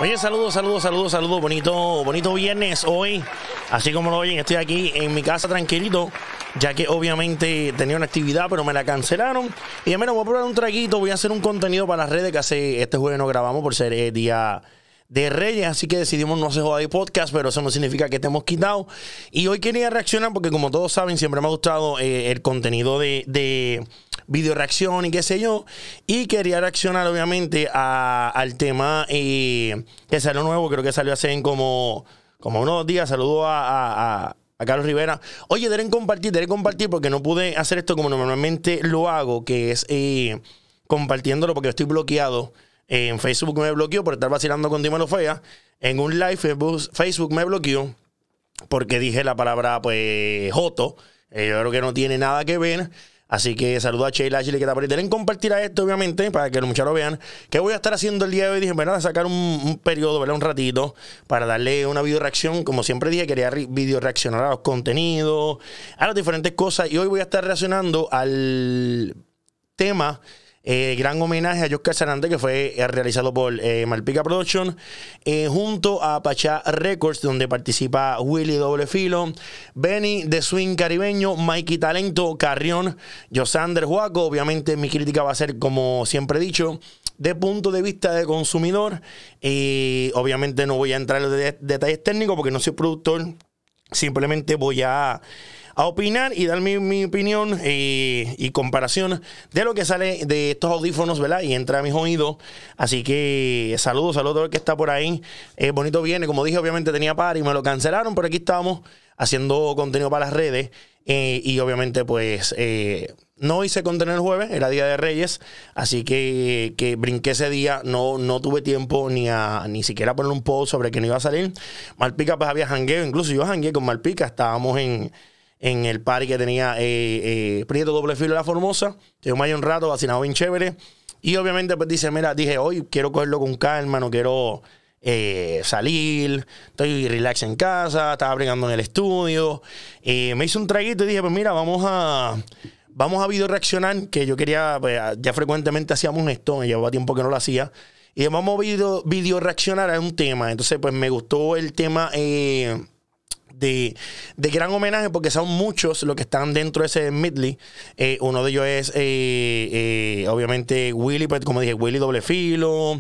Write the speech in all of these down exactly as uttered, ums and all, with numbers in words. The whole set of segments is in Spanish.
Oye, saludos, saludos, saludos, saludos. Bonito, bonito viernes hoy. Así como lo oyen, estoy aquí en mi casa tranquilito, ya que obviamente tenía una actividad, pero me la cancelaron. Y ya me voy a probar un traguito, voy a hacer un contenido para las redes que hace este jueves no grabamos por ser el día de Reyes, así que decidimos no hacer joda de podcast, pero eso no significa que estemos quitados. Y hoy quería reaccionar porque, como todos saben, siempre me ha gustado eh, el contenido de, de video reacción y qué sé yo. Y quería reaccionar obviamente a, al tema eh, que salió nuevo, creo que salió hace como, como unos días. Saludo a, a, a a Carlos Rivera. Oye, deben compartir, deben compartir porque no pude hacer esto como normalmente lo hago, que es eh, compartiéndolo porque estoy bloqueado. Eh, en Facebook me bloqueó por estar vacilando con Dímelo Fea. En un live Facebook me bloqueó porque dije la palabra, pues, joto. Eh, yo creo que no tiene nada que ver. Así que saludo a Sheila Ashley que está por ahí. Deben compartir a esto, obviamente, para que los muchachos vean qué voy a estar haciendo el día de hoy. Dije, bueno, sacar un, un periodo, ¿verdad? Un ratito, para darle una video reacción. Como siempre dije, quería video reaccionar a los contenidos, a las diferentes cosas. Y hoy voy a estar reaccionando al tema, eh, gran homenaje a Oscar Sarandé, que fue eh, realizado por eh, Malpica Production, eh, junto a Pachá Records, donde participa Willy Doble Filo, Benny de Swing Caribeño, Mikey Talento, Carrión, Josander Juaco. Obviamente mi crítica va a ser, como siempre he dicho, de punto de vista de consumidor. Eh, obviamente no voy a entrar en de detalles técnicos porque no soy productor. Simplemente voy a a opinar y dar mi, mi opinión eh, y comparación de lo que sale de estos audífonos, ¿verdad? Y entra a mis oídos. Así que saludos, saludos a todo el que está por ahí. Eh, bonito viene, como dije, obviamente tenía par y me lo cancelaron, pero aquí estamos haciendo contenido para las redes. Eh, y obviamente, pues, eh, no hice contenido el jueves, era Día de Reyes, así que, que brinqué ese día, no, no tuve tiempo ni a ni siquiera poner un post sobre que no iba a salir. Malpica, pues, había jangueo, incluso yo jangueé con Malpica, estábamos en... en el party que tenía eh, eh, Prieto Doble Filo de la Formosa. Tuvimos ahí un rato, vacinado bien chévere. Y obviamente pues dice, mira, dije, hoy quiero cogerlo con calma, no quiero eh, salir, estoy relax en casa, estaba brigando en el estudio. Eh, me hice un traguito y dije, pues mira, vamos a... Vamos a video reaccionar, que yo quería, pues, ya frecuentemente hacíamos esto, me llevaba tiempo que no lo hacía. Y vamos a video, video reaccionar a un tema. Entonces pues me gustó el tema... Eh, De, de gran homenaje porque son muchos los que están dentro de ese medley. Eh, uno de ellos es eh, eh, obviamente Willy, pues, como dije, Willy Doble Filo.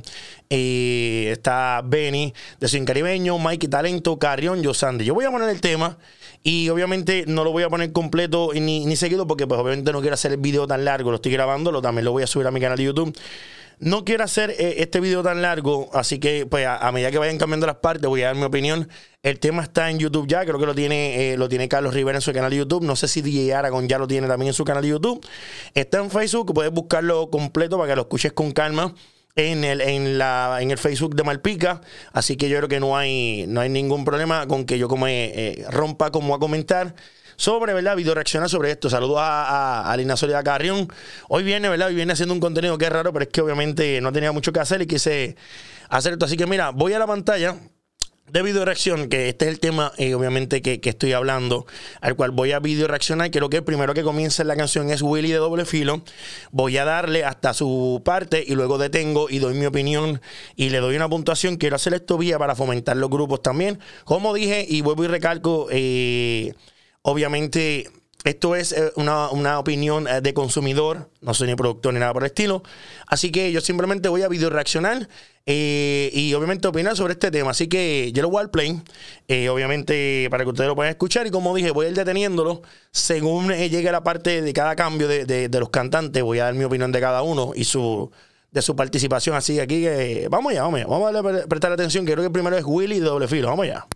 Eh, está Benny de Swing Caribeño, Mikey Talento, Carrión, Josander. Yo voy a poner el tema y obviamente no lo voy a poner completo ni, ni seguido porque pues obviamente no quiero hacer el video tan largo. Lo estoy grabándolo, también lo voy a subir a mi canal de YouTube. No quiero hacer eh, este video tan largo, así que pues a, a medida que vayan cambiando las partes voy a dar mi opinión. El tema está en YouTube ya, creo que lo tiene, eh, lo tiene Carlos Rivera en su canal de YouTube. No sé si D J Aragon ya lo tiene también en su canal de YouTube. Está en Facebook, puedes buscarlo completo para que lo escuches con calma en el, en la, en el Facebook de Malpica. Así que yo creo que no hay, no hay ningún problema con que yo como eh, rompa como a comentar sobre, ¿verdad? Video reaccionar sobre esto. Saludos a, a, a Lina Soledad Carrión. Hoy viene, ¿verdad? Hoy viene haciendo un contenido que es raro, pero es que obviamente no tenía mucho que hacer y quise hacer esto. Así que mira, voy a la pantalla de video reacción, que este es el tema, eh, obviamente, que, que estoy hablando, al cual voy a video reaccionar. Quiero que el primero que comience la canción es Willy de Doble Filo. Voy a darle hasta su parte y luego detengo y doy mi opinión y le doy una puntuación. Quiero hacer esto vía para fomentar los grupos también. Como dije, y vuelvo y recalco, eh, obviamente esto es una, una opinión de consumidor, no soy ni productor ni nada por el estilo, así que yo simplemente voy a video reaccionar eh, y obviamente opinar sobre este tema. Así que yo lo voy al play, eh, obviamente para que ustedes lo puedan escuchar, y como dije, voy a ir deteniéndolo según eh, llegue la parte de cada cambio de, de, de los cantantes. Voy a dar mi opinión de cada uno y su de su participación. Así que aquí, eh, vamos allá, vamos allá, vamos a darle, prestar atención, que creo que el primero es Willy de Doble Filo. Vamos allá.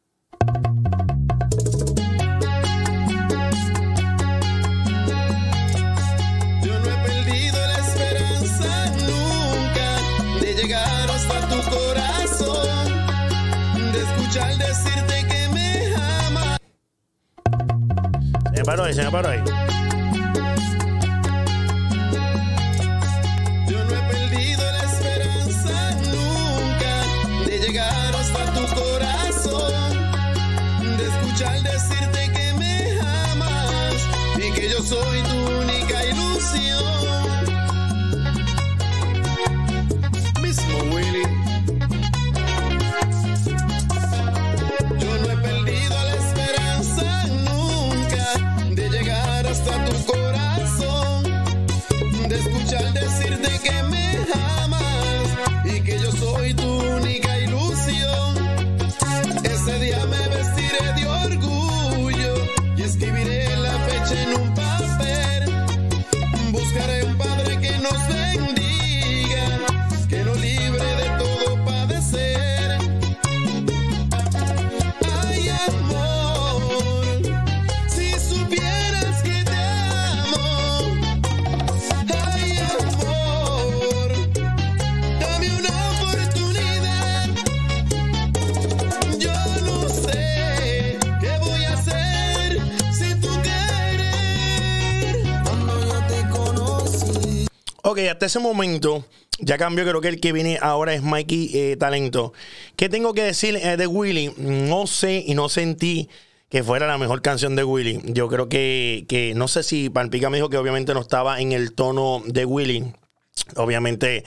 Al decirte que me ama. Se me paró ahí, se me paró ahí. Yo no he perdido la esperanza nunca de llegar hasta tu corazón, de escuchar decirte que me amas y que yo soy tu única ilusión. Mismo Willy. de escuchar decirte que me amas y que yo soy tu única ilusión. Ese día me vestiré de orgullo y escribiré la fecha en un papel. Buscaré un padre que nos bendiga, que nos libre de todo padecer. Ay, amor, si supieras que te amo. Ay, amor, dame una oportunidad. Yo no sé qué voy a hacer sin tu querer. Cuando yo te conocí. Ok, hasta ese momento ya cambió. Creo que el que viene ahora es Mikey eh, Talento. ¿Qué tengo que decir eh, de Willy? No sé y no sentí que fuera la mejor canción de Willy. Yo creo que, que no sé si Palpica me dijo que obviamente no estaba en el tono de Willy. Obviamente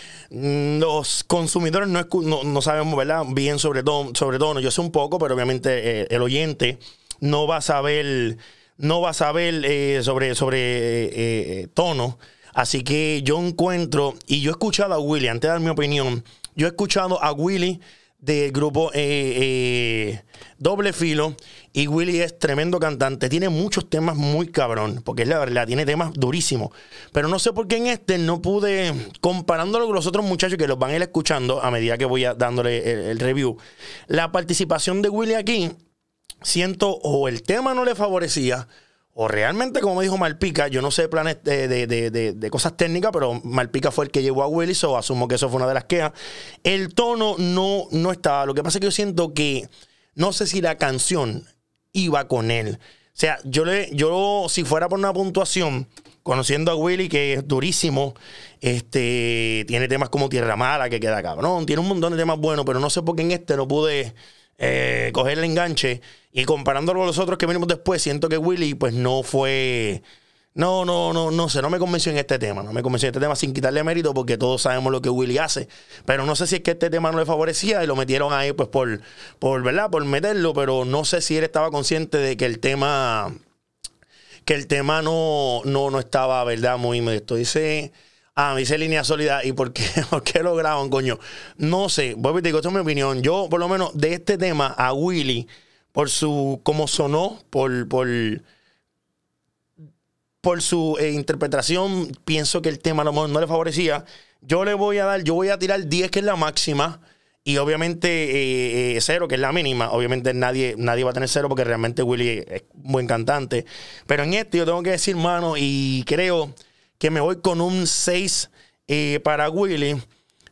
los consumidores no, no, no sabemos, ¿verdad? Bien sobre todo, sobre tono. Yo sé un poco, pero obviamente eh, el oyente no va a saber, no va a saber eh, sobre, sobre eh, eh, tono. Así que yo encuentro, y yo he escuchado a Willy, antes de dar mi opinión, yo he escuchado a Willy del grupo eh, eh, Doble Filo, y Willy es tremendo cantante, tiene muchos temas muy cabrón, porque es la verdad, tiene temas durísimos, pero no sé por qué en este no pude, comparándolo con los otros muchachos que los van a ir escuchando a medida que voy a, dándole el, el review, la participación de Willy aquí, siento o el tema no le favorecía, o realmente, como dijo Malpica, yo no sé planes de, de, de, de, de cosas técnicas, pero Malpica fue el que llevó a Willy, o asumo que eso fue una de las quejas. El tono no, no estaba. Lo que pasa es que yo siento que no sé si la canción iba con él. O sea, yo, le, yo si fuera por una puntuación, conociendo a Willy, que es durísimo, este, tiene temas como Tierra Mala, que queda cabrón, tiene un montón de temas buenos, pero no sé por qué en este no pude eh, coger el enganche. Y comparándolo con los otros que venimos después, siento que Willy pues no fue... No, no, no, no sé, no me convenció en este tema. No me convenció en este tema sin quitarle mérito porque todos sabemos lo que Willy hace. Pero no sé si es que este tema no le favorecía y lo metieron ahí pues por, por ¿verdad? Por meterlo, pero no sé si él estaba consciente de que el tema... Que el tema no, no, no estaba, ¿verdad? Muy modesto. Dice... Ah, me dice Línea Sólida. ¿Y por qué, por qué lo graban, coño? No sé, vuelvo y te digo, esto es mi opinión. Yo, por lo menos, de este tema a Willy... por su, como sonó, por, por, por su eh, interpretación, pienso que el tema a lo mejor no le favorecía. Yo le voy a dar, yo voy a tirar diez, que es la máxima, y obviamente eh, eh, cero, que es la mínima. Obviamente nadie, nadie va a tener cero porque realmente Willy es un buen cantante. Pero en este yo tengo que decir, mano, y creo que me voy con un seis eh, para Willy,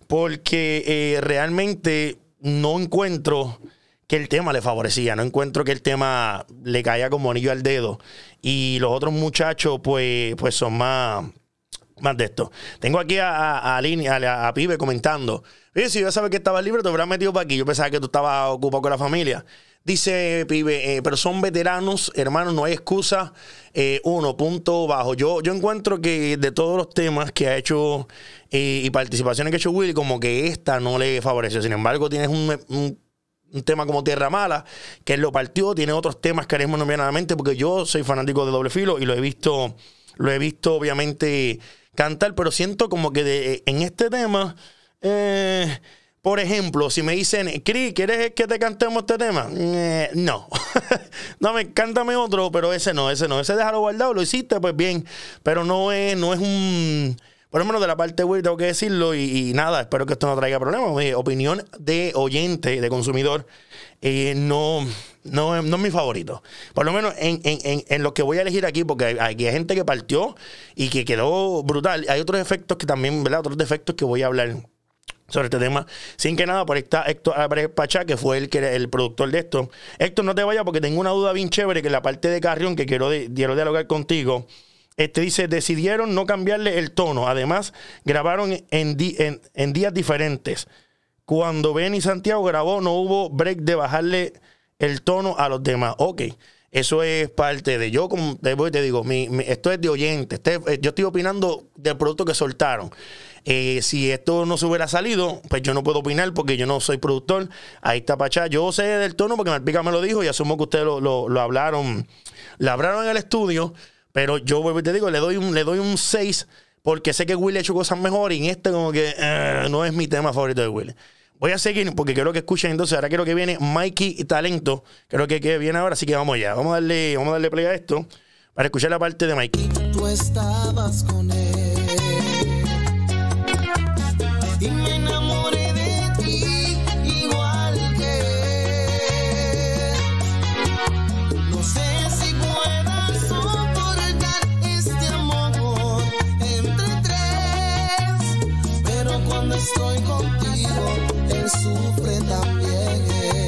porque eh, realmente no encuentro que el tema le favorecía, no encuentro que el tema le caía como anillo al dedo, y los otros muchachos pues, pues son más, más de esto. Tengo aquí a, a, a, a, a Pibe comentando, oye, si yo sabía que estabas libre te hubieras metido para aquí, yo pensaba que tú estabas ocupado con la familia. Dice Pibe, eh, pero son veteranos, hermanos, no hay excusa. Eh, uno, punto bajo. Yo, yo encuentro que de todos los temas que ha hecho eh, y participaciones que ha hecho Willy, como que esta no le favoreció. Sin embargo, tienes un, un un tema como Tierra Mala, que él lo partió, tiene otros temas que haremos nominadamente, porque yo soy fanático de Doble Filo y lo he visto, lo he visto obviamente cantar, pero siento como que de, en este tema, eh, por ejemplo, si me dicen, Cris, ¿quieres que te cantemos este tema? Eh, no, no, me cántame otro, pero ese no, ese no, ese déjalo guardado, lo hiciste, pues bien, pero no es, no es un... Por lo menos de la parte de Willy tengo que decirlo y, y nada, espero que esto no traiga problemas. Mi opinión de oyente, de consumidor, eh, no, no, no es mi favorito. Por lo menos en, en, en, en lo que voy a elegir aquí, porque hay, hay gente que partió y que quedó brutal. Hay otros efectos que también, ¿verdad? Otros defectos que voy a hablar sobre este tema. Sin que nada, por ahí está Héctor Álvarez Pachá, que fue el, que era el productor de esto. Héctor, no te vayas porque tengo una duda bien chévere, que en la parte de Carrión, que quiero, de, quiero dialogar contigo. Este dice, decidieron no cambiarle el tono. Además, grabaron en, di en, en días diferentes. Cuando Benny Santiago grabó, no hubo break de bajarle el tono a los demás. Ok, eso es parte de... Yo, como te digo, mi, mi, esto es de oyente. Este, yo estoy opinando del producto que soltaron. Eh, si esto no se hubiera salido, pues yo no puedo opinar porque yo no soy productor. Ahí está Pachá. Yo sé del tono porque Malpica me lo dijo y asumo que ustedes lo, lo, lo hablaron, lo hablaron en el estudio. Pero yo te digo, le doy un, le doy un seis porque sé que Willy ha hecho cosas mejores y en este como que uh, no es mi tema favorito de Willy. Voy a seguir porque quiero que escuchen entonces. Ahora quiero que viene Mikey Talento. Creo que, que viene ahora, así que vamos allá. Vamos a darle, vamos a darle play a esto para escuchar la parte de Mikey. Tú estabas con él y me enamoré de ti igual que él. No sé si puedas soportar este amor entre tres, pero cuando estoy contigo él sufre también.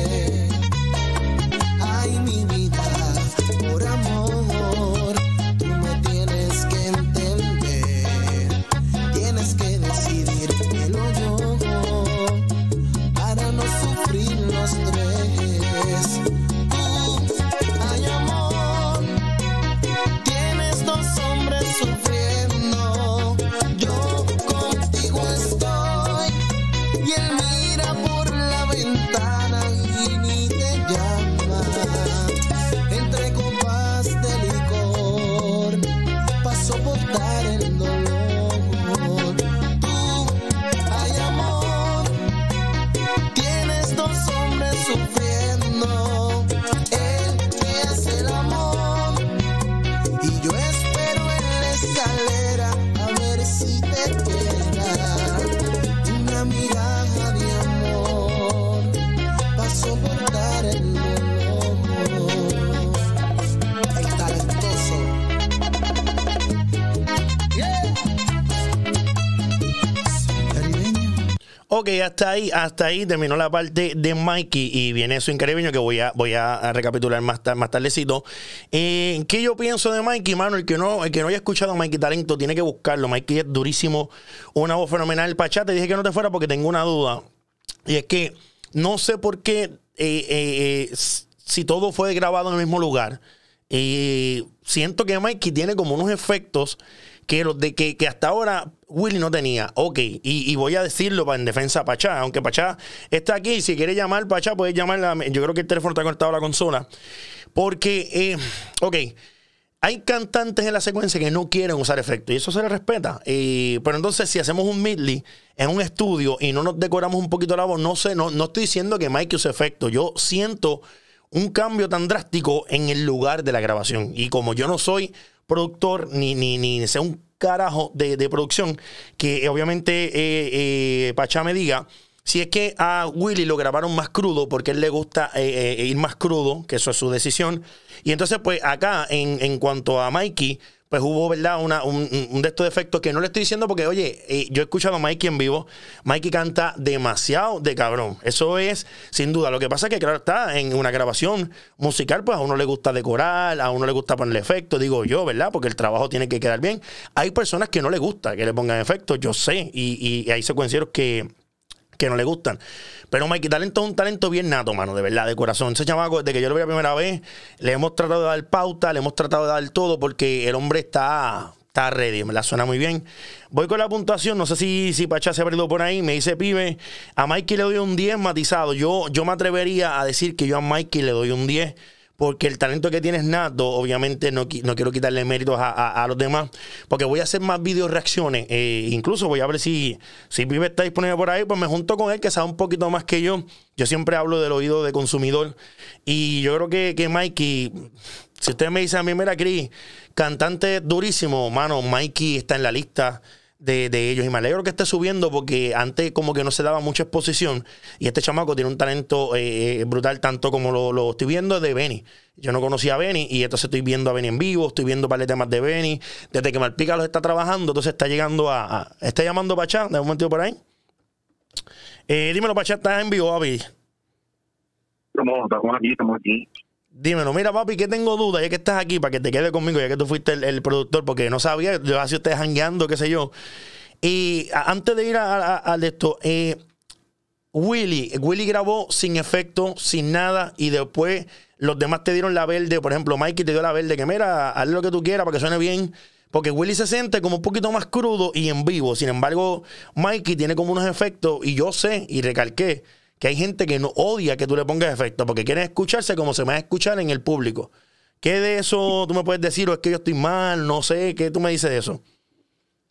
Ay, mi vida, por amor, tú me tienes que entender. Tienes que decidir que lo yo para no sufrir los tres. Tú, ay, amor, tienes dos hombres sufriendo. Yo contigo estoy y él mira por la ventana y ni te llama. Entre copas de licor pa' soportar el dolor. Tú, ay, amor, tienes dos hombres sufriendo. Él que hace el amor y yo espero en la escalera a ver si te queda una mirada de amor para soportar el dolor. El talentoso. Yeah. Caribeño. Ok, hasta ahí, hasta ahí terminó la parte de Mikey y viene su increíble que voy a, voy a recapitular más, tar- más tardecito. Eh, ¿Qué yo pienso de Mikey, mano? El que no, el que no haya escuchado a Mikey Talento tiene que buscarlo. Mikey es durísimo, una voz fenomenal. Pachá, te dije que no te fuera porque tengo una duda. Y es que no sé por qué, eh, eh, eh, si todo fue grabado en el mismo lugar, eh, siento que Mikey tiene como unos efectos que, los de, que, que hasta ahora Willy no tenía. Ok, y, y voy a decirlo para en defensa a Pachá, aunque Pachá está aquí, si quiere llamar Pachá, puedes llamarla. Yo creo que el teléfono está conectado a la consola. Porque, eh, ok, hay cantantes en la secuencia que no quieren usar efectos y eso se les respeta. Eh, pero entonces, si hacemos un medley en un estudio y no nos decoramos un poquito la voz, no sé, no, no estoy diciendo que Mikey use efectos. Yo siento un cambio tan drástico en el lugar de la grabación. Y como yo no soy productor ni, ni, ni sé un carajo de, de producción, que eh, obviamente eh, eh, Pachá me diga si es que a Willy lo grabaron más crudo porque a él le gusta eh, eh, ir más crudo, que eso es su decisión. Y entonces pues acá en, en cuanto a Mikey, pues hubo, ¿verdad? Una, un, un de estos efectos que no le estoy diciendo porque, oye, eh, yo he escuchado a Mikey en vivo. Mikey canta demasiado de cabrón. Eso es, sin duda. Lo que pasa es que, claro, está en una grabación musical, pues a uno le gusta decorar, a uno le gusta ponerle efectos, digo yo, ¿verdad? Porque el trabajo tiene que quedar bien. Hay personas que no les gusta que le pongan efectos, yo sé, y, y hay secuencieros que... que no le gustan. Pero Mikey Talento es un talento bien nato, mano, de verdad, de corazón. Ese chamaco, desde que yo lo vi la primera vez, le hemos tratado de dar pauta, le hemos tratado de dar todo, porque el hombre está, está ready, me la suena muy bien. Voy con la puntuación, no sé si, si Pachá se ha perdido por ahí, me dice Pibe, a Mikey le doy un diez matizado. Yo, yo me atrevería a decir que yo a Mikey le doy un diez, porque el talento que tienes nato, obviamente no, no quiero quitarle méritos a, a, a los demás, porque voy a hacer más videos reacciones, eh, incluso voy a ver si, si Pibe está disponible por ahí, pues me junto con él, que sabe un poquito más que yo. Yo siempre hablo del oído de consumidor, y yo creo que, que Mikey, si usted me dice a mí, mira, Cris, cantante durísimo, mano, Mikey está en la lista De, de ellos, y me alegro que esté subiendo porque antes como que no se daba mucha exposición y este chamaco tiene un talento eh, brutal, tanto como lo, lo estoy viendo de Benny. Yo no conocía a Benny y entonces estoy viendo a Benny en vivo, estoy viendo un par de temas de Benny desde que Malpica los está trabajando, entonces está llegando a, a está llamando Pachá, de un momento por ahí. Eh, dímelo, Pachá, ¿estás en vivo, papi? Estamos, estamos aquí, estamos aquí. Dímelo, mira, papi, que tengo dudas, ya que estás aquí, para que te quede conmigo, ya que tú fuiste el, el productor, porque no sabía, yo así ustedes jangueando, qué sé yo. Y a, antes de ir a, a, a de esto, eh, Willy, Willy grabó sin efecto, sin nada, y después los demás te dieron la verde. Por ejemplo, Mikey te dio la verde, que mira, haz lo que tú quieras para que suene bien, porque Willy se siente como un poquito más crudo y en vivo. Sin embargo, Mikey tiene como unos efectos, y yo sé, y recalqué, que hay gente que no odia que tú le pongas efectos porque quieren escucharse como se me va a escuchar en el público. ¿Qué de eso tú me puedes decir? ¿O es que yo estoy mal? No sé. ¿Qué tú me dices de eso?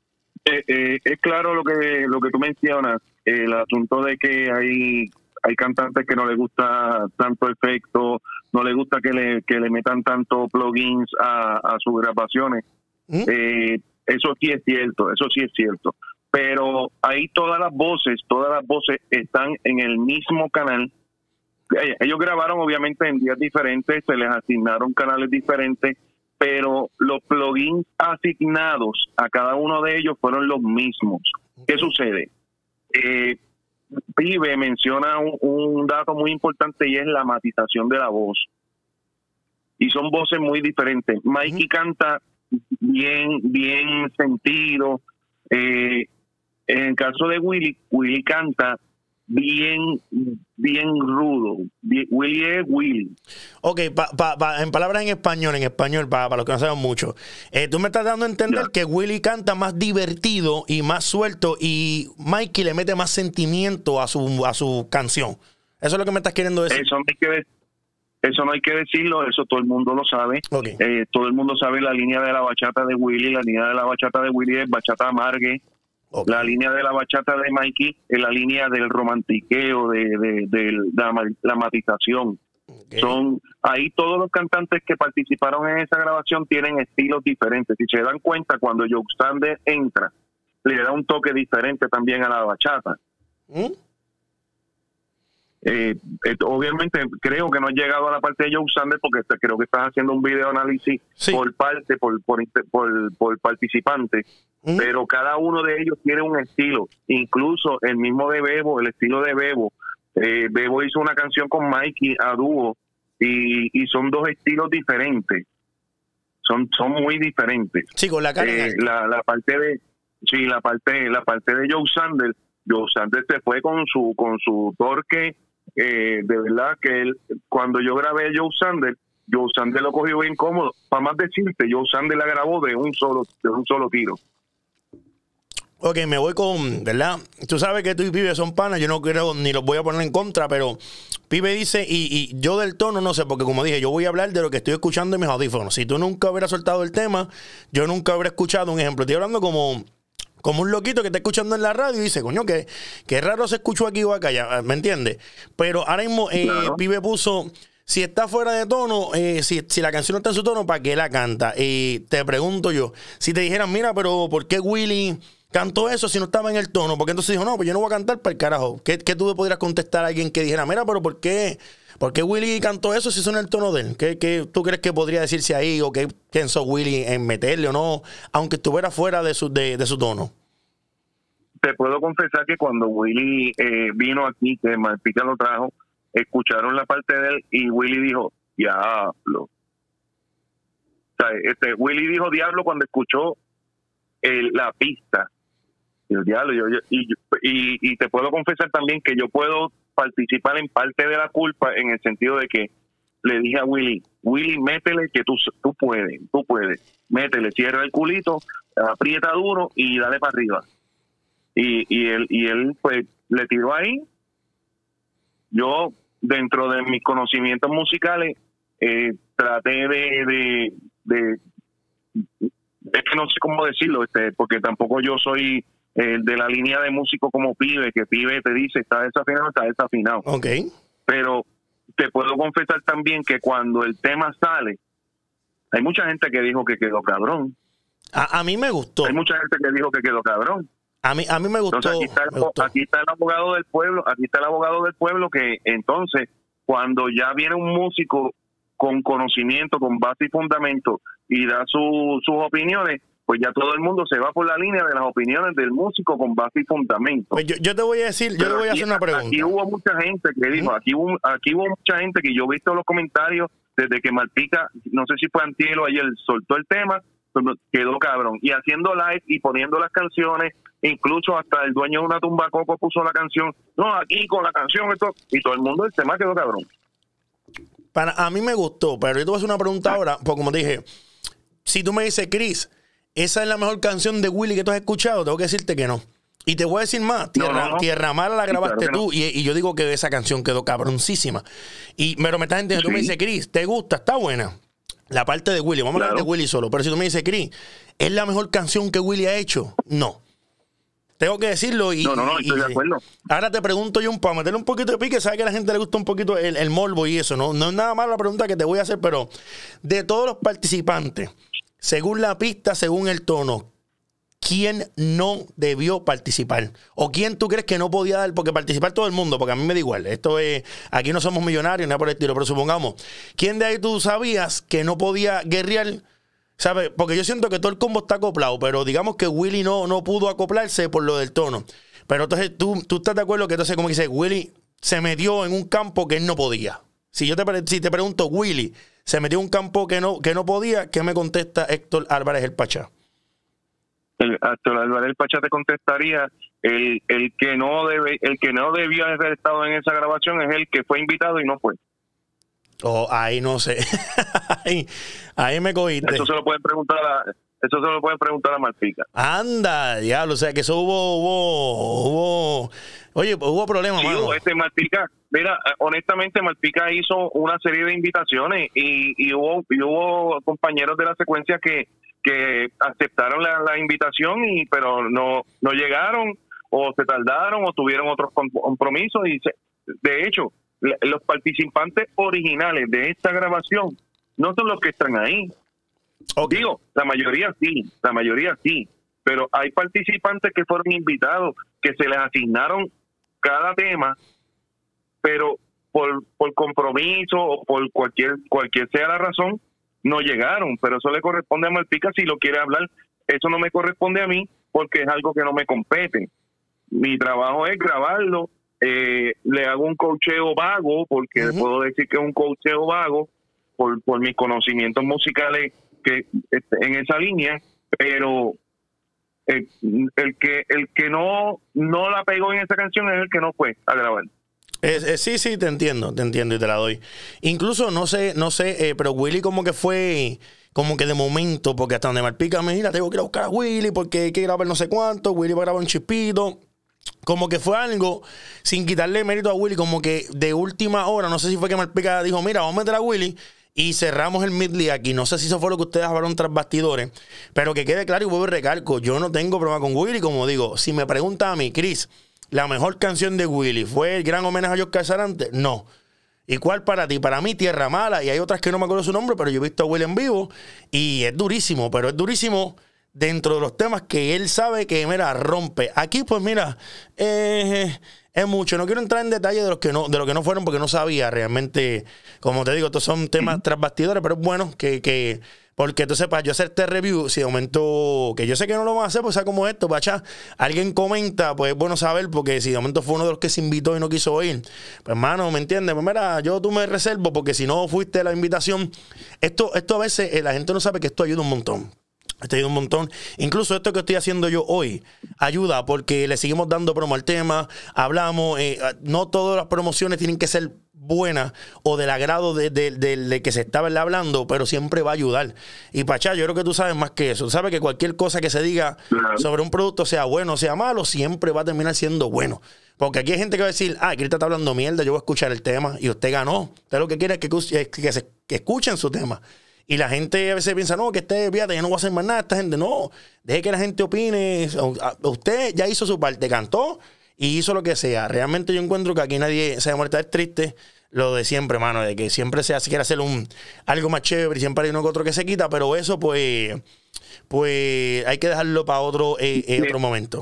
Eh, eh, es claro lo que lo que tú mencionas, el asunto de que hay hay cantantes que no les gusta tanto efecto, no les gusta que le que le metan tanto plugins a, a sus grabaciones. ¿Mm? Eh, eso sí es cierto, eso sí es cierto. Pero ahí todas las voces, todas las voces están en el mismo canal. Ellos grabaron obviamente en días diferentes, se les asignaron canales diferentes, pero los plugins asignados a cada uno de ellos fueron los mismos. ¿Qué sucede? Eh, Pibe menciona un, un dato muy importante y es la matización de la voz. Y son voces muy diferentes. Mikey uh-huh. canta bien, bien sentido. Eh, en el caso de Willy, Willy canta bien, bien rudo. Bien, Willy es Willy. Ok, pa, pa, pa, en palabras en español, en español, para pa los que no saben mucho. Eh, tú me estás dando a entender yeah. que Willy canta más divertido y más suelto y Mikey le mete más sentimiento a su, a su canción. Eso es lo que me estás queriendo decir. Eso no hay que, eso no hay que decirlo, eso todo el mundo lo sabe. Okay. Eh, todo el mundo sabe la línea de la bachata de Willy. La línea de la bachata de Willy es bachata amargue. Okay. La línea de la bachata de Mikey es la línea del romantiqueo, de, de, de, de la, la matización. Okay. Son ahí todos los cantantes que participaron en esa grabación tienen estilos diferentes. Si se dan cuenta, cuando Joe Sander entra, le da un toque diferente también a la bachata. ¿Mm? Eh, eh, obviamente creo que no has llegado a la parte de Joe Sander porque te, creo que estás haciendo un video análisis sí. por parte, por, por, por, por participante. ¿Mm? Pero cada uno de ellos tiene un estilo, incluso el mismo de Bebo, el estilo de Bebo. Eh, Bebo hizo una canción con Mikey a dúo y, y son dos estilos diferentes, son son muy diferentes. Sí, con la, eh, la la parte de sí la parte la parte de Joe Sander, Joe Sander se fue con su con su torque, eh, de verdad que él, cuando yo grabé a Joe Sander, Joe Sander lo cogió bien cómodo. Para más decirte, Joe Sander la grabó de un solo de un solo tiro. Ok, me voy con, ¿verdad? Tú sabes que tú y Pibe son panas, yo no creo ni los voy a poner en contra, pero Pibe dice, y, y yo del tono no sé, porque como dije, yo voy a hablar de lo que estoy escuchando en mis audífonos. Si tú nunca hubieras soltado el tema, yo nunca hubiera escuchado un ejemplo. Estoy hablando como, como un loquito que está escuchando en la radio y dice, coño, que, que raro se escuchó aquí o acá, ya, ¿me entiendes? Pero ahora mismo eh, claro. Pibe puso... Si está fuera de tono, eh, si, si la canción no está en su tono, ¿para qué la canta? Y te pregunto yo, si te dijeran, mira, pero ¿por qué Willy cantó eso si no estaba en el tono? Porque entonces dijo, no, pues yo no voy a cantar para el carajo. ¿Qué, qué tú le podrías contestar a alguien que dijera, mira, pero ¿por qué, ¿por qué Willy cantó eso si son el tono de él? ¿Qué, qué tú crees que podría decirse ahí o qué pensó Willy en meterle o no, aunque estuviera fuera de su, de, de su tono? Te puedo confesar que cuando Willy eh, vino aquí, que Malpica lo trajo, escucharon la parte de él y Willy dijo, diablo. O sea, este, Willy dijo diablo cuando escuchó el, la pista. Y, el diablo, yo, yo, y, y, y te puedo confesar también que yo puedo participar en parte de la culpa en el sentido de que le dije a Willy, Willy, métele que tú, tú puedes, tú puedes. Métele, cierra el culito, aprieta duro y dale para arriba. Y, y, él, y él pues le tiró ahí. Yo, dentro de mis conocimientos musicales, eh, traté de, de, de, es que no sé cómo decirlo, este, porque tampoco yo soy eh, de la línea de músico como Pibe, que Pibe te dice, está desafinado, está desafinado. Okay. Pero te puedo confesar también que cuando el tema sale, hay mucha gente que dijo que quedó cabrón. A, a mí me gustó. Hay mucha gente que dijo que quedó cabrón. A mí, a mí me gustó. Entonces aquí está, el, me gustó. aquí está el abogado del pueblo, aquí está el abogado del pueblo que entonces cuando ya viene un músico con conocimiento, con base y fundamento y da su, sus opiniones, pues ya todo el mundo se va por la línea de las opiniones del músico con base y fundamento. Pues yo, yo te voy a decir, yo Pero te voy aquí, a hacer una pregunta. Aquí hubo mucha gente que dijo, ¿Mm? aquí, hubo, aquí hubo mucha gente que yo he visto los comentarios desde que Malpica, no sé si fue antier o ayer, soltó el tema, quedó cabrón. Y haciendo live y poniendo las canciones, incluso hasta el dueño de una tumba coco puso la canción, no, aquí con la canción, esto, y todo el mundo, el tema quedó cabrón. Para, a mí me gustó, pero yo te voy a hacer una pregunta ahora, porque como te dije, si tú me dices, Chris, esa es la mejor canción de Willy que tú has escuchado, tengo que decirte que no. Y te voy a decir más, Tierra, no, no, no. Tierra Mala la grabaste sí, claro tú, no. y, y yo digo que esa canción quedó cabroncísima. Y, pero me estás entendiendo, sí. Tú me dices, Chris, ¿te gusta? Está buena. La parte de Willy, vamos claro. a hablar de Willy solo, pero si tú me dices, Chris, ¿es la mejor canción que Willy ha hecho? No. Tengo que decirlo y... No, no, no, estoy y, de acuerdo. Ahora te pregunto yo, un para meterle un poquito de pique, sabes que a la gente le gusta un poquito el, el morbo y eso, ¿no? No es nada más la pregunta que te voy a hacer, pero de todos los participantes, según la pista, según el tono, ¿quién no debió participar? ¿O quién tú crees que no podía dar? Porque participar todo el mundo, porque a mí me da igual. Esto es, aquí no somos millonarios, nada por el estilo, pero supongamos, ¿quién de ahí tú sabías que no podía guerrear? ¿Sabes? Porque yo siento que todo el combo está acoplado, pero digamos que Willy no, no pudo acoplarse por lo del tono. Pero entonces tú, tú estás de acuerdo que entonces como que dice, Willy se metió en un campo que él no podía. Si yo te, si te pregunto, Willy se metió en un campo que no, que no podía, ¿qué me contesta Héctor Álvarez el Pachá? El Héctor Álvarez el Pachá te contestaría, el, el que no debe, el que no debió haber estado en esa grabación es el que fue invitado y no fue. Oh, ahí no sé. ahí, ahí me cogiste. Eso se lo pueden preguntar a, eso se lo pueden preguntar a Malpica. Anda, diablo, o sea que eso hubo, hubo, hubo, oye, hubo problemas, sí, mano. Este Malpica, mira, honestamente Malpica hizo una serie de invitaciones y, y hubo, y hubo compañeros de la secuencia que, que aceptaron la, la invitación y pero no, no llegaron o se tardaron o tuvieron otros compromisos y se, de hecho los participantes originales de esta grabación no son los que están ahí. Okay. Digo, la mayoría sí, la mayoría sí, pero hay participantes que fueron invitados, que se les asignaron cada tema, pero por, por compromiso o por cualquier cualquier sea la razón, no llegaron, pero eso le corresponde a Malpica si lo quiere hablar. Eso no me corresponde a mí porque es algo que no me compete. Mi trabajo es grabarlo. Eh, le hago un coacheo vago, porque uh-huh. puedo decir que es un coacheo vago por, por mis conocimientos musicales que en esa línea, pero el, el que el que no no la pegó en esa canción es el que no fue a grabar. Es, es, sí, sí, te entiendo, te entiendo y te la doy. Incluso, no sé, no sé, eh, pero Willy como que fue, como que de momento, porque hasta donde Malpica me mira, tengo que ir a buscar a Willy porque hay que grabar no sé cuánto, Willy va a grabar un chispito. Como que fue algo, sin quitarle mérito a Willy, como que de última hora, no sé si fue que Malpica dijo, mira, vamos a meter a Willy y cerramos el medley aquí. No sé si eso fue lo que ustedes hablaron tras bastidores, pero que quede claro y vuelvo y recalco, yo no tengo problema con Willy, como digo, si me preguntan a mí, Chris, ¿la mejor canción de Willy fue el gran homenaje a Oscar Sarante? No. ¿Y cuál para ti? Para mí, Tierra Mala, y hay otras que no me acuerdo su nombre, pero yo he visto a Willy en vivo y es durísimo, pero es durísimo dentro de los temas que él sabe que, mira, rompe. Aquí, pues, mira, eh, es mucho. No quiero entrar en detalle de los que no, de lo que no fueron porque no sabía realmente. Como te digo, estos son temas tras bastidores, pero es bueno que, que porque entonces para yo hacer este review, si de momento, que yo sé que no lo van a hacer, pues sea como esto, pacha, alguien comenta, pues es bueno saber, porque si de momento fue uno de los que se invitó y no quiso ir, pues hermano, ¿me entiendes? Pues mira, yo tú me reservo, porque si no fuiste a la invitación, esto, esto a veces eh, la gente no sabe que esto ayuda un montón. Esto ayuda un montón. Incluso esto que estoy haciendo yo hoy ayuda porque le seguimos dando promo al tema, hablamos, eh, no todas las promociones tienen que ser buenas o del agrado de, de, de, de que se estaba hablando, pero siempre va a ayudar. Y Pachá, yo creo que tú sabes más que eso. Tú sabes que cualquier cosa que se diga sobre un producto, sea bueno o sea malo, siempre va a terminar siendo bueno. Porque aquí hay gente que va a decir, ah, Cristo está hablando mierda, yo voy a escuchar el tema y usted ganó. Usted lo que quiere es que, que, que, se, que escuchen su tema. Y la gente a veces piensa, no, que este, fíjate, yo no voy a hacer más nada. Esta gente, no, deje que la gente opine. Usted ya hizo su parte, cantó y hizo lo que sea. Realmente yo encuentro que aquí nadie se demuestra es triste lo de siempre, mano, de que siempre se quiere hacer un algo más chévere y siempre hay uno que otro que se quita, pero eso pues, pues hay que dejarlo para otro, eh, eh, otro momento.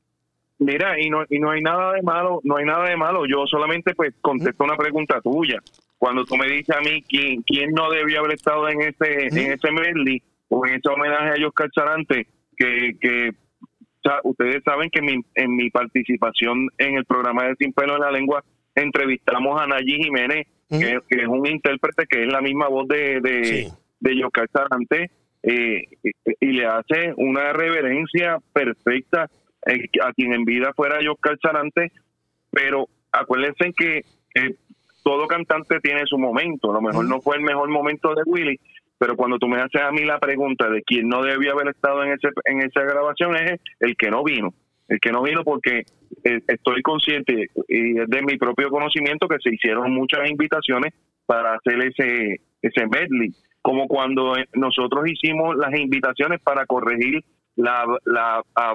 Mira, y no, y no hay nada de malo, no hay nada de malo. Yo solamente pues contesto una pregunta tuya. Cuando tú me dices a mí quién, quién no debía haber estado en ese, ¿Mm? en ese medley o en ese homenaje a Oscar Sarante, que, que o sea, ustedes saben que mi, en mi participación en el programa de Sin Pelo en la Lengua entrevistamos a Nayi Jiménez, ¿Mm? que, que es un intérprete que es la misma voz de, de, sí. de Oscar Sarante, eh, y, y le hace una reverencia perfecta eh, a quien en vida fuera Oscar Sarante, pero acuérdense que eh, todo cantante tiene su momento. A lo mejor no fue el mejor momento de Willy, pero cuando tú me haces a mí la pregunta de quién no debía haber estado en ese en esa grabación, es el que no vino. El que no vino porque eh, estoy consciente y es de mi propio conocimiento que se hicieron muchas invitaciones para hacer ese ese medley. Como cuando nosotros hicimos las invitaciones para corregir la, la a,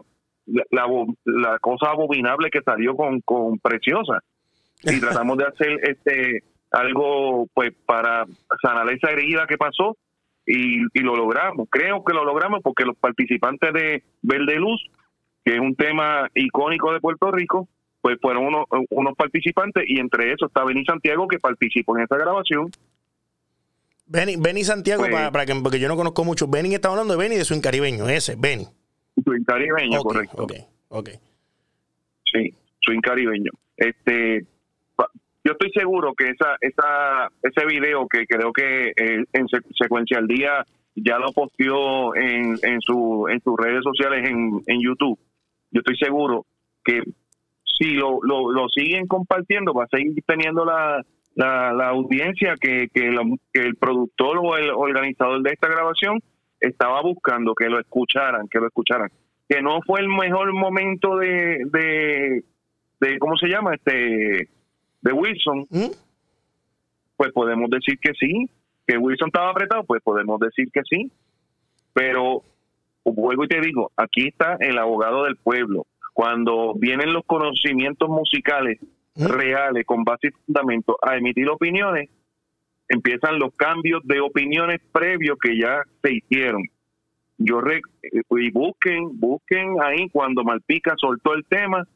la, la, la cosa abominable que salió con, con Preciosa. Y tratamos de hacer este algo pues para sanar esa herida que pasó y, y lo logramos. Creo que lo logramos porque los participantes de Verde Luz, que es un tema icónico de Puerto Rico, pues fueron unos, unos participantes y entre esos está Benny Santiago, que participó en esa grabación. Benny, Benny Santiago, pues, para, para que, porque yo no conozco mucho. Benny, está hablando de Benny de Swing Caribeño, ese, Benny. Swing Caribeño, okay, correcto. Ok, ok. Sí, Swing Caribeño. Este, yo estoy seguro que esa, esa, ese video que creo que eh, en Secuencia al Día ya lo posteó en, en, su, en sus redes sociales en, en YouTube. Yo estoy seguro que si lo, lo, lo siguen compartiendo va a seguir teniendo la, la, la audiencia que, que, lo, que el productor o el organizador de esta grabación estaba buscando, que lo escucharan, que lo escucharan. Que no fue el mejor momento de, de, de ¿cómo se llama? Este, de Wilson. ¿Mm? Pues podemos decir que sí. Que Wilson estaba apretado, pues podemos decir que sí. Pero vuelvo y te digo, aquí está el abogado del pueblo. Cuando vienen los conocimientos musicales ¿Mm? reales, con base y fundamento, a emitir opiniones, empiezan los cambios de opiniones previos que ya se hicieron. Yo re, y busquen, busquen ahí cuando Malpica soltó el tema,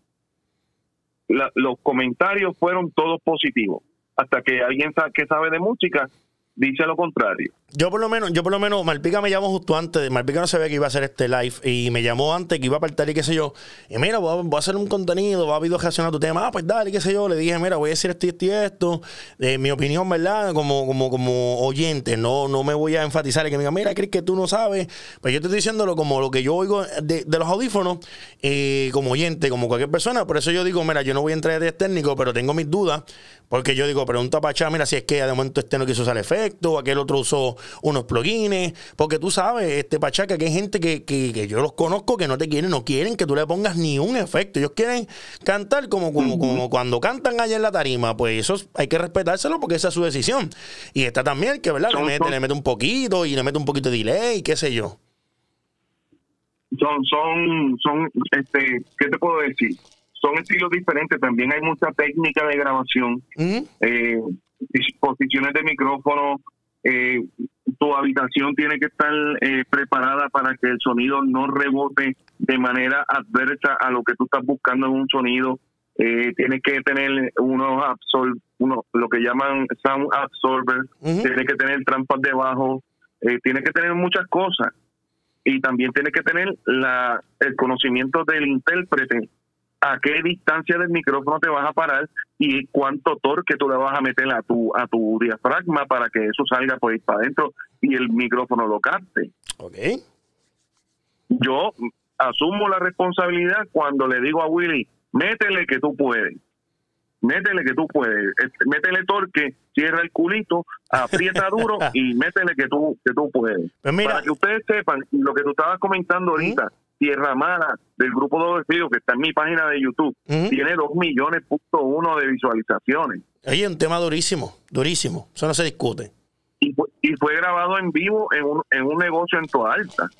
la, los comentarios fueron todos positivos, hasta que alguien sabe, que sabe de música dice lo contrario. Yo por lo menos, yo por lo menos, Malpica me llamó justo antes, Malpica no sabía que iba a hacer este live y me llamó antes que iba a apartar y qué sé yo. Y mira, voy a, voy a hacer un contenido, voy a video reaccionar a tu tema. Ah, pues dale, qué sé yo. Le dije, mira, voy a decir esto y esto y esto. Eh, mi opinión, ¿verdad? Como, como, como oyente, no, no me voy a enfatizar y que me diga, mira, crees que tú no sabes. Pues yo te estoy diciéndolo como lo que yo oigo de, de los audífonos, eh, como oyente, como cualquier persona. Por eso yo digo, mira, yo no voy a entrar de técnico, pero tengo mis dudas. Porque yo digo, pregunta a Pachá, mira, si es que de momento este no quiso usar efecto, aquel otro usó unos plugins, porque tú sabes, este Pachá, que hay gente que, que, que yo los conozco que no te quieren, no quieren que tú le pongas ni un efecto. Ellos quieren cantar como, como, uh-huh. como cuando cantan allá en la tarima. Pues eso hay que respetárselo porque esa es su decisión. Y está también que, ¿verdad? Le mete, le mete un poquito y le mete un poquito de delay, qué sé yo. Son, son, son, este, ¿qué te puedo decir? Son estilos diferentes, también hay mucha técnica de grabación, uh-huh. eh, posiciones de micrófono, eh, tu habitación tiene que estar eh, preparada para que el sonido no rebote de manera adversa a lo que tú estás buscando en un sonido. Eh, tienes que tener unos absor uno, lo que llaman sound absorber, uh-huh. tienes que tener trampas debajo, eh, tienes que tener muchas cosas y también tienes que tener la el conocimiento del intérprete, a qué distancia del micrófono te vas a parar y cuánto torque tú le vas a meter a tu a tu diafragma para que eso salga por ahí para adentro y el micrófono lo capte. Okay. Yo asumo la responsabilidad cuando le digo a Willy, métele que tú puedes, métele que tú puedes, métele torque, cierra el culito, aprieta duro y métele que tú que tú puedes. Pues mira, para que ustedes sepan lo que tú estabas comentando ahorita. ¿Mm? Tierra Mala del grupo Doble Filo, que está en mi página de YouTube, uh-huh. tiene dos millones punto uno de visualizaciones. Oye, un tema durísimo, durísimo, eso no se discute. Y fue, y fue grabado en vivo en un, en un negocio en Toa Alta.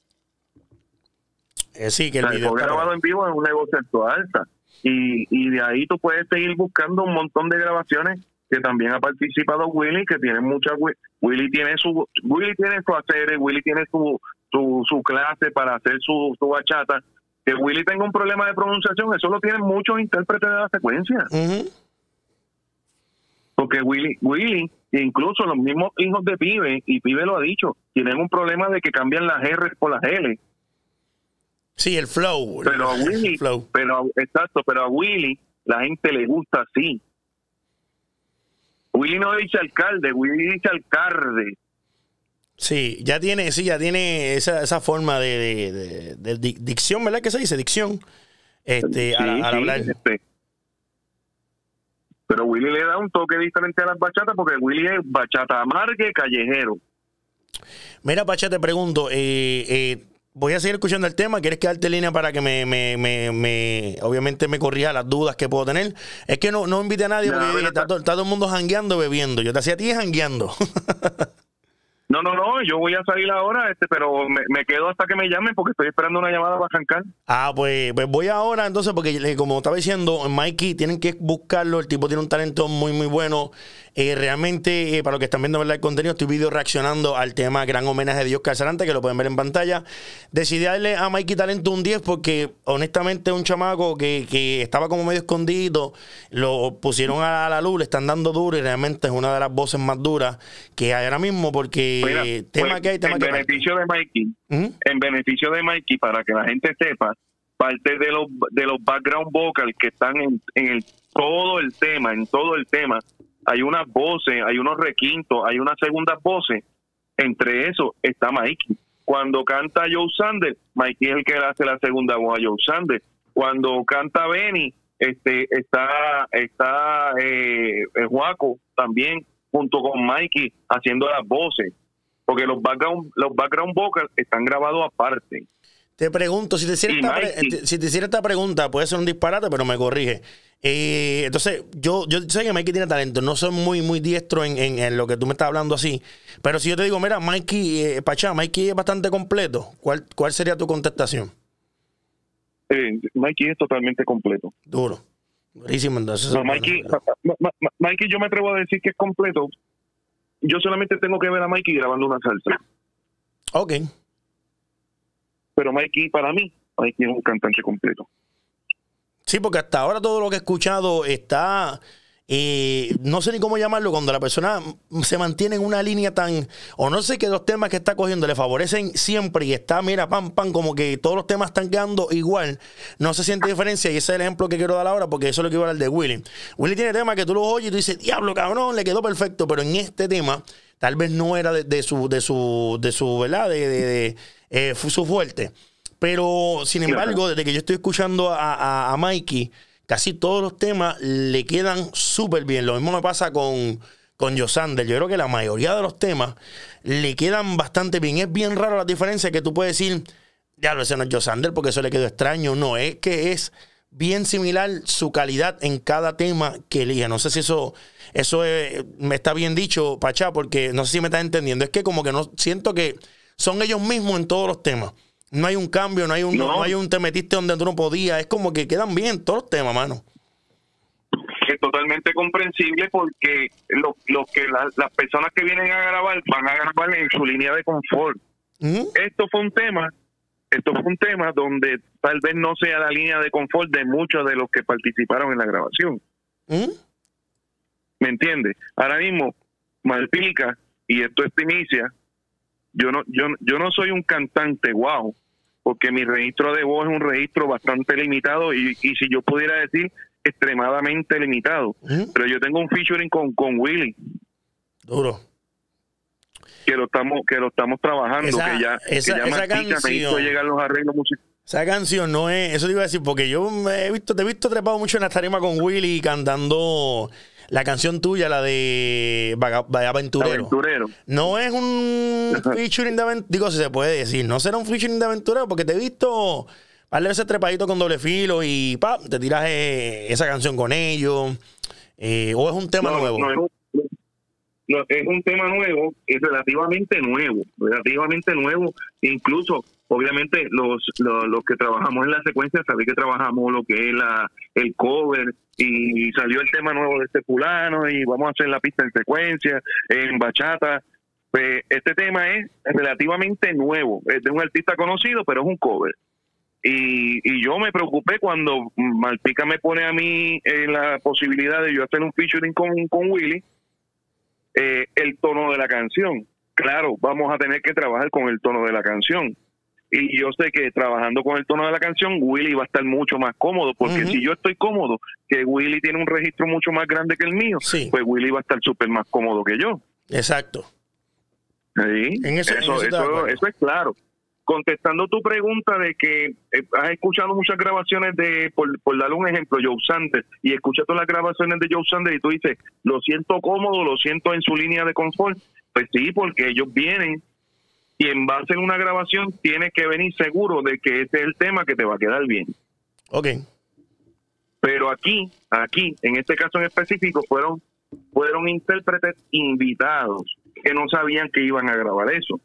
Eh, sí, que el o sea, video fue grabado en vivo en un negocio en Toa Alta. Y, y de ahí tú puedes seguir buscando un montón de grabaciones que también ha participado Willy, que tiene muchas. Willy tiene su Willy tiene su hacer, Willy tiene su Su, su clase para hacer su, su bachata. Que Willy tenga un problema de pronunciación, eso lo tienen muchos intérpretes de la secuencia. Uh-huh. Porque Willy, Willy, incluso los mismos hijos de Pibe, y Pibe lo ha dicho, tienen un problema de que cambian las R por las L. Sí, el flow. Pero a Willy, flow. pero exacto, pero a Willy la gente le gusta así. Willy no dice alcalde, Willy dice alcalde. Sí, ya tiene, sí, ya tiene esa, esa forma de, de, de, de, de dicción, ¿verdad? ¿Qué se dice? Dicción. Este, sí, al, al sí, hablar. Este. Pero Willy le da un toque diferente a las bachatas porque Willy es bachata amargue callejero. Mira, Pacha, te pregunto, eh, eh, voy a seguir escuchando el tema. ¿Quieres quedarte en línea para que me, me, me, me obviamente me corrija las dudas que puedo tener? Es que no, no invité a nadie porque no, está, está todo el mundo jangueando, bebiendo. Yo te hacía a ti jangueando. No, no, no, yo voy a salir ahora, este, pero me, me quedo hasta que me llamen porque estoy esperando una llamada para arrancar. Ah, pues, pues voy ahora entonces porque como estaba diciendo, Mikey, tienen que buscarlo, el tipo tiene un talento muy, muy bueno. Eh, realmente, eh, para los que están viendo ¿verdad? el contenido, estoy video reaccionando al tema Gran Homenaje de Dios Sarante, que lo pueden ver en pantalla. Decidí darle a Mikey Talento un diez porque honestamente es un chamaco que, que estaba como medio escondido, lo pusieron a la luz, le están dando duro y realmente es una de las voces más duras que hay ahora mismo porque Mira, tema pues, que hay, tema en que beneficio de Mikey, ¿Mm? en beneficio de Mikey, para que la gente sepa, parte de los de los background vocals que están en, en el, todo el tema, en todo el tema, hay unas voces, hay unos requintos, hay unas segundas voces, entre eso está Mikey. Cuando canta Joe Sander, Mikey es el que le hace la segunda voz a Joe Sander. Cuando canta Benny, este está está eh, Juaco también junto con Mikey haciendo las voces, porque los background los background vocals están grabados aparte. Te pregunto, si te, hiciera esta pre si te hiciera esta pregunta, puede ser un disparate, pero me corrige. Eh, entonces, yo, yo sé que Mikey tiene talento, no soy muy, muy diestro en, en, en lo que tú me estás hablando así, pero si yo te digo, mira, Mikey, eh, Pachá, Mikey es bastante completo, ¿cuál, cuál sería tu contestación? Eh, Mikey es totalmente completo. Duro. Durísimo, entonces. No, Mikey, ma, ma, ma, Mikey, yo me atrevo a decir que es completo. Yo solamente tengo que ver a Mikey grabando una salsa. Ok. Pero Mikey, para mí, Mikey es un cantante completo. Sí, porque hasta ahora todo lo que he escuchado está, eh, no sé ni cómo llamarlo, cuando la persona se mantiene en una línea tan, o no sé que los temas que está cogiendo le favorecen siempre y está, mira, pam, pam, como que todos los temas están quedando igual, no se siente diferencia y ese es el ejemplo que quiero dar ahora porque eso es lo que iba a hablar de Willy. Willy tiene temas que tú los oyes y tú dices, diablo, cabrón, le quedó perfecto, pero en este tema tal vez no era de, de su, de su, de su, ¿verdad? De, de, de eh, su fuerte. Pero, sin embargo, desde que yo estoy escuchando a, a, a Mikey, casi todos los temas le quedan súper bien. Lo mismo me pasa con, con Joe Sander. Yo creo que la mayoría de los temas le quedan bastante bien. Es bien raro la diferencia que tú puedes decir, ya lo ese no es Joe Sander porque eso le quedó extraño. No, es que es bien similar su calidad en cada tema que elige. No sé si eso, eso es, me está bien dicho, Pachá, porque no sé si me estás entendiendo. Es que como que no siento que son ellos mismos en todos los temas. No hay un cambio, no hay un, no. no hay un te metiste donde tú no podías. Es como que quedan bien todos los temas, mano. Es totalmente comprensible porque lo, lo que la, las personas que vienen a grabar van a grabar en su línea de confort. Uh-huh. Esto fue un tema, esto fue un tema donde tal vez no sea la línea de confort de muchos de los que participaron en la grabación. Uh-huh. ¿Me entiendes? Ahora mismo, Malpica, y esto es primicia, yo no, yo, yo no soy un cantante, wow, porque mi registro de voz es un registro bastante limitado y, y si yo pudiera decir, extremadamente limitado. ¿Mm? Pero yo tengo un featuring con, con Willy. Duro. Que lo estamos, que lo estamos trabajando, esa, que ya, esa, que ya esa canción, me hizo llegar los arreglos musicales. Esa canción no es, eso te iba a decir, porque yo me he visto, te he visto trepado mucho en la tarima con Willy cantando la canción tuya, la de Aventurero. Aventurero. No es un featuring de aventurero, digo, si se puede decir, no será un featuring de Aventurero, porque te he visto darle ese trepadito con doble filo y pa, te tiras eh, esa canción con ellos, eh, o es un tema no, nuevo. No, no, no, es un tema nuevo, es relativamente nuevo, relativamente nuevo, incluso obviamente los, los los que trabajamos en la secuencia sabéis que trabajamos lo que es la el cover y salió el tema nuevo de este fulano y vamos a hacer la pista en secuencia, en bachata. Pues este tema es relativamente nuevo, es de un artista conocido, pero es un cover. Y, y yo me preocupé cuando Malpica me pone a mí eh, la posibilidad de yo hacer un featuring con, con Willy, eh, el tono de la canción. Claro, vamos a tener que trabajar con el tono de la canción. Y yo sé que trabajando con el tono de la canción, Willy va a estar mucho más cómodo, porque uh-huh. si yo estoy cómodo, que Willy tiene un registro mucho más grande que el mío, sí. pues Willy va a estar súper más cómodo que yo. Exacto. Sí, en eso, eso, en eso, eso, eso es claro. Contestando tu pregunta de que eh, has escuchado muchas grabaciones de, por, por darle un ejemplo, Joe Sander, y escuchas todas las grabaciones de Joe Sander y tú dices, lo siento cómodo, lo siento en su línea de confort, pues sí, porque ellos vienen, quien va a hacer una grabación tiene que venir seguro de que ese es el tema que te va a quedar bien. Ok. Pero aquí, aquí, en este caso en específico, fueron, fueron intérpretes invitados. que no sabían que iban a grabar eso.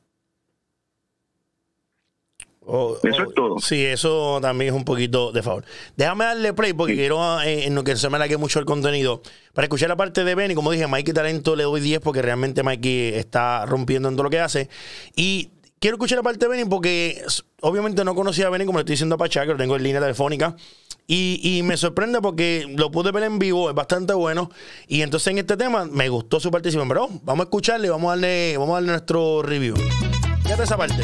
Oh, eso oh, es todo. Sí, eso también es un poquito de favor. Déjame darle play porque sí. quiero eh, en lo que se me lague mucho el contenido. Para escuchar la parte de Benny, como dije, Mikey Talento le doy diez porque realmente Mikey está rompiendo en todo lo que hace. Y quiero escuchar la parte de Benny porque obviamente no conocía a Benny, como le estoy diciendo a Pachá, que lo tengo en línea telefónica. Y, y me sorprende porque lo pude ver en vivo, es bastante bueno. Y entonces en este tema me gustó su participación. Pero vamos a escucharle y vamos a darle, vamos a darle nuestro review. Fíjate esa parte.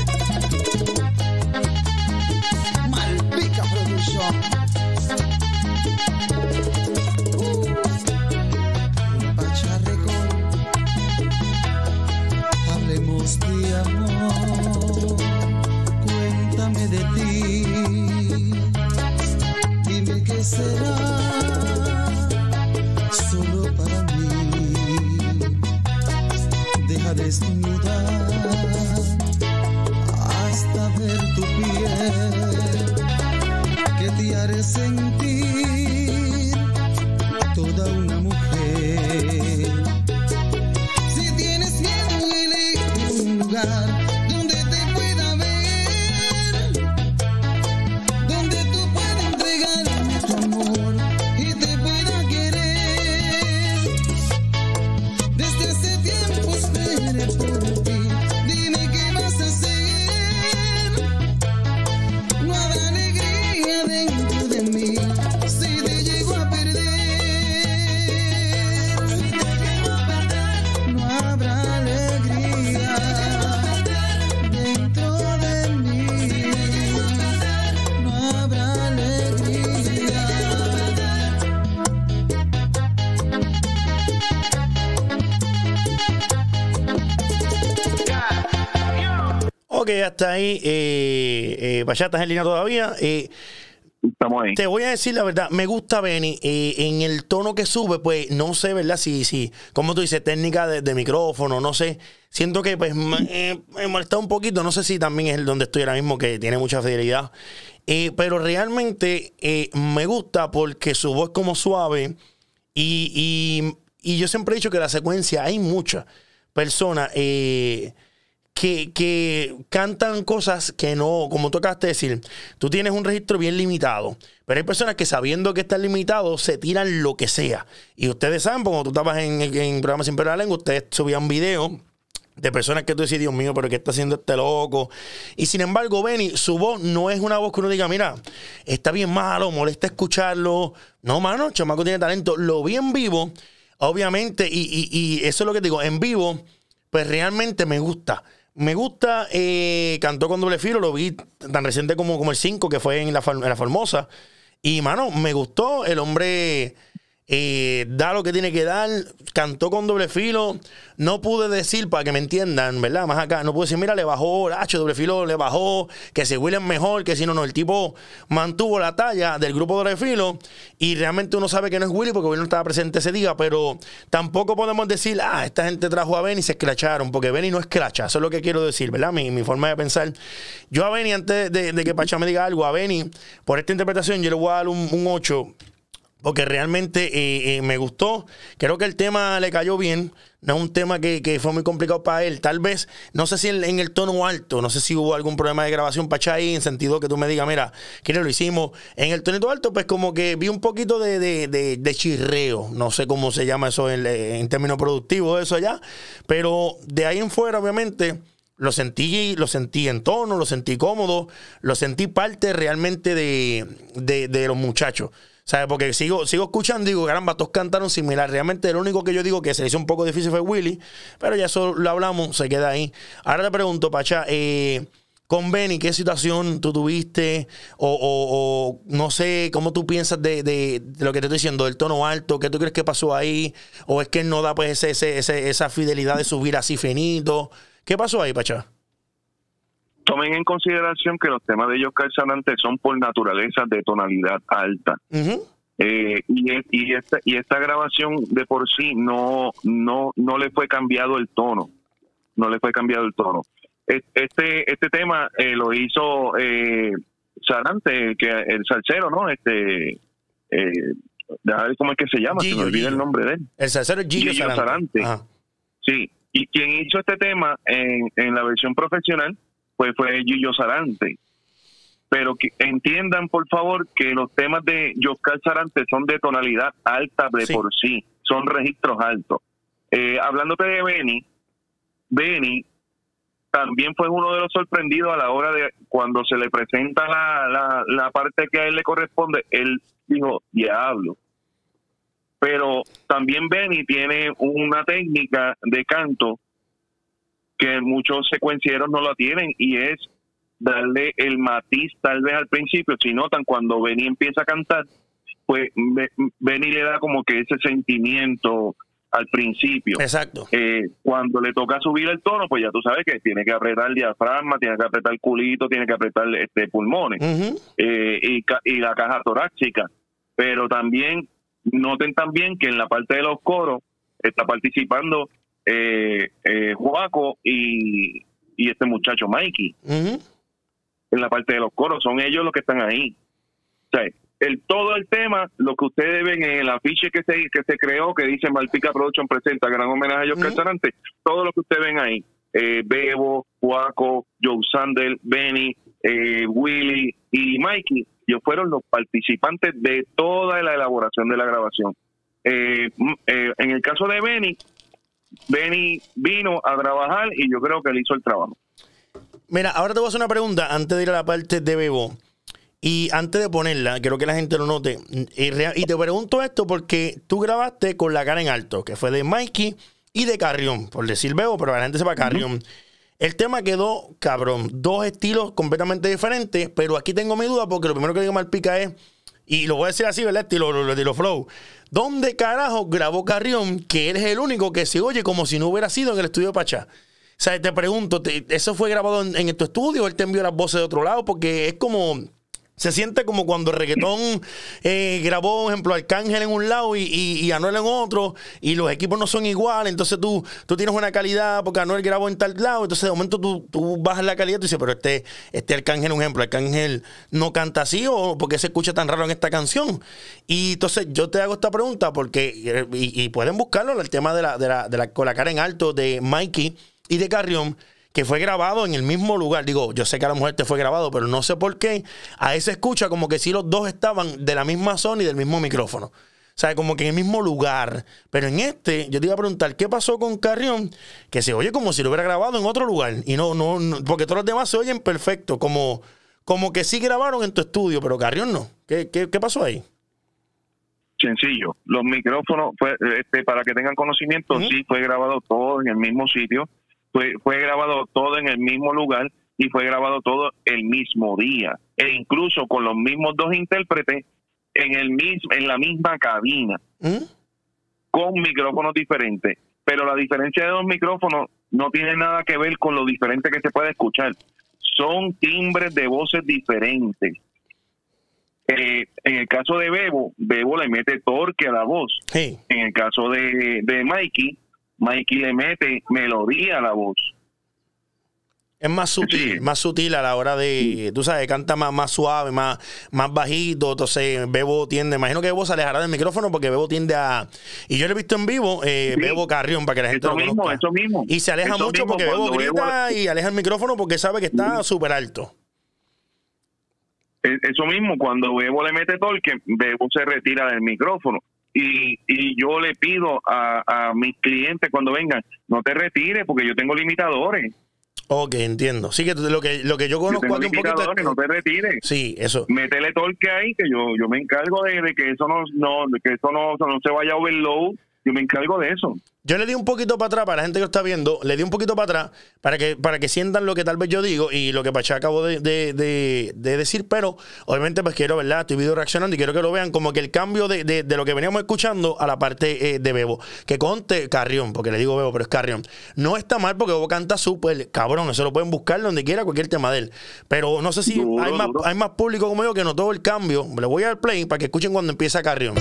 Malpica Production. Pachá Record. Hablemos de amor. Cuéntame de ti. Dime qué será solo para mí. Deja desnudar hasta ver tu piel, que te haré sentir toda una mujer. Si tienes miedo, elige un lugar donde te pueda ver, donde tú puedas entregarme tu amor y te pueda querer. Desde hace tiempo esperé por ti. Dime qué vas a hacer. No habrá alegría dentro de mí si te llego a perder. Si te llego a perder, no habrá alegría dentro de mí. No habrá alegría. Ok, hasta ahí. Eh, eh, Pachá, ¿estás en línea todavía? Eh, Estamos ahí. Te voy a decir la verdad, me gusta Benny, eh, en el tono que sube, pues no sé, ¿verdad? Si, si como tú dices, técnica de, de micrófono, no sé. Siento que pues me, eh, me molesta un poquito, no sé si también es el donde estoy ahora mismo, que tiene mucha fidelidad. Eh, pero realmente eh, me gusta porque su voz es como suave y, y, y yo siempre he dicho que la secuencia, hay muchas personas eh, que, que cantan cosas que no, como tú acabaste de decir, tú tienes un registro bien limitado, pero hay personas que sabiendo que están limitados se tiran lo que sea. Y ustedes saben, porque cuando tú estabas en, en programas Sin Pelo en la Lengua, ustedes subían videos de personas que tú decís, Dios mío, pero ¿qué está haciendo este loco? Y sin embargo, Benny, su voz no es una voz que uno diga, mira, está bien malo, molesta escucharlo. No, mano, el chamaco tiene talento. Lo vi en vivo, obviamente, y, y, y eso es lo que digo, en vivo, pues realmente me gusta. Me gusta, eh, cantó con doble filo, lo vi tan reciente como, como el cinco, que fue en la, en la Formosa. Y, mano, me gustó. El hombre eh, da lo que tiene que dar. Cantó con doble filo. No pude decir, para que me entiendan, ¿verdad? Más acá, no pude decir, mira, le bajó, H, doble filo le bajó, que si William mejor, que si no, no. El tipo mantuvo la talla del grupo doble filo y realmente uno sabe que no es Willy porque Willy no estaba presente ese día, pero tampoco podemos decir, ah, esta gente trajo a Benny y se escracharon, porque Benny no escracha. Eso es lo que quiero decir, ¿verdad? Mi, mi forma de pensar. Yo a Benny, antes de, de que Pachá me diga algo, a Benny, por esta interpretación, yo le voy a dar un, un ocho. Porque realmente eh, eh, me gustó. Creo que el tema le cayó bien. No es un tema que, que fue muy complicado para él. Tal vez, no sé si en, en el tono alto, no sé si hubo algún problema de grabación, Pachá, ahí, en sentido que tú me digas, mira, ¿qué lo hicimos? En el tonito alto, pues como que vi un poquito de, de, de, de chirreo. No sé cómo se llama eso en, en términos productivos, eso allá. Pero de ahí en fuera, obviamente, lo sentí, lo sentí en tono, lo sentí cómodo, lo sentí parte realmente de, de, de los muchachos. ¿Sabes? Porque sigo, sigo escuchando y digo, caramba, todos cantaron similar. Realmente el único que yo digo que se le hizo un poco difícil fue Willy, pero ya eso lo hablamos, se queda ahí. Ahora te pregunto, Pachá, eh, con Benny, ¿qué situación tú tuviste? O, o, o no sé, ¿cómo tú piensas de, de, de lo que te estoy diciendo, del tono alto? ¿Qué tú crees que pasó ahí? ¿O es que él no da pues ese, ese, ese, esa fidelidad de subir así finito? ¿Qué pasó ahí, Pachá? Tomen en consideración que los temas de Oscar Sarante son por naturaleza de tonalidad alta. Uh-huh. eh, y, y, esta, y esta grabación de por sí no, no, no le fue cambiado el tono. No le fue cambiado el tono. Este, este tema eh, lo hizo eh, Sarante, que el salsero, ¿no? Este, eh, ¿cómo es que se llama? Gillo, se me olvida Gillo. el nombre de él. El salsero es Gillo, Gillo Sarante. Sarante. Sí. Y quien hizo este tema en, en la versión profesional pues fue Gillo Sarante. Pero que entiendan, por favor, que los temas de Yoscar Sarante son de tonalidad alta de sí. por sí, son registros altos. Eh, hablándote de Benny, Benny también fue uno de los sorprendidos a la hora de cuando se le presenta la, la, la parte que a él le corresponde, él dijo, diablo. Pero también Benny tiene una técnica de canto que muchos secuencieros no la tienen, y es darle el matiz tal vez al principio. Si notan, cuando Benny empieza a cantar, pues Benny le da como que ese sentimiento al principio. Exacto. Eh, cuando le toca subir el tono, pues ya tú sabes que tiene que apretar el diafragma, tiene que apretar el culito, tiene que apretar este pulmones uh-huh. eh, y, y la caja torácica. Pero también noten también que en la parte de los coros está participando eh, eh, Juaco y, y este muchacho Mikey. Uh-huh. En la parte de los coros son ellos los que están ahí. O sea, el todo el tema, lo que ustedes ven en el afiche que se que se creó, que dice Malpica Production presenta gran homenaje a Yoscar uh-huh. Sarante, todo lo que ustedes ven ahí, eh, Bebo, Juaco, Joe Sandel, Benny, eh, Willy y Mikey, ellos fueron los participantes de toda la elaboración de la grabación. Eh, eh, en el caso de Benny, Benny vino a trabajar y yo creo que él hizo el trabajo. Mira, ahora te voy a hacer una pregunta antes de ir a la parte de Bebo. Y antes de ponerla, quiero que la gente lo note. Y, y te pregunto esto porque tú grabaste con La Cara en Alto, que fue de Mikey y de Carrión, por decir Bebo, pero la gente sepa Carrión. Uh-huh. El tema quedó cabrón. Dos estilos completamente diferentes, pero aquí tengo mi duda porque lo primero que digo Malpica es, y lo voy a decir así, ¿verdad? Estilo, lo, estilo flow. ¿Dónde carajo grabó Carrión, que él es el único que se oye como si no hubiera sido en el estudio de Pachá? O sea, te pregunto, te, ¿eso fue grabado en, en tu estudio o él te envió las voces de otro lado? Porque es como... Se siente como cuando el reggaetón eh, grabó, por ejemplo, Arcángel en un lado y, y, y Anuel en otro, y los equipos no son iguales, entonces tú, tú tienes una calidad porque Anuel grabó en tal lado, entonces de momento tú, tú bajas la calidad y tú dices, pero este, este Arcángel, un ejemplo, Arcángel no canta así o porque se escucha tan raro en esta canción. Y entonces yo te hago esta pregunta porque, y, y pueden buscarlo, el tema de la, de la, de la, con La Cara en Alto de Mikey y de Carrión, que fue grabado en el mismo lugar. Digo, yo sé que a la mujer te fue grabado, pero no sé por qué. A ese escucha como que sí los dos estaban de la misma zona y del mismo micrófono. O sea, como que en el mismo lugar. Pero en este, yo te iba a preguntar, ¿qué pasó con Carrión? Que se oye como si lo hubiera grabado en otro lugar. Y no, no, no porque todos los demás se oyen perfecto. Como, como que sí grabaron en tu estudio, pero Carrión no. ¿Qué, qué, qué pasó ahí? Sencillo. Los micrófonos, fue, este, para que tengan conocimiento, uh-huh. sí fue grabado todo en el mismo sitio. Fue, fue grabado todo en el mismo lugar y fue grabado todo el mismo día, e incluso con los mismos dos intérpretes en el mismo en la misma cabina, ¿Mm? con micrófonos diferentes. Pero la diferencia de los micrófonos no tiene nada que ver con lo diferente que se puede escuchar. Son timbres de voces diferentes. Eh, en el caso de Bebo, Bebo le mete torque a la voz. Sí. En el caso de, de Mikey, Mikey le mete melodía a la voz. Es más sutil, sí. más sutil a la hora de, tú sabes, canta más, más suave, más, más bajito. Entonces Bebo tiende, imagino que Bebo se alejará del micrófono porque Bebo tiende a, y yo lo he visto en vivo, eh, sí. Bebo Carrión, para que la gente eso lo mismo, conozca. Eso mismo. Y se aleja eso mucho mismo, porque Bebo grita Bebo... y aleja el micrófono porque sabe que está súper sí. alto. Eso mismo, cuando Bebo le mete torque, Bebo se retira del micrófono. Y, y yo le pido a, a mis clientes cuando vengan, no te retires porque yo tengo limitadores. Ok, entiendo. Sí, que lo que, lo que yo conozco yo aquí un poquito... Es... no te retires. Sí, eso. Métele torque ahí, que yo yo me encargo de, de que eso no, no de que eso no, no se vaya a overload. Yo me encargo de eso. Yo le di un poquito para atrás, para la gente que lo está viendo, le di un poquito para atrás para que para que sientan lo que tal vez yo digo y lo que Pachá acabo de, de, de, de decir, pero obviamente pues quiero, ¿verdad? Estoy video reaccionando y quiero que lo vean como que el cambio de, de, de lo que veníamos escuchando a la parte eh, de Bebo. Que conte Carrión, porque le digo Bebo, pero es Carrión. No está mal porque Bebo canta súper cabrón, eso lo pueden buscar donde quiera, cualquier tema de él. Pero no sé si duro, hay, más, hay más público como yo que notó el cambio. Le voy a dar play para que escuchen cuando empieza Carrión.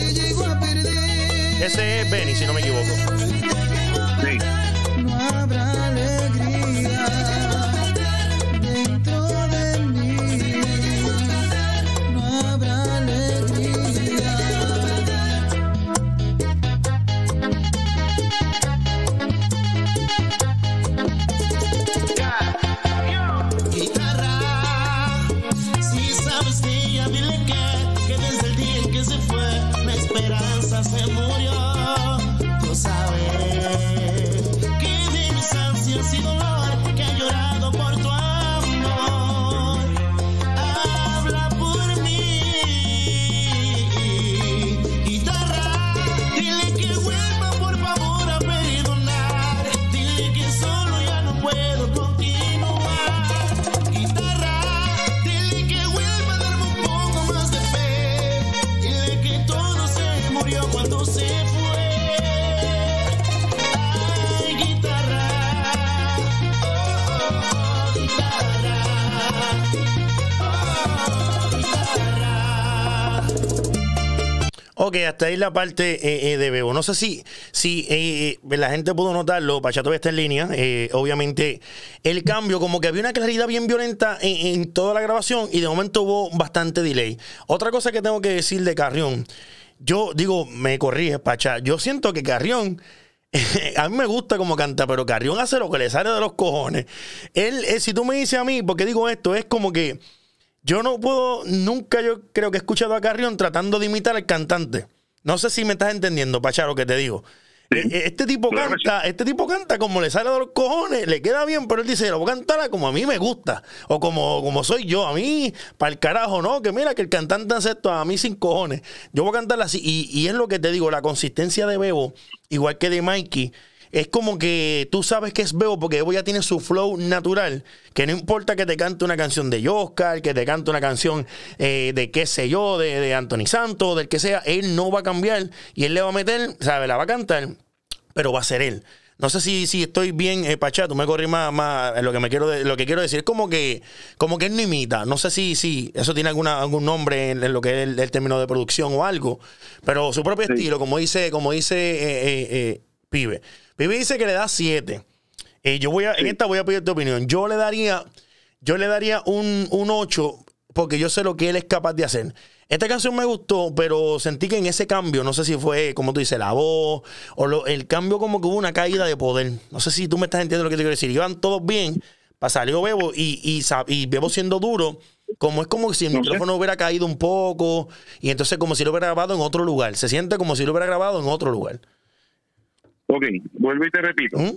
Ese es Benny, si no me equivoco. Sí. No habrá alegría dentro de mí. No habrá alegría. el que se fue, la esperanza se murió. Tú sabes que de mis ansias y dolor que he llorado por tu amor, habla por mí. Guitarra, dile que vuelva por favor a perdonar, dile que solo ya no puedo continuar. Guitarra, dile que vuelva a darme un poco más de fe, dile que todo se murió cuando se fue. Ay, guitarra, oh, guitarra, oh, guitarra. Ok, hasta ahí la parte eh, eh, de Bebo. No sé si, si eh, eh, la gente pudo notarlo. Pachá todavía está en línea. Eh, obviamente, el cambio, como que había una claridad bien violenta en, en toda la grabación y de momento hubo bastante delay. Otra cosa que tengo que decir de Carrión, yo digo, me corrige, Pachá, yo siento que Carrión, a mí me gusta como canta, pero Carrión hace lo que le sale de los cojones. Él, eh, si tú me dices a mí, porque digo esto, es como que yo no puedo, nunca yo creo que he escuchado a Carrión tratando de imitar al cantante. No sé si me estás entendiendo, Pachá, lo que te digo. Sí. Este tipo Claro que canta, este tipo canta como le sale de los cojones, le queda bien, pero él dice, lo voy a cantar como a mí me gusta, o como, como soy yo, a mí, para el carajo, ¿no? Que mira, que el cantante hace esto a mí sin cojones. Yo voy a cantarla así, y, y es lo que te digo, la consistencia de Bebo, igual que de Mikey, es como que tú sabes que es Bebo porque Bebo ya tiene su flow natural, que no importa que te cante una canción de Oscar, que te cante una canción eh, de qué sé yo, de, de Anthony Santos, del que sea, él no va a cambiar y él le va a meter, ¿sabes? La va a cantar, pero va a ser él. No sé si, si estoy bien, eh, Pachá, tú me corrí más, más en lo que me quiero de, lo que quiero decir. Es como que, como que él no imita. No sé si, si eso tiene alguna, algún nombre en, en lo que es el, el término de producción o algo. Pero su propio Sí. estilo, como dice, como dice eh, eh, eh, Pibe. Pibe dice que le da siete. Eh, yo voy a, Sí. en esta voy a pedir tu opinión. Yo le daría, yo le daría un, un ocho porque yo sé lo que él es capaz de hacer. Esta canción me gustó, pero sentí que en ese cambio, no sé si fue, como tú dices, la voz, o lo, el cambio como que hubo una caída de poder. No sé si tú me estás entendiendo lo que te quiero decir. Iban todos bien, para salió Bebo, y, y, y Bebo siendo duro, como es como si el No sé. micrófono hubiera caído un poco, y entonces como si lo hubiera grabado en otro lugar. Se siente como si lo hubiera grabado en otro lugar. Ok, vuelvo y te repito. ¿Mm?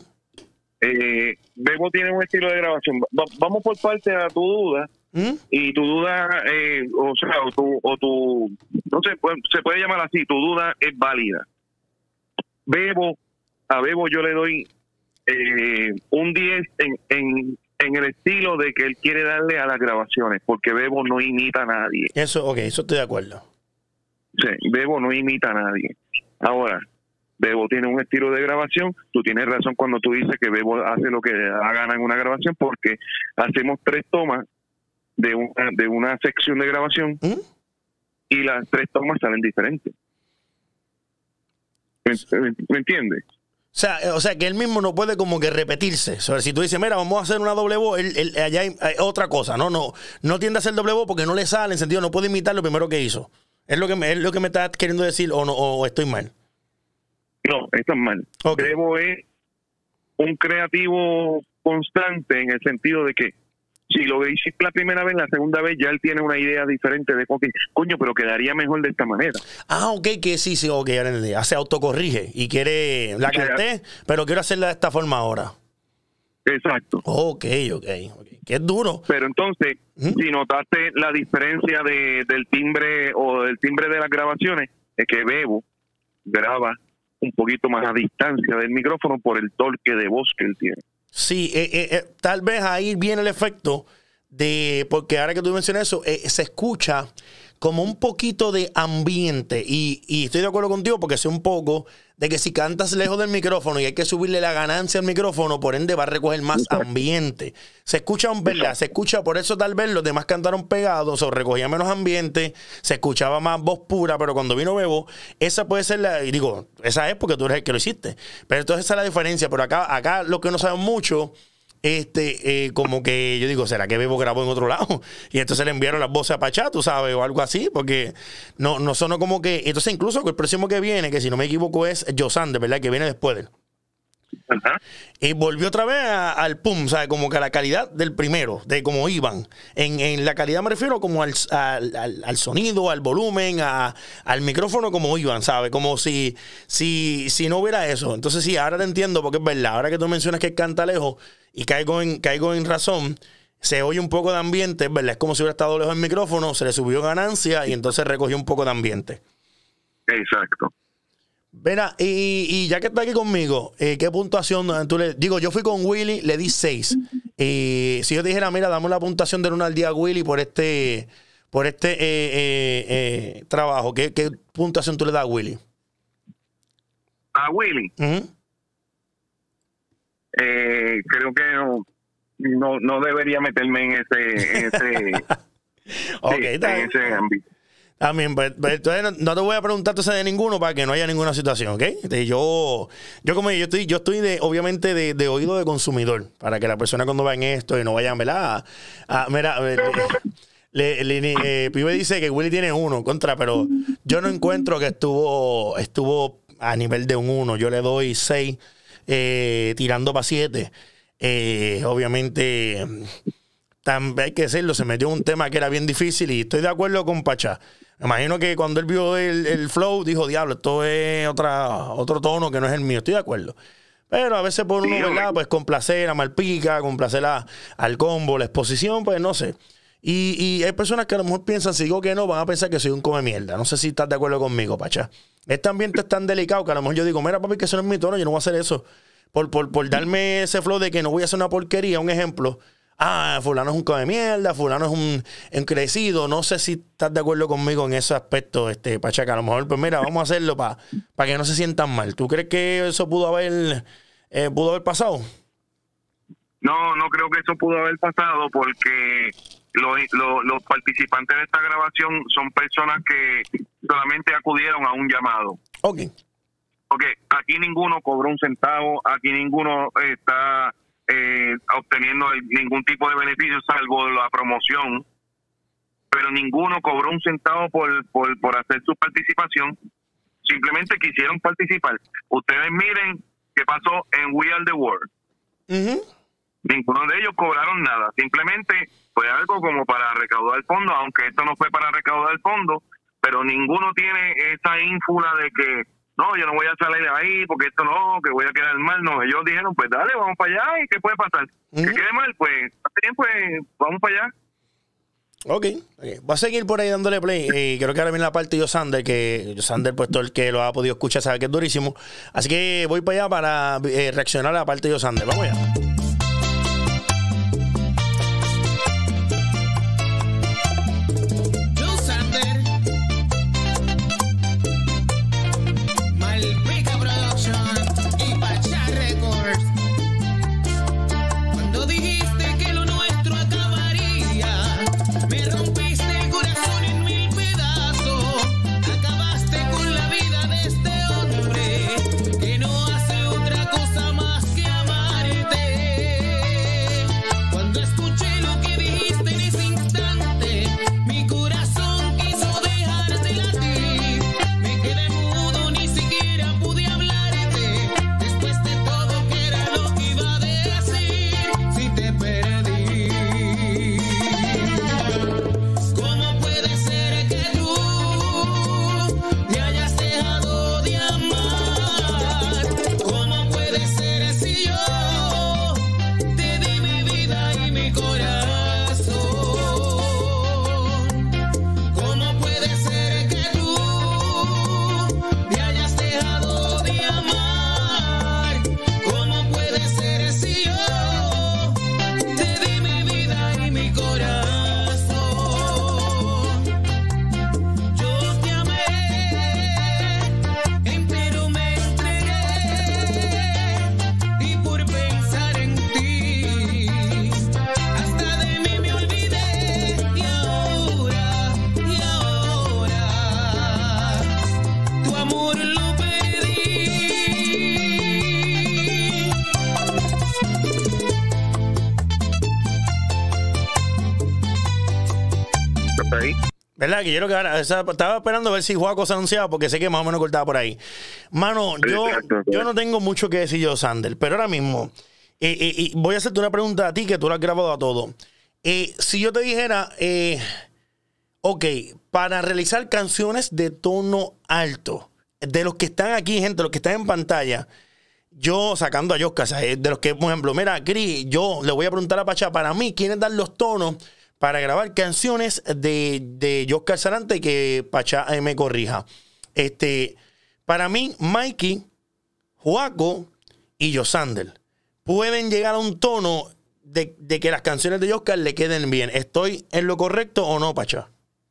Eh, Bebo tiene un estilo de grabación. Va- vamos por parte a tu duda. ¿Mm? Y tu duda, eh, o sea, o tu, o tu, no sé, pues, se puede llamar así, tu duda es válida. Bebo, a Bebo yo le doy eh, un diez en, en, en el estilo de que él quiere darle a las grabaciones, porque Bebo no imita a nadie. Eso, ok, eso estoy de acuerdo. Sí, Bebo no imita a nadie. Ahora, Bebo tiene un estilo de grabación. Tú tienes razón cuando tú dices que Bebo hace lo que le da gana en una grabación, porque hacemos tres tomas de una, de una sección de grabación ¿Mm? y las tres tomas salen diferentes. ¿Me, me, me entiendes? O sea, eh, o sea, que él mismo no puede como que repetirse. O sea, si tú dices, mira, vamos a hacer una doble voz, él, él- allá hay, hay otra cosa. No, no, no tiende a hacer doble voz porque no le sale, en sentido, no puede imitar lo primero que hizo. Es lo que me, es lo que me está queriendo decir, o no, o estoy mal. No, estás mal. Ok. Bebo es un creativo constante en el sentido de que si lo hiciste la primera vez, la segunda vez ya él tiene una idea diferente de okay, coño, pero quedaría mejor de esta manera. Ah, ok, que sí, sí, ok, ahora entendí. Se autocorrige y quiere, la O sea, canté, pero quiero hacerla de esta forma ahora. Exacto. Ok, ok, ok. Que es duro. Pero entonces, ¿Mm? si notaste la diferencia de, del timbre o del timbre de las grabaciones, es que Bebo graba un poquito más a distancia del micrófono por el torque de voz que él tiene. Sí, eh, eh, eh, tal vez ahí viene el efecto de, porque ahora que tú mencionas eso, eh, se escucha como un poquito de ambiente y, y estoy de acuerdo contigo porque sé un poco de que si cantas lejos del micrófono y hay que subirle la ganancia al micrófono, por ende va a recoger más Exacto. ambiente. Se escucha, un ¿verdad? Se escucha, por eso tal vez los demás cantaron pegados o recogía menos ambiente, se escuchaba más voz pura, pero cuando vino Bebo, esa puede ser la, y digo, esa es porque tú eres el que lo hiciste. Pero entonces esa es la diferencia, pero acá, acá lo que no saben mucho, este, eh, como que yo digo, ¿será que Bebo grabó en otro lado? Y entonces le enviaron las voces a Pachá, tú sabes, o algo así, porque no, no sonó como que, entonces incluso el próximo que viene, que si no me equivoco es Josan, de verdad, que viene después de él. Ajá. Y volvió otra vez a- al pum, ¿sabes? Como que a la calidad del primero, de cómo iban. En, en la calidad me refiero como al, al, al- al sonido, al volumen, a- al micrófono, como iban, ¿sabes? Como si, si, si no hubiera eso. Entonces sí, ahora te entiendo porque es verdad. Ahora que tú mencionas que canta lejos y caigo en, caigo en razón, se oye un poco de ambiente, ¿verdad? Es como si hubiera estado lejos el micrófono, se le subió ganancia y entonces recogió un poco de ambiente. Exacto. Verá, y, y ya que está aquí conmigo, eh, ¿qué puntuación tú le digo? Yo fui con Willy, le di seis. Y si yo te dijera, mira, dame la puntuación del uno al día a Willy por este por este eh, eh, eh, trabajo, ¿qué, ¿qué puntuación tú le das a Willy? A Willy, Uh-huh. eh, creo que no, no, no debería meterme en ese, en ese, Ok, sí, está en bien. ese ámbito. También, pues, pues, entonces no, no te voy a preguntar entonces de ninguno para que no haya ninguna situación, ¿ok? De yo, yo como yo estoy, yo estoy de, obviamente, de, de oído de consumidor, para que la persona cuando va en esto y no vayan, ¿verdad? Ah, mira, eh, le, le, le- eh, Pibe dice que Willy tiene uno contra, pero yo no encuentro que estuvo, estuvo a nivel de un uno. Yo le doy seis, eh, tirando para siete. Eh, obviamente, también hay que decirlo, se metió en un tema que era bien difícil y estoy de acuerdo con Pachá. Me imagino que cuando él vio el, el flow, dijo, diablo, esto es otra, otro tono que no es el mío. Estoy de acuerdo. Pero a veces por uno, Sí, ¿verdad? hombre. Pues complacer a Malpica, complacer a- al combo, la exposición, pues no sé. Y, y hay personas que a lo mejor piensan, si digo que no, van a pensar que soy un come mierda. No sé si estás de acuerdo conmigo, Pachá. Este ambiente es tan delicado que a lo mejor yo digo, mira, papi, que eso no es mi tono, yo no voy a hacer eso. Por, por, por darme ese flow de que no voy a hacer una porquería, un ejemplo. Ah, fulano es un come mierda, fulano es un encrecido. No sé si estás de acuerdo conmigo en ese aspecto, este, Pachaca. A lo mejor, pues mira, vamos a hacerlo para pa que no se sientan mal. ¿Tú crees que eso pudo haber, eh, pudo haber pasado? No, no creo que eso pudo haber pasado porque los, los, los participantes de esta grabación son personas que solamente acudieron a un llamado. Ok. Porque aquí ninguno cobró un centavo, aquí ninguno está eh, obteniendo el- ningún tipo de beneficio salvo la promoción, pero ninguno cobró un centavo por, por, por hacer su participación, simplemente quisieron participar. Ustedes miren qué pasó en We Are the World. Ujú. Ninguno de ellos cobraron nada, simplemente fue algo como para recaudar fondos, aunque esto no fue para recaudar fondos, pero ninguno tiene esa ínfula de que no, yo no voy a salir de ahí porque esto no, que voy a quedar mal. No, ellos dijeron, pues dale, vamos para allá. ¿Y qué puede pasar? Ujú. Que quede mal, pues está bien, pues vamos para allá. Ok, ok. Voy a seguir por ahí dándole play. Eh, creo que ahora viene la parte de Yosander, que Yosander, pues todo el que lo ha podido escuchar sabe que es durísimo. Así que voy para allá para eh, reaccionar a la parte de Yosander. Vamos allá. Joe Sander, Malpica Production y Pachá Records. Cuando dijiste que lo nuestro acabaría, me rompiste el corazón en mil pedazos. Acabaste con la vida de este hombre que no hace otra cosa más que amarte. ¿Verdad? Que yo creo que ahora, esa, estaba esperando a ver si Juaco se anunciaba porque sé que más o menos cortaba por ahí. Mano, yo, yo no tengo mucho que decir yo, Sander, pero ahora mismo eh, eh, eh, voy a hacerte una pregunta a ti que tú lo has grabado a todo. Eh, si yo te dijera, eh, ok, para realizar canciones de tono alto, de los que están aquí, gente, los que están en pantalla, yo sacando a Yoscar, de los que, por ejemplo, mira, Cris, yo le voy a preguntar a Pachá, para mí, ¿quiénes dan los tonos para grabar canciones de, de Yoscar Sarante y que Pachá eh, me corrija? Este, para mí, Mikey, Juaco y Yosander pueden llegar a un tono de, de que las canciones de Yoscar le queden bien. ¿Estoy en lo correcto o no, Pachá?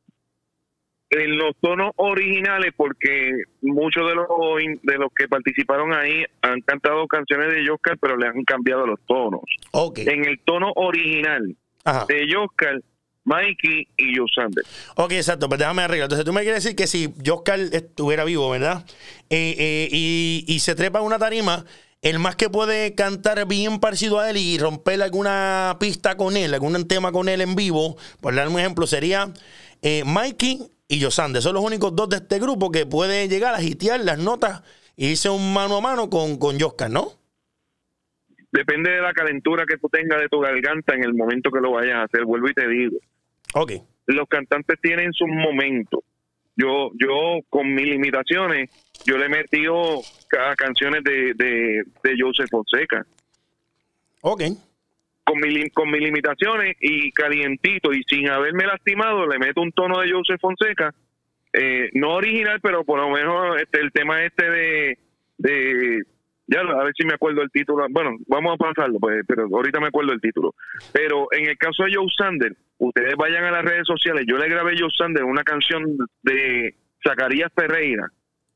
En los tonos originales, porque muchos de los de los que participaron ahí han cantado canciones de Yoscar, pero le han cambiado los tonos. Okay. En el tono original Ajá. de Yoscar, Mikey y Yosander. Ok, exacto, pues déjame arreglar. Entonces tú me quieres decir que si Yoscar estuviera vivo, ¿verdad? Eh, eh, y, y se trepa en una tarima, el más que puede cantar bien parecido a él y romper alguna pista con él, algún tema con él en vivo, por dar un ejemplo, sería eh, Mikey y Yosander. Son los únicos dos de este grupo que puede llegar a hitear las notas y irse un mano a mano con, con Yoscar, ¿no? Depende de la calentura que tú tengas de tu garganta en el momento que lo vayas a hacer. Vuelvo y te digo. Ok. Los cantantes tienen sus momentos. Yo, yo con mis limitaciones, yo le he metido a canciones de, de, de Joseph Fonseca. Ok. Con, mi, con mis limitaciones y calientito y sin haberme lastimado, le meto un tono de Joseph Fonseca, eh, no original, pero por lo menos este, el tema este de, de ya a ver si me acuerdo el título, bueno, vamos a pasarlo, pues, pero ahorita me acuerdo el título. Pero en el caso de Yosander, ustedes vayan a las redes sociales, yo le grabé a Yosander una canción de Zacarías Ferreira,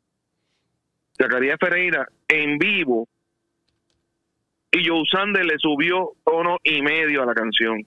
Zacarías Ferreira en vivo, y Yosander le subió tono y medio a la canción.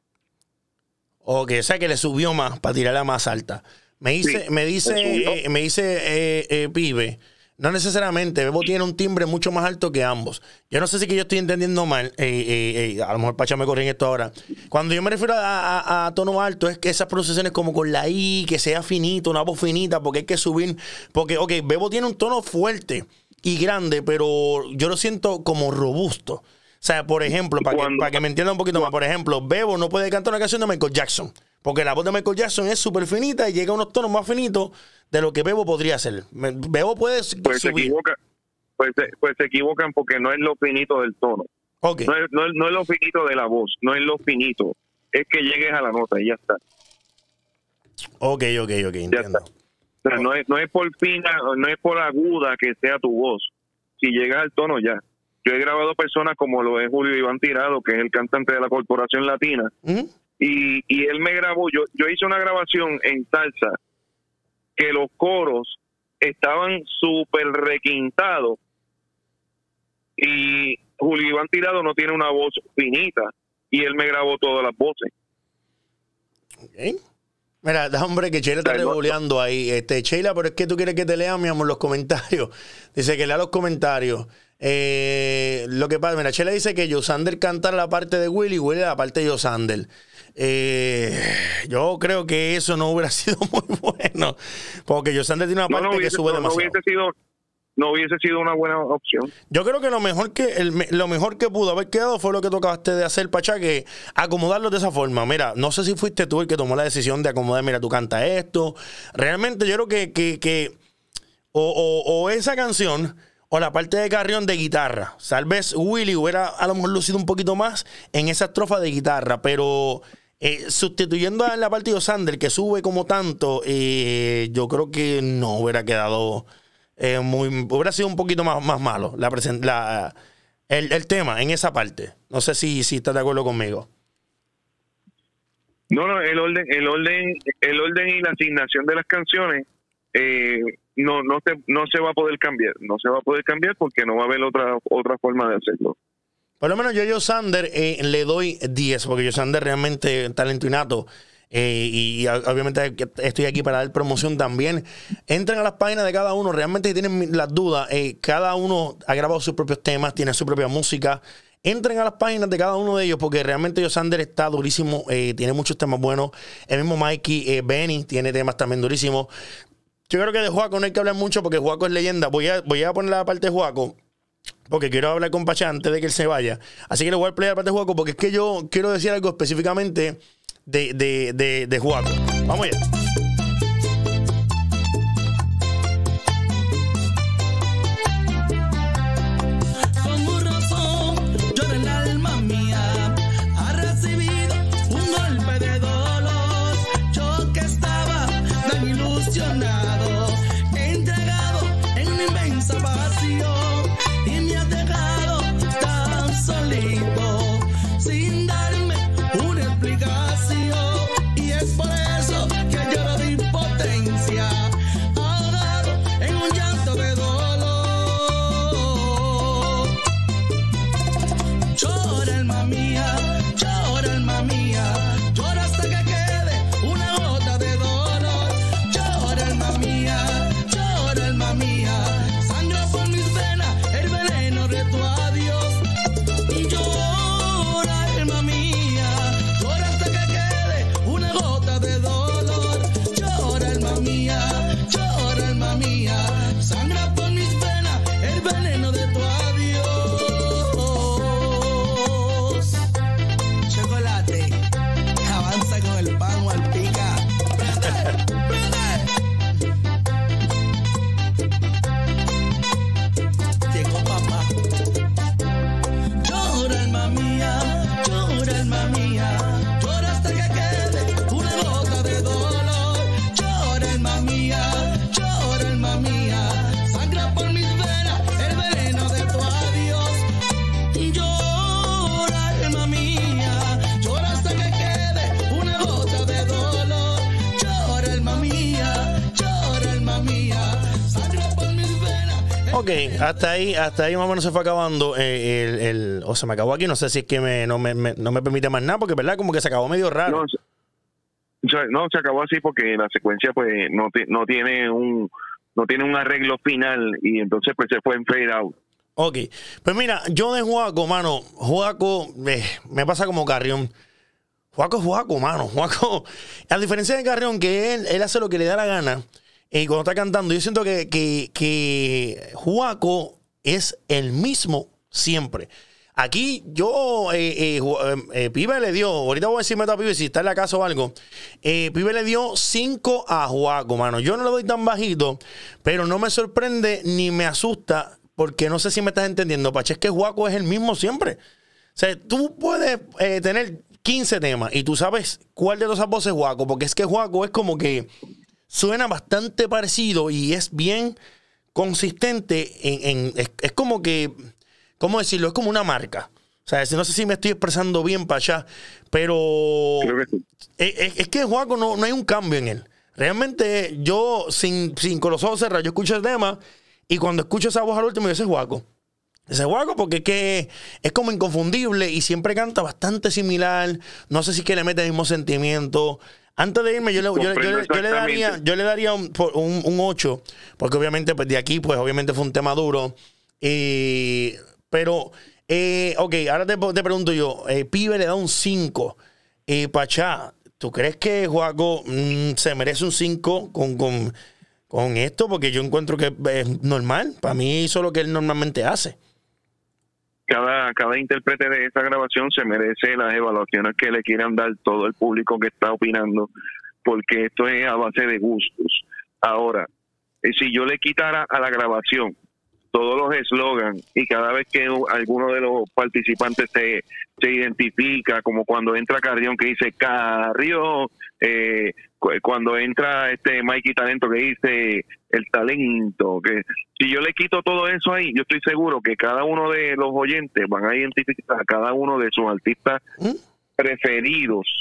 Ok, o sea que le subió más para tirarla más alta. Me dice, sí, me dice, eh, me dice eh, eh, Pibe, no necesariamente, Bebo tiene un timbre mucho más alto que ambos. Yo no sé si que yo estoy entendiendo mal, eh, eh, eh, a lo mejor Pacha me corrigen esto ahora. Cuando yo me refiero a, a, a tono alto, es que esas pronunciaciones como con la I, que sea finito, una voz finita, porque hay que subir, porque, ok, Bebo tiene un tono fuerte y grande, pero yo lo siento como robusto. O sea, por ejemplo, para que, para que me entiendan un poquito más, por ejemplo, Bebo no puede cantar una canción de Michael Jackson, porque la voz de Michael Jackson es súper finita y llega a unos tonos más finitos de lo que Bebo podría hacer. Bebo puede pues subir. Se equivoca, pues, se, pues se equivocan porque no es lo finito del tono. Okay. No, es, no, es, no es lo finito de la voz, no es lo finito. Es que llegues a la nota y ya está. Ok, ok, ok, entiendo. O sea, no es, no es por fina, no es por aguda que sea tu voz. Si llegas al tono, ya. Yo he grabado personas como lo es Julio Iván Tirado, que es el cantante de la Corporación Latina, uh-huh. y, y él me grabó, yo, yo hice una grabación en salsa, que los coros estaban súper requintados, y Julio Iván Tirado no tiene una voz finita, y él me grabó todas las voces. Okay. Mira, da hombre que Sheila está revoleando ahí. Este, Sheila, pero es que tú quieres que te lea, mi amor, los comentarios. Dice que lea los comentarios. Eh, lo que pasa, mira, Sheila dice que Yosander canta la parte de Willy y Willy la parte de Yosander. Eh, yo creo que eso no hubiera sido muy bueno, porque Yosander tiene una parte no, no hubiese, que sube no, demasiado. No hubiese sido... no hubiese sido una buena opción. Yo creo que lo mejor que el, lo mejor que pudo haber quedado fue lo que tú acabaste de hacer, Pachá, que acomodarlo de esa forma. Mira, no sé si fuiste tú el que tomó la decisión de acomodar, mira, tú canta esto. Realmente yo creo que, que, que o, o, o esa canción o la parte de Carrión de guitarra. Tal vez Willy hubiera a lo mejor lucido un poquito más en esa estrofa de guitarra, pero eh, sustituyendo a la parte de Yosander, que sube como tanto, eh, yo creo que no hubiera quedado... Eh, muy, hubiera sido un poquito más, más malo la, la, el, el tema en esa parte. No sé si, si estás de acuerdo conmigo. No, no, el orden, el orden, el orden y la asignación de las canciones eh, no, no se, no se va a poder cambiar, no se va a poder cambiar porque no va a haber otra, otra forma de hacerlo. Por lo menos yo a Yosander eh, le doy diez, porque Yosander realmente talento innato. Eh, y, y obviamente estoy aquí para dar promoción también. Entren a las páginas de cada uno, realmente tienen las dudas. Eh, cada uno ha grabado sus propios temas, tiene su propia música. entren a las páginas de cada uno de ellos porque realmente Yosander está durísimo, eh, tiene muchos temas buenos. El mismo Mikey, eh, Benny, tiene temas también durísimos. Yo creo que de Juaco no hay que hablar mucho porque Juaco es leyenda. Voy a, voy a poner la parte de Juaco porque quiero hablar con Pachá antes de que él se vaya. Así que le voy a pelear la parte de Juaco porque es que yo quiero decir algo específicamente de, de, de, de Juaco. Vamos allá. Entregado en una inmensa pasión y me has dejado tan solito sin darme una explicación y es por eso que lloro de impotencia ahogado en un llanto de dolor. Llora alma mía, llora alma mía, llora hasta que quede una gota de dolor. Llora alma mía, llora alma mía, sangra por mis venas el veneno de tu adiós. Y llora alma mía, llora hasta que quede una gota de dolor. Llora alma mía, llora alma mía, sangra por mis venas el veneno de tu adiós. Chocolate, avanza con el pan o al pica. Prende, prende. Llegó papá. Llora alma mía, llora alma mía, llora hasta que quede una gota de dolor. Llora alma mía, llora alma mía, sangra por mis venas el veneno de tu adiós. Llora alma mía, llora hasta que quede una gota de dolor. Llora alma mía, llora alma mía, sangra por mis venas. Ok, hasta ahí, hasta ahí más o menos se fue acabando eh, el, el, o se me acabó aquí, no sé si es que me, no, me, me- no me permite más nada, porque verdad como que se acabó medio raro. No, se- o sea, no, se acabó así porque la secuencia pues no, ti- no tiene un no tiene un arreglo final y entonces pues se fue en fade out. Ok, pues mira, yo de Juaco, mano, Juaco eh, me pasa como Carrión. Juaco es Juaco, mano. Juaco, a diferencia de Carrión, que él, él hace lo que le da la gana y cuando está cantando, yo siento que, que, que Juaco es el mismo siempre. Aquí yo, eh, eh, Ju- eh, eh, Pibe le dio, ahorita voy a decirme a Pibe si está en la casa o algo, eh, Pibe le dio cinco a Juaco, mano. Yo no le doy tan bajito, pero no me sorprende ni me asusta, porque no sé si me estás entendiendo, Pache, es que Juaco es el mismo siempre. O sea, tú puedes eh, tener quince temas y tú sabes cuál de todas esas voces es Juaco, porque es que Juaco es como que suena bastante parecido y es bien consistente en... en- es, es como que, ¿cómo decirlo? Es como una marca. O sea, no sé si me estoy expresando bien para allá, pero Creo que sí. es, es- es que Juaco no, no hay un cambio en él. Realmente yo, sin, sin con los ojos cerrados, yo escucho el tema y cuando escucho esa voz al último, yo sé Juaco. Ese Juaco porque es que es como inconfundible y siempre canta bastante similar. No sé si es que le mete el mismo sentimiento. Antes de irme, yo le, yo, le- yo le- yo le daría, yo le daría un, por- un, un ocho, porque obviamente pues de aquí, pues obviamente fue un tema duro. Y, pero, eh, ok, ahora te, te pregunto yo, eh, Pibe le da un cinco. Eh, Pachá, ¿tú crees que Juaco mm, se merece un cinco con, con, con esto? Porque yo encuentro que es normal. Para mí hizo lo que él normalmente hace. Cada, cada intérprete de esa grabación se merece las evaluaciones que le quieran dar todo el público que está opinando, porque esto es a base de gustos. Ahora, eh, si yo le quitara a la grabación todos los eslogans y cada vez que u- alguno de los participantes se, se identifica, como cuando entra Carrión que dice Carrión, eh, cu- cuando entra este Mikey Talento que dice el talento, que si yo le quito todo eso ahí, yo estoy seguro que cada uno de los oyentes van a identificar a cada uno de sus artistas ¿Mm? preferidos,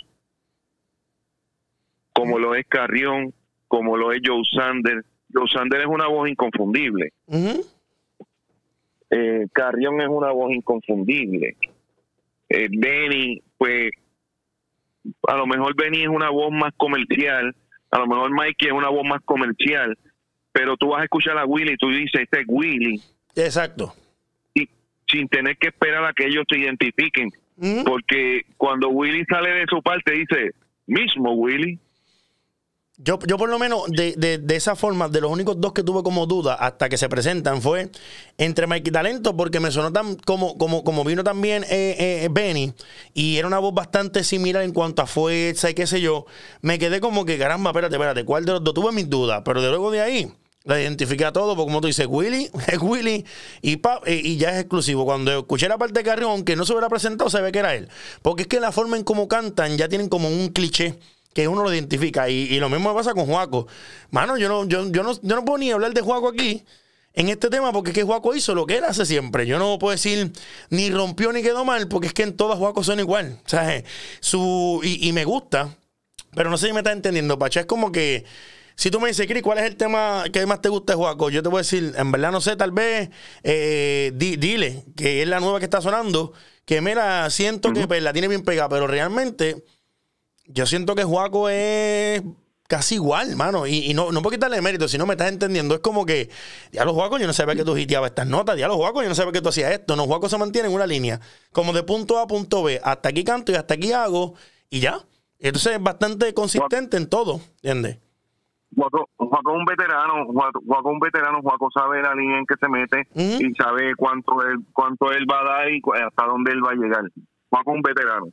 como lo es Carrión, como lo es Joe Sander. Joe Sander es una voz inconfundible. Ujú. Eh, Carrión es una voz inconfundible. Eh, Benny, pues, a lo mejor Benny es una voz más comercial, a lo mejor Mikey es una voz más comercial, pero tú vas a escuchar a Willy y tú dices, este es Willy, Exacto. y, sin tener que esperar a que ellos se identifiquen. Mm. Porque cuando Willy sale de su parte dice, mismo Willy. Yo, yo por lo menos, de, de, de esa forma, de los únicos dos que tuve como duda hasta que se presentan fue entre Mike y Talento, porque me sonó tan como, como, como vino también eh, eh, Benny, y era una voz bastante similar en cuanto a fuerza y qué sé yo. Me quedé como que, caramba, espérate, espérate, ¿cuál de los dos? Tuve mis dudas, pero de luego de ahí la identifiqué a todo, porque como tú dices, Willy es Willy y, pa, y, y ya es exclusivo. Cuando escuché la parte de Carrión, aunque no se hubiera presentado, se ve que era él. Porque es que la forma en cómo cantan ya tienen como un cliché que uno lo identifica. Y, y lo mismo me pasa con Juaco. Mano, yo no, yo, yo, no, yo no puedo ni hablar de Juaco aquí en este tema, porque es que Juaco hizo lo que él hace siempre. Yo no puedo decir ni rompió ni quedó mal, porque es que en todas Juaco son igual. O sea, su, y, y me gusta, pero no sé si me estás entendiendo, Pacha. Es como que si tú me dices, Cris, ¿cuál es el tema que más te gusta de Juaco? Yo te voy a decir, en verdad no sé, tal vez eh, di, dile, que es la nueva que está sonando, que mira, siento uh-huh. que pues, la tiene bien pegada, pero realmente yo siento que Juaco es casi igual, mano. Y, y no, no puedo quitarle mérito, si no me estás entendiendo. Es como que, ya los Juaco, yo no sabía que tú hiteabas estas notas. Ya los Juaco, yo no sabía que tú hacías esto. No, Juaco se mantiene en una línea, como de punto A a punto B. Hasta aquí canto y hasta aquí hago, y ya. Entonces es bastante consistente en todo, ¿entiendes? Juaco, Juaco es un veterano, Juaco, Juaco es un veterano, Juaco sabe la línea en que se mete uh-huh. y sabe cuánto él, cuánto él va a dar y hasta dónde él va a llegar. Juaco es un veterano.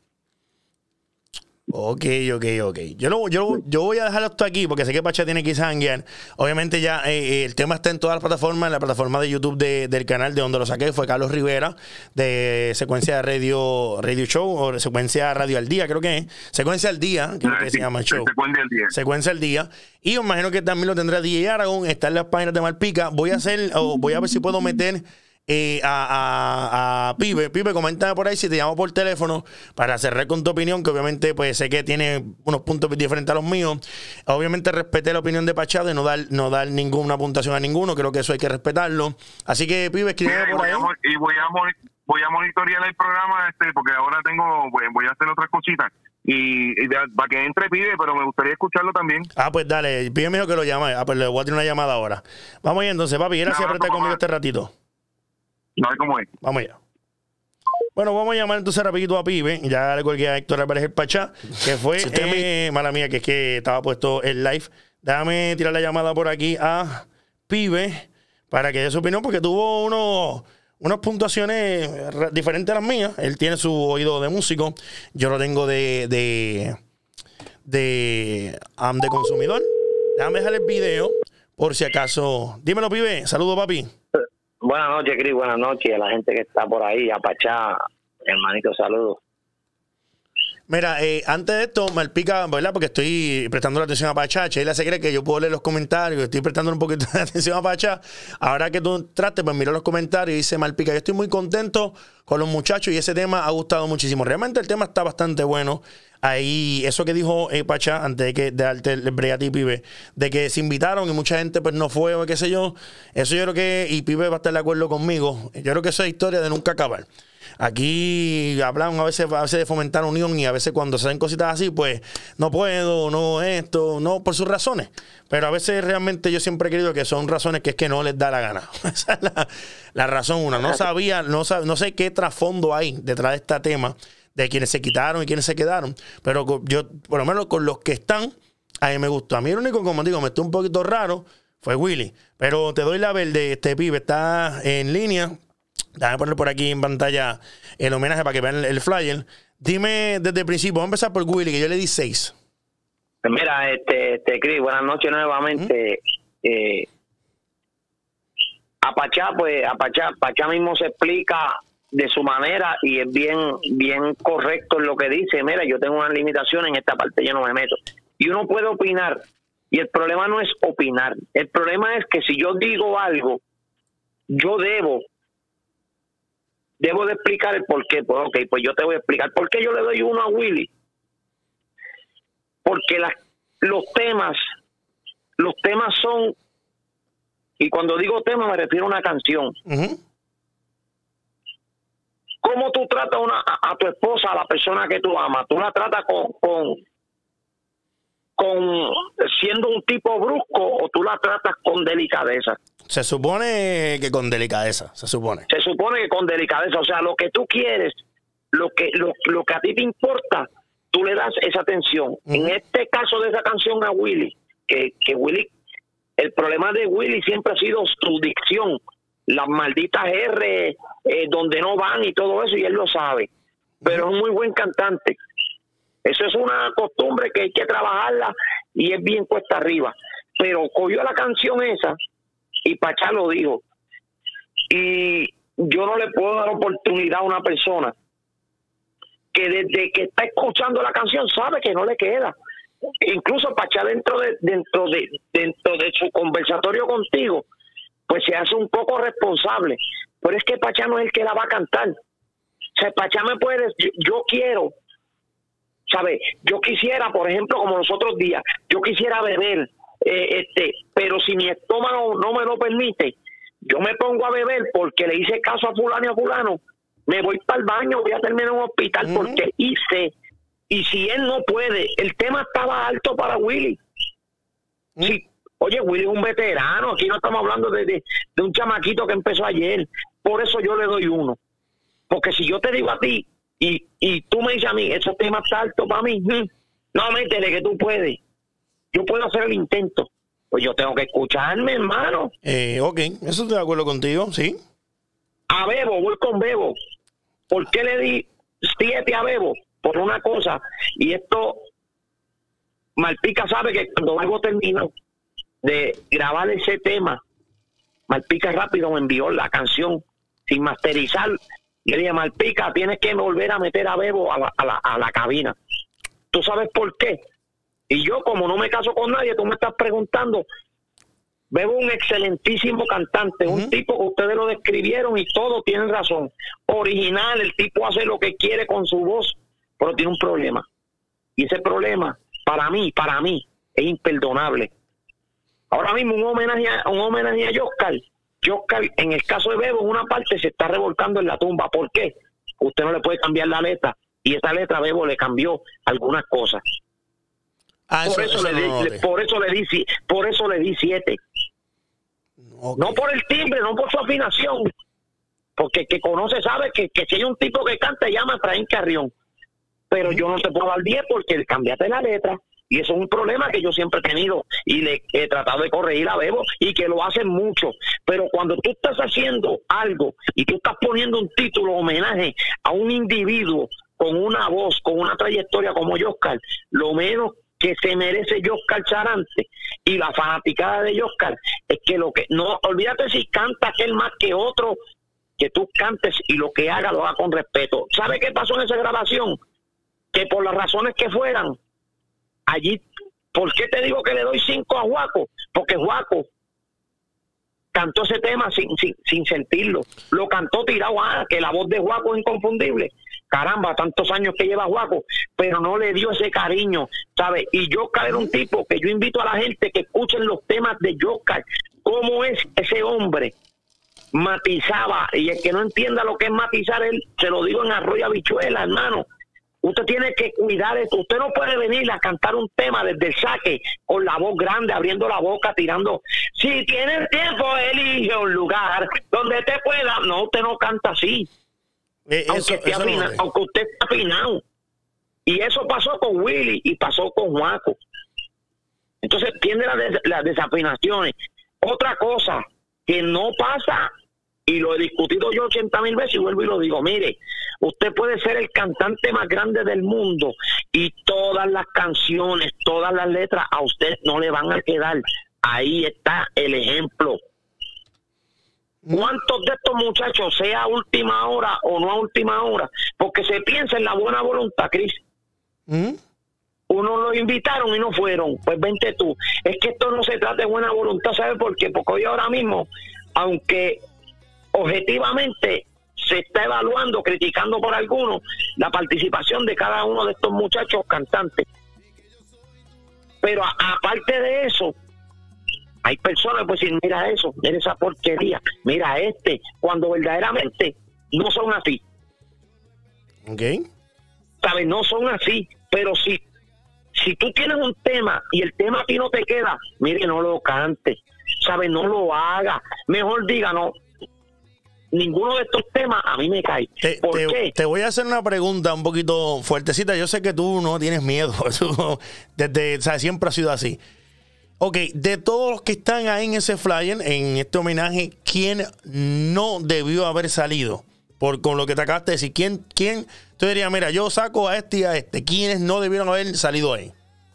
Ok, ok, ok. Yo, lo, yo, yo voy a dejarlo esto aquí porque sé que Pacha tiene que irse a janguear. Obviamente ya eh, el tema está en todas las plataformas. En la plataforma de YouTube de, del canal de donde lo saqué fue Carlos Rivera, de Secuencia Radio, Radio Show, o Secuencia Radio al Día, creo que es. Secuencia al Día, creo no, que sí, se llama el show. Secuencia al Día. Secuencia al Día. Y me imagino que también lo tendrá D J Aragón. Está en las páginas de Malpica. Voy a hacer, o voy a ver si puedo meter Eh, a, a, a Pibe, Pibe, coméntame por ahí si te llamo por teléfono para cerrar con tu opinión, que obviamente pues sé que tiene unos puntos diferentes a los míos. Obviamente respeté la opinión de Pachá de no dar, no dar ninguna puntuación a ninguno, creo que eso hay que respetarlo. Así que Pibe, escríbeme por voy ahí. A, y voy a, voy a monitorear el programa este porque ahora tengo, voy, voy a hacer otras cositas. Y, y de, para que entre Pibe, pero me gustaría escucharlo también. Ah, pues dale, Pibe me dijo que lo llame. Ah, pues le voy a tener una llamada ahora. Vamos allá entonces, papi, gracias no, por estar conmigo este ratito. No hay cómo es. Vamos allá. Bueno, vamos a llamar entonces rapidito a Pibe. Ya le colgué a Héctor Álvarez el Pachá, que fue, si eh, me... mala mía, que es que estaba puesto el live. Déjame tirar la llamada por aquí a Pibe para que dé su opinión, porque tuvo unos, unas puntuaciones diferentes a las mías. Él tiene su oído de músico. Yo lo tengo de de de, um, de consumidor. Déjame dejar el video por si acaso. Dímelo, Pibe. Saludos, papi. Buenas noches, Cris. Buenas noches a la gente que está por ahí. A Pachá, hermanito, saludos. Mira, eh, antes de esto, Malpica, ¿verdad? Porque estoy prestando la atención a Pachá. Sheila se cree que yo puedo leer los comentarios. Estoy prestando un poquito de atención a Pachá. Ahora que tú trates, pues mira los comentarios y dice Malpica, yo estoy muy contento con los muchachos y ese tema ha gustado muchísimo. Realmente el tema está bastante bueno. Ahí, eso que dijo eh, Pachá, antes de que de darte el break a ti, Pibe, de que se invitaron y mucha gente pues no fue o qué sé yo. Eso yo creo que, y Pibe va a estar de acuerdo conmigo, yo creo que eso es historia de nunca acabar. Aquí hablan a veces, a veces de fomentar unión y a veces cuando se hacen cositas así, pues no puedo, no esto, no por sus razones. Pero a veces realmente yo siempre he creído que son razones que es que no les da la gana. Esa es la, la razón una. No sabía, no, sab, no sé qué trasfondo hay detrás de este tema de quienes se quitaron y quienes se quedaron. Pero yo, por lo menos con los que están, a mí me gustó. A mí el único, como digo, me estuvo un poquito raro, fue Willy. Pero te doy la verde, este Pibe está en línea. Déjame poner por aquí en pantalla el homenaje para que vean el, el flyer. Dime desde el principio, vamos a empezar por Willy, que yo le di seis. Mira, este, este Cris, buenas noches nuevamente. ¿Mm? Eh, a Pachá, pues, a Pachá, Pachá mismo se explica de su manera y es bien, bien correcto en lo que dice. Mira, yo tengo unas limitaciones, en esta parte yo no me meto. Y uno puede opinar, y el problema no es opinar. El problema es que si yo digo algo, yo debo Debo de explicar el por qué. Pues, ok, pues yo te voy a explicar por qué yo le doy uno a Willy. Porque las, los temas, los temas son, y cuando digo tema me refiero a una canción. Uh-huh. ¿Cómo tú tratas una, a, a tu esposa, a la persona que tú amas? Tú la tratas con, con, con siendo un tipo brusco o tú la tratas con delicadeza. Se supone que con delicadeza, se supone. Se supone que con delicadeza, o sea, lo que tú quieres, lo que lo, lo que a ti te importa, tú le das esa atención. Uh-huh. En este caso de esa canción a Willy, que, que Willy, el problema de Willy siempre ha sido su dicción, las malditas R eh, donde no van y todo eso, y él lo sabe. Pero es un muy buen cantante. Eso es una costumbre que hay que trabajarla y es bien cuesta arriba. Pero cogió la canción esa y Pachá lo dijo. Y yo no le puedo dar oportunidad a una persona que desde que está escuchando la canción sabe que no le queda. Incluso Pachá dentro de dentro de dentro de su conversatorio contigo, pues se hace un poco responsable. Pero es que Pachá no es el que la va a cantar. O sea, Pachá me puede, yo, yo quiero, ¿sabes? Yo quisiera, por ejemplo, como los otros días, yo quisiera beber, eh, este, pero si mi estómago no me lo permite, yo me pongo a beber porque le hice caso a fulano y a fulano, me voy para el baño, voy a terminar en un hospital uh-huh. porque hice, y si él no puede, el tema estaba alto para Willy. Uh-huh. Sí, oye, Willy es un veterano, aquí no estamos hablando de, de, de un chamaquito que empezó ayer, por eso yo le doy uno. Porque si yo te digo a ti y, y tú me dices a mí, ese tema está alto para mí, no, métele que tú puedes. Yo puedo hacer el intento. Pues yo tengo que escucharme, hermano. Eh, ok, eso estoy de acuerdo contigo, sí. A Bebo, voy con Bebo. ¿Por qué le di siete a Bebo? Por una cosa. Y esto, Malpica sabe que cuando Bebo terminó de grabar ese tema, Malpica rápido me envió la canción sin masterizar. Le dije, Malpica, tienes que volver a meter a Bebo a la, a la, a la cabina. ¿Tú sabes por qué? Y yo, como no me caso con nadie, tú me estás preguntando. Bebo es un excelentísimo cantante, uh-huh. un tipo que ustedes lo describieron y todos tienen razón. Original, el tipo hace lo que quiere con su voz, pero tiene un problema. Y ese problema, para mí, para mí, es imperdonable. Ahora mismo un homenaje a, un homenaje a Yoscar. Yoscar, en el caso de Bebo, en una parte se está revolcando en la tumba. ¿Por qué? Usted no le puede cambiar la letra. Y esa letra a Bebo le cambió algunas cosas. Ah, por, eso, eso, eso le, no le, por eso le di por eso le di siete. Okay. No por el timbre, no por su afinación. Porque el que conoce sabe que, que si hay un tipo que canta, llama a Efraín Carrión. Pero yo no te puedo dar diez porque cambiaste la letra. Y eso es un problema que yo siempre he tenido y le he tratado de corregir a Bebo y que lo hacen mucho. Pero cuando tú estás haciendo algo y tú estás poniendo un título homenaje a un individuo con una voz, con una trayectoria como Yoscar, lo menos que se merece Yoscar Charante y la fanaticada de Yoscar es que lo que no, olvídate si canta aquel más que otro, que tú cantes y lo que haga lo haga con respeto. ¿Sabe qué pasó en esa grabación? Que por las razones que fueran, allí, ¿por qué te digo que le doy cinco a Juaco? Porque Juaco cantó ese tema sin, sin, sin sentirlo. Lo cantó tirado, ah, que la voz de Juaco es inconfundible. Caramba, tantos años que lleva Juaco, pero no le dio ese cariño, ¿sabes? Y Yoscar era un tipo que yo invito a la gente que escuchen los temas de Yoscar, cómo es ese hombre, matizaba, y el que no entienda lo que es matizar, él, se lo digo en arroz y habichuela, hermano. Usted tiene que cuidar esto. Usted no puede venir a cantar un tema desde el saque con la voz grande, abriendo la boca, tirando. Si tienes tiempo, elige un lugar donde te pueda. No, usted no canta así. Eh, aunque, eso, esté eso afina, no aunque usted esté afinado. Y eso pasó con Willy y pasó con Juaco. Entonces tiene las des las desafinaciones. Otra cosa que no pasa, y lo he discutido yo ochenta mil veces y vuelvo y lo digo, mire, usted puede ser el cantante más grande del mundo y todas las canciones, todas las letras a usted no le van a quedar. Ahí está el ejemplo. ¿Cuántos de estos muchachos, sea a última hora o no a última hora, porque se piensa en la buena voluntad, Cris? ¿Mm? Uno los invitaron y no fueron, pues vente tú. Es que esto no se trata de buena voluntad, ¿sabe por qué? Porque hoy ahora mismo, aunque objetivamente se está evaluando, criticando por algunos, la participación de cada uno de estos muchachos cantantes. Pero a, aparte de eso, hay personas que pueden decir, mira eso, mira esa porquería, mira este, cuando verdaderamente no son así. Ok. ¿Sabes? No son así, pero si, si tú tienes un tema y el tema a ti no te queda, mire, no lo cante, ¿sabes? No lo haga. Mejor diga, no, ninguno de estos temas a mí me cae. Te, ¿Por te, qué? te voy a hacer una pregunta un poquito fuertecita. Yo sé que tú no tienes miedo. Eso, desde, o sea, siempre ha sido así. Ok, de todos los que están ahí en ese flyer, en este homenaje, ¿quién no debió haber salido? Por con lo que te acabaste de decir, ¿quién, quién? Tú dirías, mira, yo saco a este y a este. ¿Quiénes no debieron haber salido ahí?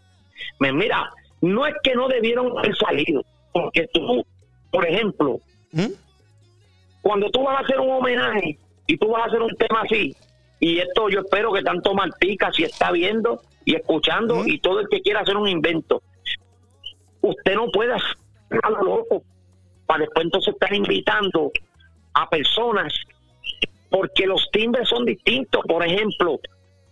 Mira, no es que no debieron haber salido, porque tú, por ejemplo, ¿Mm? cuando tú vas a hacer un homenaje y tú vas a hacer un tema así, y esto yo espero que tanto Martica, si está viendo y escuchando, ¿Mm? y todo el que quiera hacer un invento, usted no puede hacer a lo loco para después entonces estar invitando a personas, porque los timbres son distintos. Por ejemplo,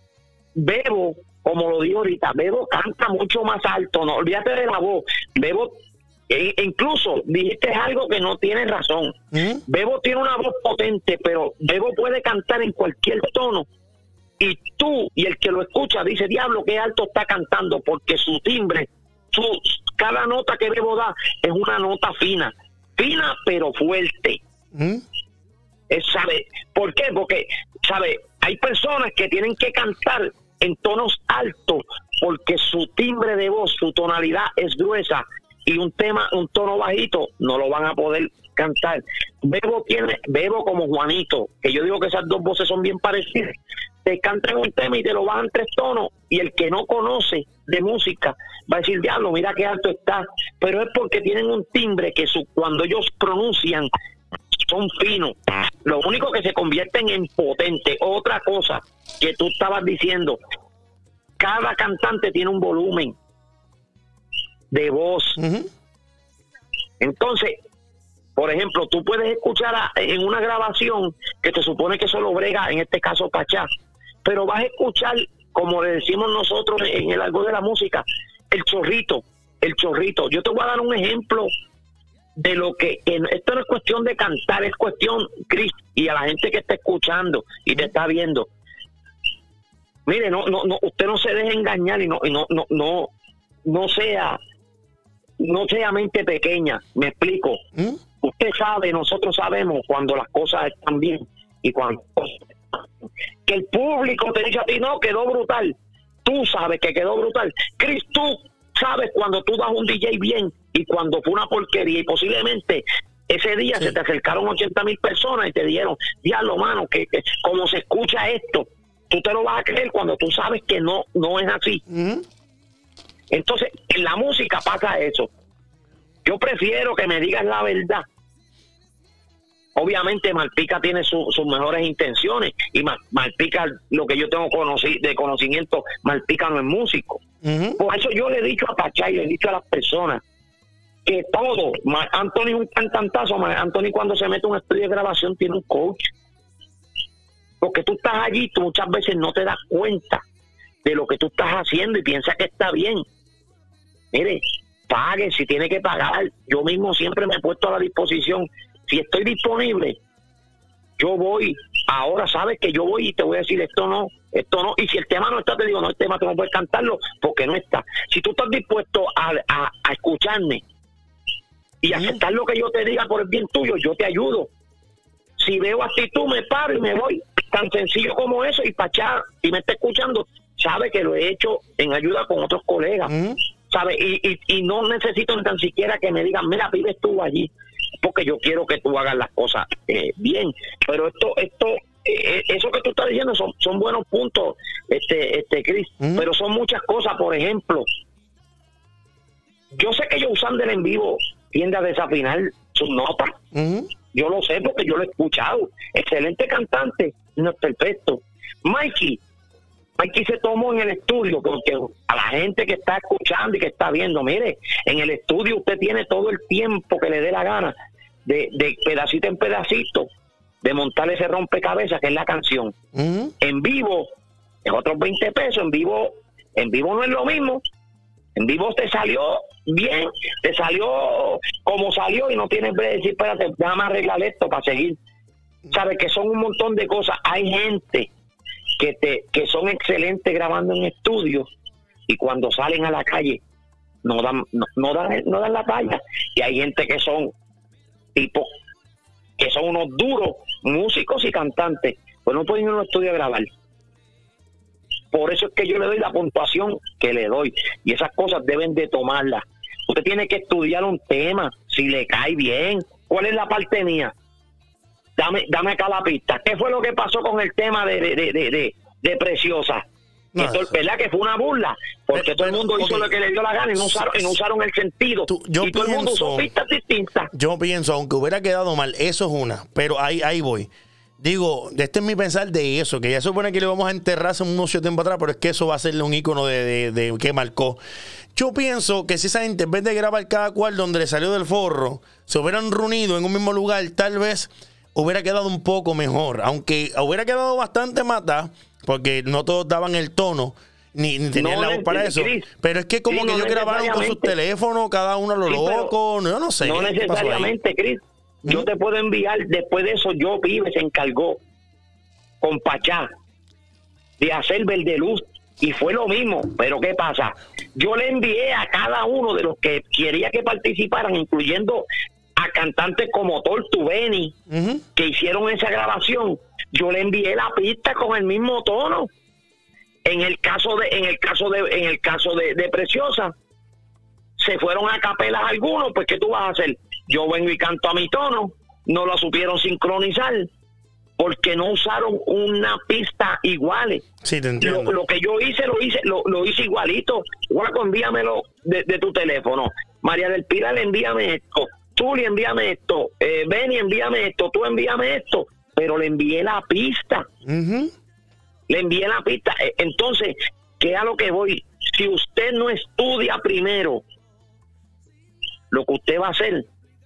Bebo, como lo digo ahorita, Bebo canta mucho más alto, no olvídate de la voz. Bebo, e incluso dijiste algo que no tiene razón. ¿Mm? Bebo tiene una voz potente, pero Bebo puede cantar en cualquier tono, y tú y el que lo escucha dice, diablo, qué alto está cantando, porque su timbre, su, cada nota que Bebo da es una nota fina, fina pero fuerte. ¿Mm? Es, ¿sabe? ¿Por qué? Porque, ¿sabe? Hay personas que tienen que cantar en tonos altos porque su timbre de voz, su tonalidad es gruesa, y un tema, un tono bajito, no lo van a poder cantar. Bebo tiene, Bebo como Juanito, que yo digo que esas dos voces son bien parecidas, te cantan un tema y te lo bajan tres tonos, y el que no conoce de música va a decir, diablo, mira qué alto está, pero es porque tienen un timbre que su, cuando ellos pronuncian son finos. Lo único que se convierten en potente. Otra cosa que tú estabas diciendo, cada cantante tiene un volumen de voz. Uh-huh. Entonces, por ejemplo, tú puedes escuchar a, en una grabación que te supone que solo brega, en este caso Pachá, pero vas a escuchar, como le decimos nosotros en el algo de la música, el chorrito, el chorrito. Yo te voy a dar un ejemplo de lo que, que esto no es cuestión de cantar, es cuestión, Chris, y a la gente que está escuchando y te está viendo. Mire, no, no, no, usted no se deje engañar y no, y no, no, no, no sea, no sea mente pequeña. Me explico. ¿Mm? Usted sabe, nosotros sabemos cuando las cosas están bien y cuando que el público te dice a ti, no, quedó brutal. Tú sabes que quedó brutal. Chris, tú sabes cuando tú das un D J bien y cuando fue una porquería, y posiblemente ese día sí se te acercaron ochenta mil personas y te dijeron, diablo, mano, que, que como se escucha esto, tú te lo vas a creer cuando tú sabes que no, no es así. ¿Mm? Entonces, en la música pasa eso. Yo prefiero que me digas la verdad. Obviamente Malpica tiene su, sus mejores intenciones, y Mal, Malpica, lo que yo tengo conocí, de conocimiento, Malpica no es músico. Uh-huh. Por eso yo le he dicho a Pachá y le he dicho a las personas que todo, Anthony es un cantantazo. Anthony, cuando se mete a un estudio de grabación, tiene un coach, porque tú estás allí, tú muchas veces no te das cuenta de lo que tú estás haciendo y piensas que está bien. Mire, pague si tiene que pagar. Yo mismo siempre me he puesto a la disposición. Si estoy disponible, yo voy. Ahora sabes que yo voy y te voy a decir esto no, esto no. Y si el tema no está, te digo, no, el tema tú no puedes cantarlo porque no está. Si tú estás dispuesto a, a, a escucharme y aceptar lo que yo te diga por el bien tuyo, yo te ayudo. Si veo actitud, me paro y me voy. Tan sencillo como eso. Y Pachá, si me está escuchando, sabe que lo he hecho en ayuda con otros colegas. Uh-huh. ¿Sabe? Y, y, y no necesito ni tan siquiera que me digan, mira, vives tú allí, porque yo quiero que tú hagas las cosas eh, bien. Pero esto, esto, eh, eso que tú estás diciendo son, son buenos puntos, este, este, Chris. Uh-huh. Pero son muchas cosas. Por ejemplo, yo sé que yo usando el en vivo tiende a desafinar sus notas. Uh-huh. Yo lo sé porque yo lo he escuchado. Excelente cantante, no es perfecto. Mikey, Mikey se tomó en el estudio, porque a la gente que está escuchando y que está viendo, mire, en el estudio usted tiene todo el tiempo que le dé la gana de, de pedacito en pedacito de montar ese rompecabezas que es la canción. Uh-huh. En vivo es otros veinte pesos. En vivo, en vivo no es lo mismo. En vivo te salió bien, te salió como salió y no tienes que decir, espérate, déjame arreglar esto para seguir. Sabes que son un montón de cosas. Hay gente que te que son excelentes grabando en estudio, y cuando salen a la calle no dan no, no dan no dan la talla. Y hay gente que son tipo que son unos duros músicos y cantantes, pues no pueden ir a un estudio a grabar. Por eso es que yo le doy la puntuación que le doy, y esas cosas deben de tomarlas. Usted tiene que estudiar un tema, si le cae bien. ¿Cuál es la parte mía? Dame, dame acá la pista. ¿Qué fue lo que pasó con el tema de, de, de, de, de Preciosa? No, Esto, ¿verdad? Que fue una burla, porque pero, todo el mundo okay. hizo lo que le dio la gana y no usaron, y no usaron el sentido. Tú, yo y todo pienso, el mundo usó pistas distintas. Yo pienso, aunque hubiera quedado mal, eso es una, pero ahí, ahí voy. Digo, este es mi pensar de eso, que ya supone que le vamos a enterrar hace unos tiempo atrás, pero es que eso va a ser un ícono de, de, de que marcó. Yo pienso que si esa gente, en vez de grabar cada cual donde le salió del forro, se hubieran reunido en un mismo lugar, tal vez hubiera quedado un poco mejor. Aunque hubiera quedado bastante mata, porque no todos daban el tono, ni, ni tenían No, la voz para eso. Chris, Pero es que como sí, que no ellos grabaron con sus teléfonos, cada uno a lo Sí, pero loco, no, yo no sé. No ¿qué pasó ahí? necesariamente, Cris. Yo ¿Mm? te puedo enviar, después de eso, yo Vive se encargó con Pachá de hacer Verde Luz, y fue lo mismo. Pero ¿qué pasa? Yo le envié a cada uno de los que quería que participaran, incluyendo a cantantes como Tortubeni, Uh-huh. que hicieron esa grabación, yo le envié la pista con el mismo tono. En el caso de, en el caso de, en el caso de, de Preciosa, se fueron a capelas algunos, pues ¿qué tú vas a hacer? Yo vengo y canto a mi tono, no lo supieron sincronizar, porque no usaron una pista iguales. Sí, te entiendo. Lo, lo que yo hice, lo hice, lo, lo hice igualito. Guaco, envíamelo de, de tu teléfono. María del Pilar, envíame esto. Tuli, envíame esto. Eh, Benny, envíame esto. Tú envíame esto. Pero le envié la pista. Uh-huh. Le envié la pista. Eh, Entonces, ¿qué a lo que voy? Si usted no estudia primero lo que usted va a hacer,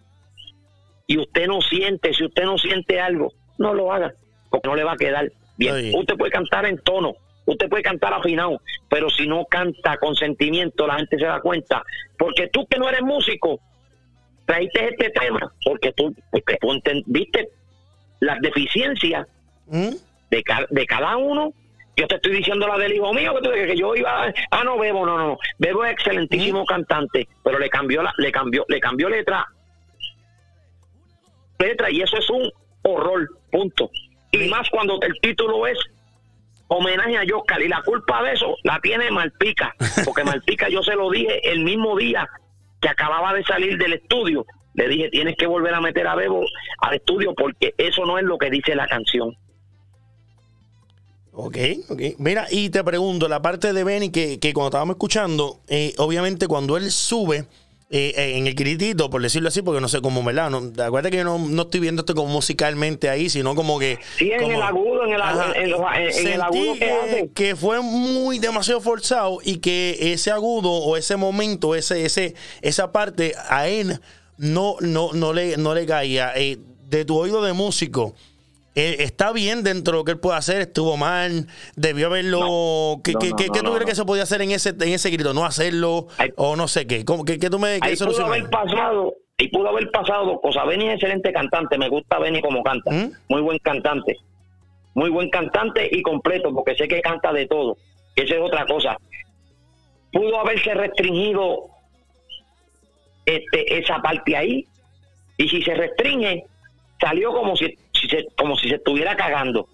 y usted no siente, si usted no siente algo, no lo haga, porque no le va a quedar bien. Ay. Usted puede cantar en tono, usted puede cantar afinado, pero si no canta con sentimiento, la gente se da cuenta. Porque tú, que no eres músico, traíste este tema porque tú, porque tú entendiste las deficiencias Uh-huh. de, ca de cada uno. Yo te estoy diciendo la del hijo mío, que, tú, que yo iba a, ah no Bebo, no, no, Bebo es excelentísimo ¿Mm? cantante, pero le cambió la, le cambió, le cambió letra, letra, y eso es un horror, punto. Y ¿Sí? más cuando el título es homenaje a Yoscar, y la culpa de eso la tiene Malpica, porque Malpica yo se lo dije el mismo día que acababa de salir del estudio, le dije, tienes que volver a meter a Bebo al estudio, porque eso no es lo que dice la canción. Ok, ok. Mira, y te pregunto, la parte de Benny, que, que cuando estábamos escuchando, eh, obviamente cuando él sube eh, eh, en el gritito, por decirlo así, porque no sé cómo, ¿verdad? No, acuérdate que yo no, no estoy viendo esto como musicalmente ahí, sino como que... Sí, en como, el agudo, en el, ajá, en, en, en, en el agudo que eh, hace. que fue muy demasiado forzado, y que ese agudo o ese momento, ese, ese, esa parte a él no, no, no, le, no le caía. Eh, de tu oído de músico, Eh, ¿está bien dentro de lo que él puede hacer? ¿Estuvo mal? ¿Debió haberlo? No, ¿Qué, no, qué, no, qué, no, qué tú no, crees no. que se podía hacer en ese, en ese grito? ¿No hacerlo? Ahí- ¿O no sé qué? ¿Cómo, qué, qué tú me qué Ahí pudo solución haber hay? pasado, y pudo haber pasado dos cosas. Benny es excelente cantante, me gusta Benny como canta, ¿Mm? muy buen cantante, muy buen cantante y completo, porque sé que canta de todo. Esa es otra cosa. Pudo haberse restringido este, esa parte ahí, y si se restringe, salió como si, si se, como si se estuviera cagando.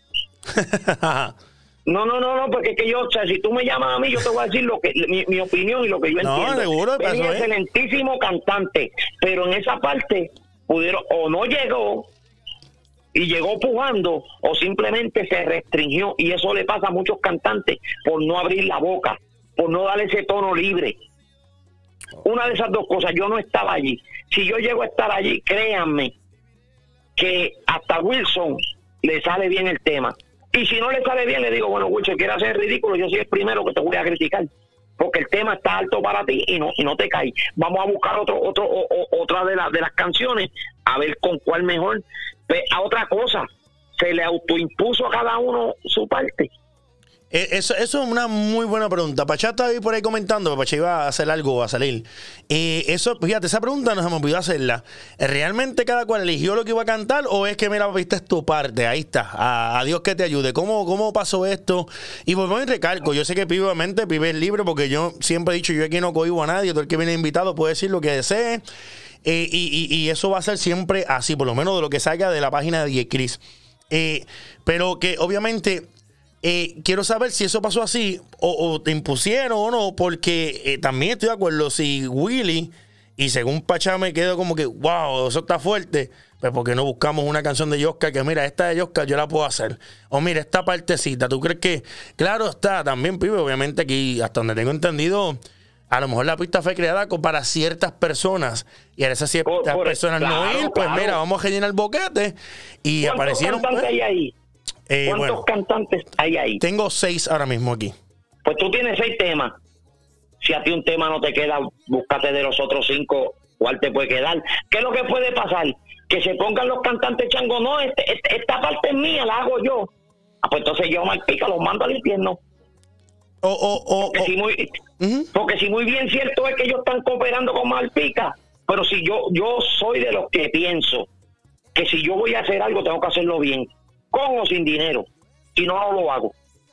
No, no, no, no, porque es que yo, o sea, si tú me llamas a mí, yo te voy a decir lo que mi, mi opinión y lo que yo No, entiendo. seguro, Benny pasó, es ¿eh? excelentísimo cantante, pero en esa parte pudieron, o no llegó y llegó pujando, o simplemente se restringió, y eso le pasa a muchos cantantes por no abrir la boca, por no darle ese tono libre. Una de esas dos cosas, yo no estaba allí. Si yo llego a estar allí, créanme que hasta Wilson le sale bien el tema. Y si no le sale bien, le digo, bueno, Wilson, quieres hacer ridículo, yo soy el primero que te voy a criticar, porque el tema está alto para ti y no y no te cae. Vamos a buscar otro otro o, o, otra de, la, de las canciones, a ver con cuál mejor. Pues, a otra cosa, se le autoimpuso a cada uno su parte. Eh, Eso, eso es una muy buena pregunta. Pachá está ahí por ahí comentando, Pachá iba a hacer algo, a salir. Eh, eso, fíjate, esa pregunta no se me olvidó hacerla. ¿Realmente cada cual eligió lo que iba a cantar o es que, mira, viste, es tu parte? Ahí está. A, a Dios que te ayude. ¿Cómo, cómo pasó esto? Y pues y recalco, yo sé que Pibe, obviamente, Pibe es libre porque yo siempre he dicho, yo aquí no cohibo a nadie. Todo el que viene invitado puede decir lo que desee. Eh, y, y, y eso va a ser siempre así, por lo menos de lo que salga de la página de D J Chris. Eh, pero que, obviamente... Eh, quiero saber si eso pasó así o, o te impusieron o no, porque eh, también estoy de acuerdo. Si Willy, y según Pachá me quedo como que, wow, eso está fuerte, pues porque no buscamos una canción de Yoscar que, mira, esta de Yoscar yo la puedo hacer. O mira, esta partecita, ¿tú crees que? Claro está, también, Pibe, obviamente aquí, hasta donde tengo entendido, a lo mejor la pista fue creada con, para ciertas personas y a esas ciertas Por- por- personas claro, no ir, pues claro. mira, vamos a rellenar el boquete y ¿Cuántos aparecieron. cantantes pues, hay ahí? eh, ¿Cuántos bueno, cantantes hay ahí? tengo seis ahora mismo aquí. Pues tú tienes seis temas. Si a ti un tema no te queda, búscate de los otros cinco cuál te puede quedar. ¿Qué es lo que puede pasar? Que se pongan los cantantes chango, no, este, este- esta parte es mía, la hago yo. Ah, pues entonces yo Malpica los mando al infierno. O, o, o, Porque, o- si muy, Ujú. porque si muy bien cierto es que ellos están cooperando con Malpica, pero si yo, yo soy de los que pienso que si yo voy a hacer algo tengo que hacerlo bien, con o sin dinero, si no, no lo hago.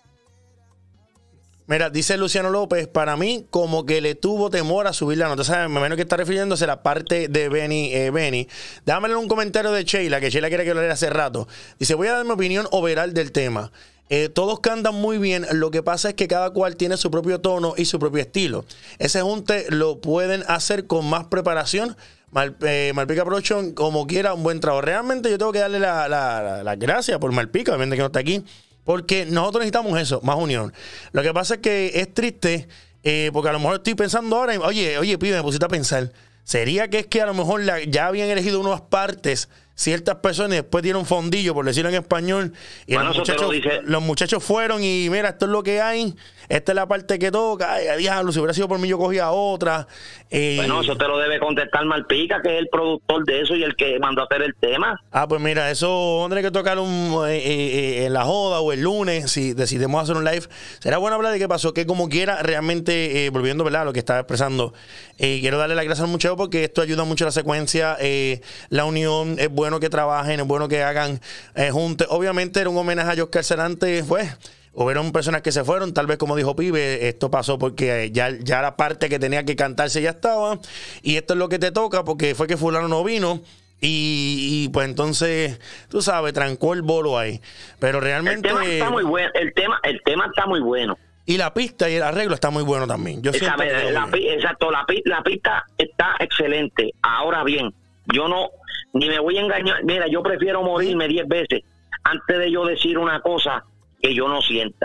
Mira, dice Luciano López, para mí como que le tuvo temor a subir la nota. ¿Sabes? Me imagino que está refiriéndose a la parte de Benny. Eh, Benny. Déjame leer un comentario de Sheila, que Sheila quiere que lo lea hace rato. Dice, voy a dar mi opinión overall del tema. Eh, todos cantan muy bien, lo que pasa es que cada cual tiene su propio tono y su propio estilo. Ese junte lo pueden hacer con más preparación. Mal, eh, Malpica Production, como quiera, un buen trabajo. Realmente yo tengo que darle las la, la, la gracias por Malpica, obviamente que no está aquí, porque nosotros necesitamos eso, más unión. Lo que pasa es que es triste, eh, porque a lo mejor estoy pensando ahora, oye, oye, pibe, me pusiste a pensar, sería que es que a lo mejor la, ya habían elegido unas partes ciertas personas y después dieron fondillo, por decirlo en español, y Bueno, los, eso te lo muchachos, dice. los muchachos fueron y mira, esto es lo que hay, esta es la parte que toca, ay, a diablo, si hubiera sido por mí yo cogía otra. Eh, Bueno, eso te lo debe contestar Malpica, que es el productor de eso y el que mandó a hacer el tema. Ah, pues mira, eso tendré que tocar un, eh, eh, en la joda o el lunes, si decidimos hacer un live. Será bueno hablar de qué pasó, que como quiera, realmente, eh, volviendo ¿verdad? a lo que estaba expresando, eh, quiero darle las gracias al muchacho porque esto ayuda mucho a la secuencia, eh, la unión, es bueno que trabajen, es bueno que hagan eh, juntos. Obviamente era un homenaje a Yoscar Sarante, pues, hubieron personas que se fueron, tal vez como dijo Pibe, esto pasó porque ya, ya la parte que tenía que cantarse ya estaba, y esto es lo que te toca porque fue que fulano no vino, y, y pues entonces, tú sabes, trancó el bolo ahí. Pero El realmente... tema está muy bueno, el tema, el tema está muy bueno. Y la pista y el arreglo está muy bueno también. Yo Esa- siento que la, pi- exacto, la, pi- la pista está excelente. Ahora bien, yo no, ni me voy a engañar. Mira, yo prefiero morirme diez veces antes de yo decir una cosa que yo no sienta.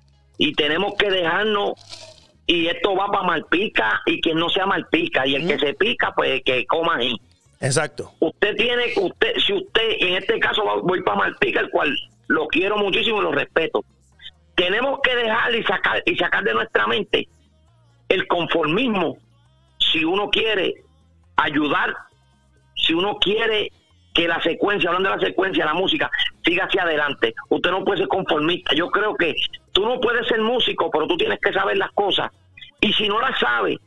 Y tenemos que dejarnos, y esto va para Malpica y quien no sea Malpica, y el que se pica, pues que coma ahí. Exacto. Usted tiene, usted, si usted, en este caso va- voy para Malpica, el cual lo quiero muchísimo y lo respeto. Tenemos que dejar y sacar, y sacar de nuestra mente el conformismo. Si uno quiere ayudar, si uno quiere que la secuencia, hablando de la secuencia, la música, siga hacia adelante. Usted no puede ser conformista. Yo creo que tú no puedes ser músico, pero tú tienes que saber las cosas. Y si no las sabes,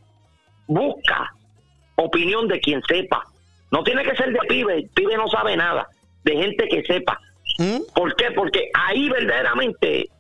busca opinión de quien sepa. No tiene que ser de pibe, pibe no sabe nada, de gente que sepa. ¿Mm? ¿Por qué? Porque ahí verdaderamente,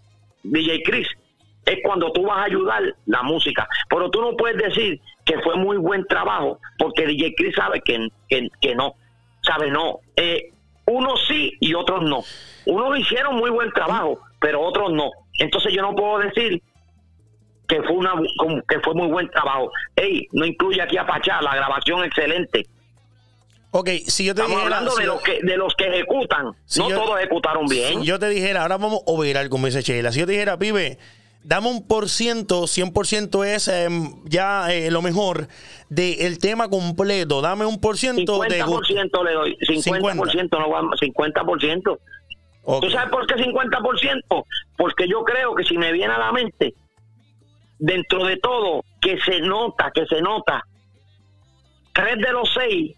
D J Chris, es cuando tú vas a ayudar la música. Pero tú no puedes decir que fue muy buen trabajo, porque D J Chris sabe que, que, que no. Sabe, no. Eh, unos sí y otros no. Unos hicieron muy buen trabajo, pero otros no. Entonces yo no puedo decir que fue una que fue muy buen trabajo. Ey, no incluye aquí a Pachá, la grabación excelente. Ok, si yo te Estamos dijera... hablando si de yo- los que de los que ejecutan. Si no yo- todos ejecutaron bien. Si yo te dijera, ahora vamos a viral, como dice Sheila. Si yo te dijera, pibe, dame un por ciento, cien por ciento es eh, ya eh, lo mejor del tema completo. Dame un por ciento de cincuenta por ciento le doy, cincuenta por ciento no va, cincuenta por ciento. Okay. ¿Tú sabes por qué cincuenta por ciento? Porque yo creo que si me viene a la mente, dentro de todo, que se nota, que se nota, tres de los seis,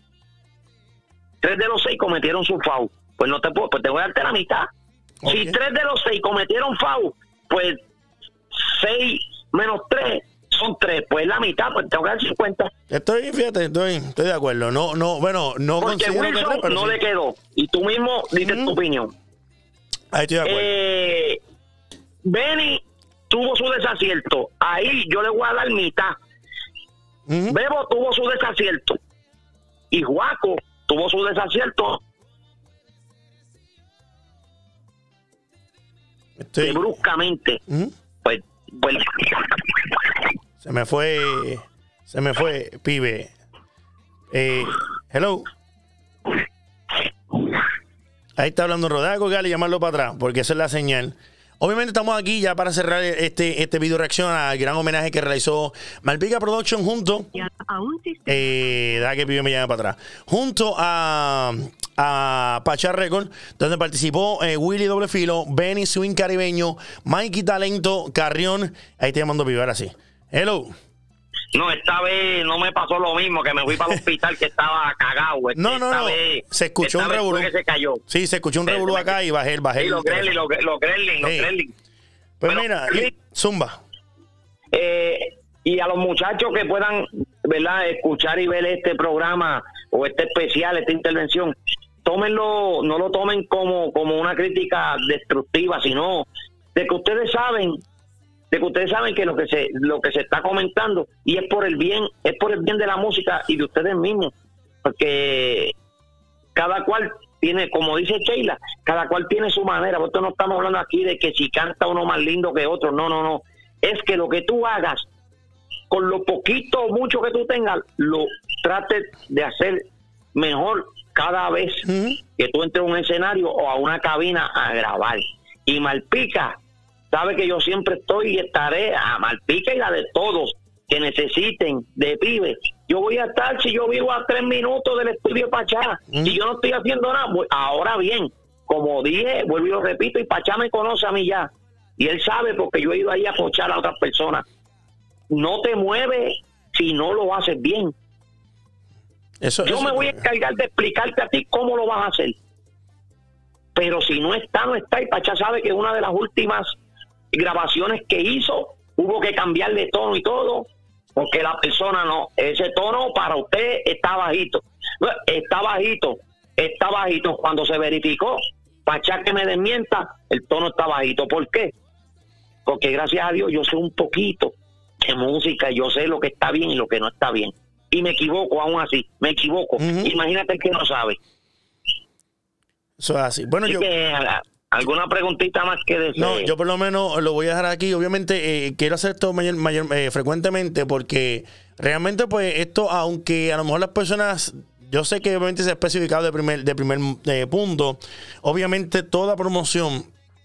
tres de los seis cometieron su foul. Pues no te puedo, pues te voy a darte la mitad. Okay. Si tres de los seis cometieron foul, pues seis menos tres son tres, pues la mitad, pues tengo que dar cincuenta. Estoy, fíjate, estoy, estoy de acuerdo. No, no, bueno, no Porque considero Wilson que tres, pero no sí. le quedó. Y tú mismo dices Mm. tu opinión. Ahí estoy de acuerdo. Eh, Benny tuvo su desacierto. Ahí yo le voy a dar mitad. Ujú. Bebo tuvo su desacierto. Y Juaco tuvo su desacierto Estoy- de bruscamente. Ujú. Pues, pues Se me fue, se me fue, pibe. Eh, hello. Ahí está hablando Rodaco, Gali, llamarlo para atrás, porque esa es la señal. Obviamente estamos aquí ya para cerrar este, este video reacción al gran homenaje que realizó Malpica Production junto eh, da que pibe me llame para atrás junto a, a Pachá Record, donde participó eh, Willy Doble Filo, Benny Swing Caribeño, Mikey Talento, Carrión. Ahí te llamando pibe, ahora sí. Hello. no, esta vez no me pasó lo mismo, que me fui para el hospital que estaba cagado. Este, No, no, esta no. vez- Se escuchó esta un vez revolú. fue que se cayó. Sí, se escuchó un Sí, revolú se me- acá y bajé, bajé. Sí, el los Gremlins, teléfono. los, los Gremlins, los Sí. Gremlins. Pues Pero, mira, sí. zumba. Eh, y a los muchachos que puedan, ¿verdad?, escuchar y ver este programa o este especial, esta intervención, tómenlo, no lo tomen como, como una crítica destructiva, sino de que ustedes saben, de que ustedes saben que lo que se, lo que se está comentando y es por el bien, es por el bien de la música y de ustedes mismos, porque cada cual tiene, como dice Sheila, cada cual tiene su manera. Nosotros no estamos hablando aquí de que si canta uno más lindo que otro, no, no, no. Es que lo que tú hagas, con lo poquito o mucho que tú tengas, lo trates de hacer mejor cada vez Ujú. que tú entres a un escenario o a una cabina a grabar. Y Malpica, sabe que yo siempre estoy y estaré a Malpica y la de todos que necesiten de pibes. Yo voy a estar, si yo vivo a tres minutos del estudio Pachá, Mm. si yo no estoy haciendo nada, pues, ahora bien, como dije, vuelvo y lo repito, y Pachá me conoce a mí ya, y él sabe porque yo he ido ahí a coachar a otras personas. No te mueves si no lo haces bien. Eso, Yo eso- me voy a encargar de explicarte a ti cómo lo vas a hacer. Pero si no está, no está. Y Pachá sabe que una de las últimas grabaciones que hizo, hubo que cambiarle tono y todo, porque la persona no, ese tono para usted está bajito. No, está bajito, está bajito. Cuando se verificó, Pachá que me desmienta, el tono está bajito. ¿Por qué? Porque gracias a Dios yo sé un poquito de música, yo sé lo que está bien y lo que no está bien. Y me equivoco aún así, me equivoco. Ujú. Imagínate el que no sabe. eso es así. Bueno, Así yo... que, a- ¿alguna preguntita más que desee? No, yo por lo menos lo voy a dejar aquí. Obviamente eh, quiero hacer esto mayor, mayor, eh, frecuentemente porque realmente pues esto, aunque a lo mejor las personas, yo sé que obviamente se ha especificado de primer, de primer eh, punto, obviamente toda promoción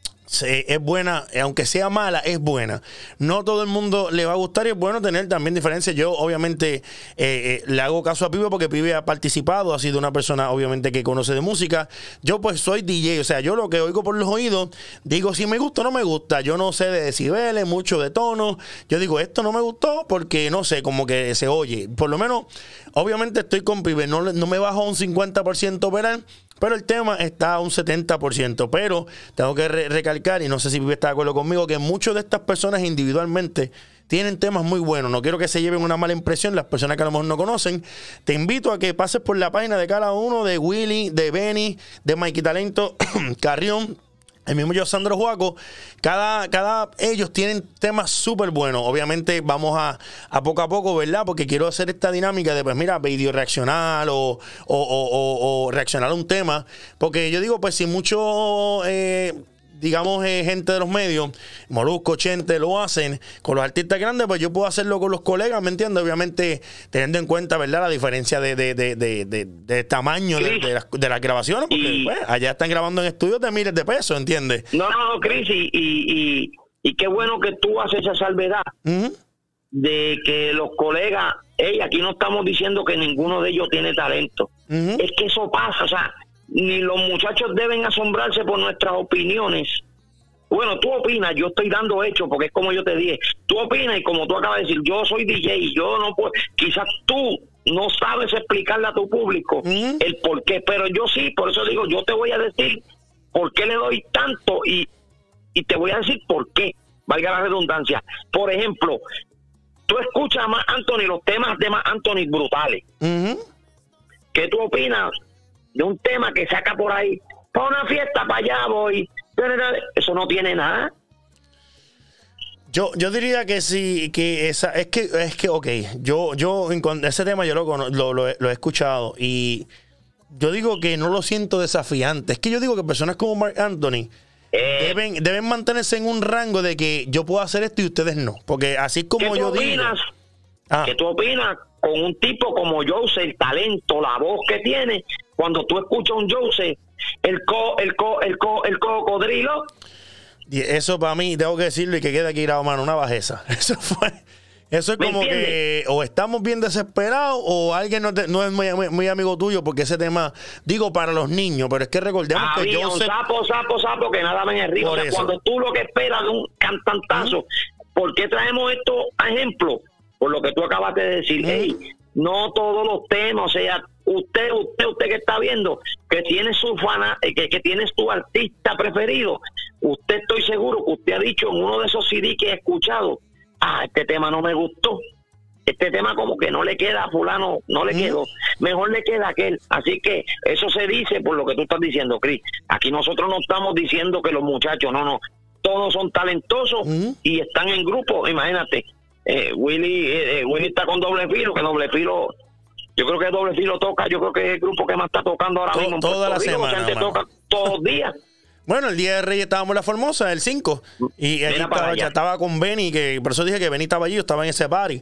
se- es buena, eh, aunque sea mala, es buena. No todo el mundo le va a gustar y es bueno tener también diferencias. Yo obviamente eh, eh, le hago caso a Pibe porque Pibe ha participado, ha sido una persona obviamente que conoce de música. Yo pues soy D J, o sea, yo lo que oigo por los oídos, digo si me gusta o no me gusta. Yo no sé de decibeles, mucho de tono. Yo digo, esto no me gustó porque no sé, como que se oye. Por lo menos, obviamente estoy con Pibe, no, le- no me bajo a un cincuenta por ciento verán, pero el tema está a un setenta por ciento. Pero tengo que re- recalcar, y no sé si Pibe está de acuerdo conmigo, que muchas de estas personas individualmente tienen temas muy buenos. No quiero que se lleven una mala impresión las personas que a lo mejor no conocen. Te invito a que pases por la página de cada uno, de Willy, de Benny, de Mikey Talento, Carrión, el mismo yo, Sandro Juaco. Cada, cada ellos tienen temas súper buenos. Obviamente vamos a, a poco a poco, ¿verdad? Porque quiero hacer esta dinámica de, pues mira, video reaccionar o, o, o, o- o reaccionar a un tema. Porque yo digo, pues si mucho... Eh, digamos, eh, gente de los medios, Molusco, Chente, lo hacen con los artistas grandes, pues yo puedo hacerlo con los colegas, ¿me entiendes? Obviamente, teniendo en cuenta, ¿verdad?, la diferencia de, de, de, de, de- de tamaño de, de las, de las grabaciones, porque Y- pues, allá están grabando en estudios de miles de pesos, ¿entiendes? No, no, no, Cris, y, y, y, y qué bueno que tú haces esa salvedad Ujú. de que los colegas, hey, aquí no estamos diciendo que ninguno de ellos tiene talento. Ujú. Es que eso pasa, o sea, ni los muchachos deben asombrarse por nuestras opiniones. Bueno, tú opinas, yo estoy dando hechos, porque es como yo te dije, tú opinas y como tú acabas de decir, yo soy D J, yo no puedo, quizás tú no sabes explicarle a tu público Ujú. el por qué, pero yo sí, por eso digo, yo te voy a decir por qué le doy tanto y, y te voy a decir por qué. valga la redundancia. Por ejemplo, tú escuchas a Marc Anthony, los temas de Marc Anthony brutales. Uh-huh. ¿Qué tú opinas de un tema que saca por ahí? Para una fiesta, para allá voy. Eso no tiene nada. Yo, yo diría que sí, que esa, es que, es que, ok, yo, yo, en cuanto a ese tema yo lo, lo, lo, he, lo he escuchado y yo digo que no lo siento desafiante. Es que yo digo que personas como Marc Anthony Eh, deben, deben mantenerse en un rango de que yo puedo hacer esto y ustedes no. Porque así es como ¿Qué yo tú digo. opinas? Ah. ¿Qué tú opinas con un tipo como Jose, el talento, la voz que tiene? Cuando tú escuchas a un Jose, el co, el co, el co, el cocodrilo. Y eso para mí, tengo que decirlo y que quede aquí grabado, mano, una bajeza. Eso fue, eso es ¿Me como entiendes? que o estamos bien desesperados o alguien no, te- no es muy, muy- muy amigo tuyo porque ese tema, digo para los niños, pero es que recordemos que Había yo un sé... sapo, sapo, sapo que nada en el río. Por O sea, eso. cuando tú lo que esperas de un cantantazo, ¿por qué traemos esto a ejemplo? Por lo que tú acabas de decir. Mm. Ey, no todos los temas, o sea, usted, usted, usted que está viendo, que tiene su fana, eh, que, que tiene su artista preferido, usted estoy seguro que usted ha dicho en uno de esos C D que he escuchado, ah, este tema no me gustó. Este tema como que no le queda a fulano, no le Mm. quedó, mejor le queda a aquel. Así que eso se dice por lo que tú estás diciendo, Chris. Aquí nosotros no estamos diciendo que los muchachos, no, no, todos son talentosos Mm. y están en grupo. Imagínate, eh, Willy, eh, eh, Willy está con Doble Filo, que Doble Filo, yo creo que Doble Filo toca, yo creo que es el grupo que más está tocando ahora To- mismo en toda Puerto la Rico, semana, o sea, te mano. toca todos los días. Bueno, el día de Reyes estábamos en La Formosa, el cinco. Y ahí Mira para estaba, allá. ya estaba con Benny, que por eso dije que Benny estaba allí, yo estaba en ese party.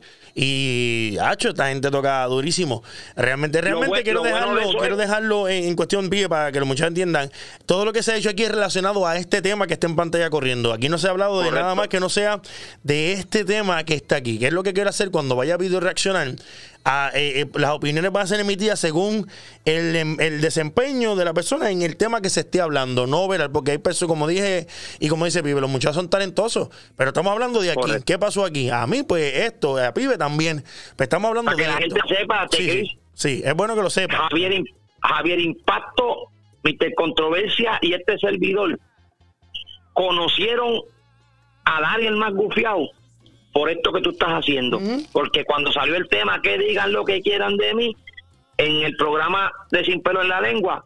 Y, hacho, esta gente toca durísimo. Realmente, realmente bue- quiero lo bueno dejarlo, de eso quiero es- dejarlo en, en cuestión, Vive, para que los muchachos entiendan. Todo lo que se ha hecho aquí es relacionado a este tema que está en pantalla corriendo. Aquí no se ha hablado de Correcto. nada más que no sea de este tema que está aquí. Que es lo que quiero hacer cuando vaya a video reaccionar. A, eh, eh, las opiniones van a ser emitidas según el, em, el desempeño de la persona en el tema que se esté hablando, no velar, porque hay personas, como dije y como dice Pibe, los muchachos son talentosos, pero estamos hablando de aquí. Correcto. ¿Qué pasó aquí? A mí, pues esto, a Pibe también. Pues estamos hablando Para que de la esto. gente sepa, te Sí, Chris. sí, sí, es bueno que lo sepa. Javier, Im- Javier Impacto, mister Controversia y este servidor conocieron al Ariel más gufiado por esto que tú estás haciendo. Ujú. Porque cuando salió el tema, que digan lo que quieran de mí, en el programa de Sin Pelo en la Lengua,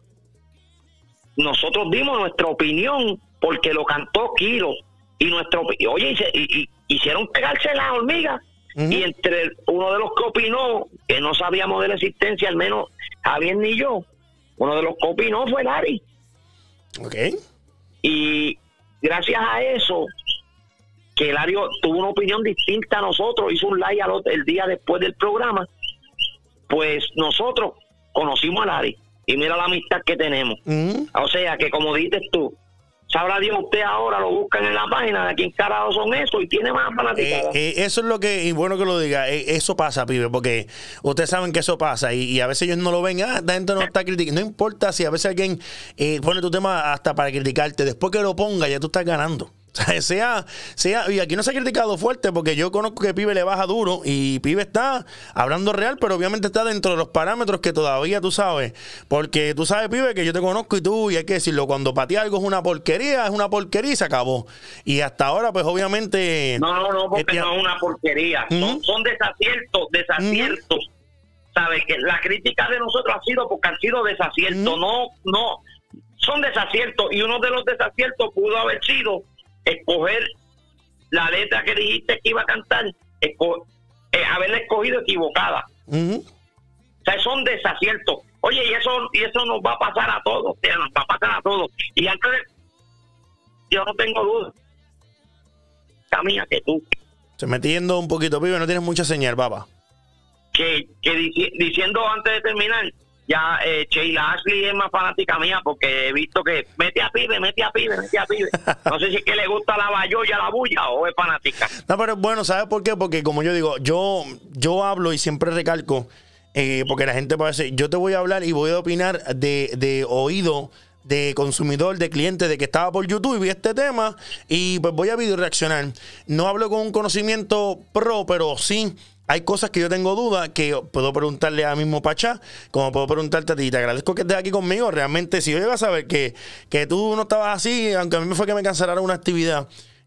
nosotros dimos nuestra opinión porque lo cantó Kilo. Y nuestro opi- oye, y se- y- y- hicieron pegarse las hormigas. Ujú. Y entre uno de los que opinó, que no sabíamos de la existencia, al menos Javier ni yo, uno de los que opinó fue Larry. Ok. Y gracias a eso, que Lario tuvo una opinión distinta a nosotros, hizo un live al otro- el día después del programa, pues nosotros conocimos a Larry y mira la amistad que tenemos. Ujú. O sea que, como dices tú, sabrá Dios, usted ahora lo buscan en la página de quién carajo son esos y tiene más Eh, fanaticadas. eh, eso es lo que, y bueno que lo diga, eh, eso pasa, Pibe, porque ustedes saben que eso pasa y, y a veces ellos no lo ven, ah, la gente no está criticando, no importa si a veces alguien eh, pone tu tema hasta para criticarte, después que lo ponga ya tú estás ganando. O sea, sea, sea, y aquí no se ha criticado fuerte porque yo conozco que Pibe le baja duro y Pibe está hablando real, pero obviamente está dentro de los parámetros que todavía tú sabes. Porque tú sabes, Pibe, que yo te conozco y tú, y hay que decirlo, cuando para ti algo es una porquería, es una porquería y se acabó. Y hasta ahora, pues obviamente. No, no, no, porque este- no es una porquería. Ujú. son, son desaciertos, desaciertos. ¿Sabes? Que la crítica de nosotros ha sido porque han sido desaciertos. Ujú. No, no. Son desaciertos. Y uno de los desaciertos pudo haber sido escoger la letra que dijiste que iba a cantar, esco- eh, haberla escogido equivocada. Ujú. O sea, son desaciertos. Oye, y eso y eso nos va a pasar a todos. O sea, nos va a pasar a todos. Y antes de... Yo no tengo duda. La mía que tú. Se metiendo un poquito, Pibe, no tienes mucha señal, papá. que, que dici- diciendo antes de terminar, ya eh, Sheila Ashley es más fanática mía porque he visto que mete a pibe, mete a pibe, mete a pibe. No sé si es que le gusta la bayolla, la bulla o es fanática. No, pero es bueno, ¿sabes por qué? Porque como yo digo, yo, yo hablo y siempre recalco, eh, porque la gente puede decir, yo te voy a hablar y voy a opinar de, de oído, de consumidor, de cliente, de que estaba por YouTube y vi este tema y pues voy a video reaccionar. No hablo con un conocimiento pro, pero sí hay cosas que yo tengo dudas que puedo preguntarle a mismo Pachá, como puedo preguntarte a ti. Te agradezco que estés aquí conmigo. Realmente, si yo llego a saber que, que tú no estabas así, aunque a mí me fue que me cancelaron una actividad,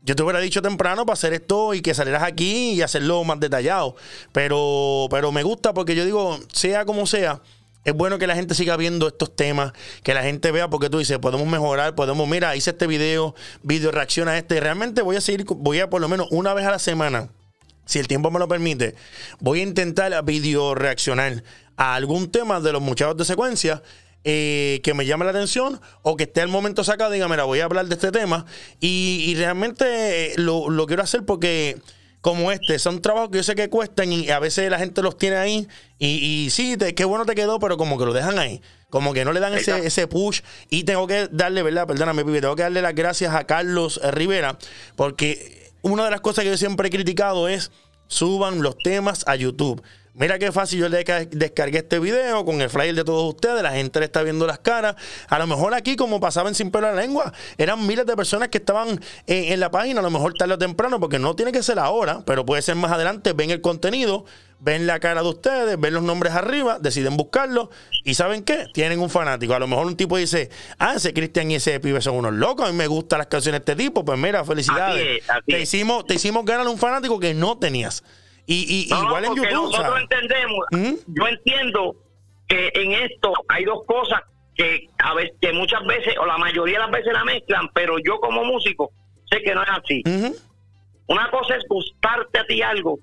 yo te hubiera dicho temprano para hacer esto y que salieras aquí y hacerlo más detallado. Pero, pero me gusta porque yo digo, sea como sea, es bueno que la gente siga viendo estos temas, que la gente vea, porque tú dices, podemos mejorar, podemos, mira, hice este video, video reacción a este. Realmente voy a seguir, voy a por lo menos una vez a la semana, si el tiempo me lo permite, voy a intentar video reaccionar a algún tema de los muchachos de secuencia eh, que me llame la atención o que esté al momento sacado, diga, mira, voy a hablar de este tema. Y, y realmente lo, lo quiero hacer porque... como este, son trabajos que yo sé que cuestan y a veces la gente los tiene ahí y, y sí, te, qué bueno te quedó, pero como que lo dejan ahí, como que no le dan ese, ese push. Y tengo que darle, ¿verdad? Perdóname, Pipi, tengo que darle las gracias a Carlos Rivera, porque una de las cosas que yo siempre he criticado es suban los temas a YouTube. Mira qué fácil, yo le descargué este video con el flyer de todos ustedes, la gente le está viendo las caras. A lo mejor aquí, como pasaba en Sin Pelo en la Lengua, eran miles de personas que estaban en, en la página, a lo mejor tarde o temprano, porque no tiene que ser ahora, pero puede ser más adelante, ven el contenido, ven la cara de ustedes, ven los nombres arriba, deciden buscarlo y ¿saben qué? Tienen un fanático. A lo mejor un tipo dice, ah, ese Cristian y ese pibe son unos locos, a mí me gustan las canciones de este tipo, pues mira, felicidades. Así es, así te, hicimos, te hicimos ganar un fanático que no tenías. Y, y no, igual no, en YouTube. Nosotros ¿sabes? entendemos, ¿Mm? Yo entiendo que en esto hay dos cosas que a veces, que muchas veces, o la mayoría de las veces la mezclan, pero yo como músico sé que no es así. Uh-huh. Una cosa es gustarte a ti algo,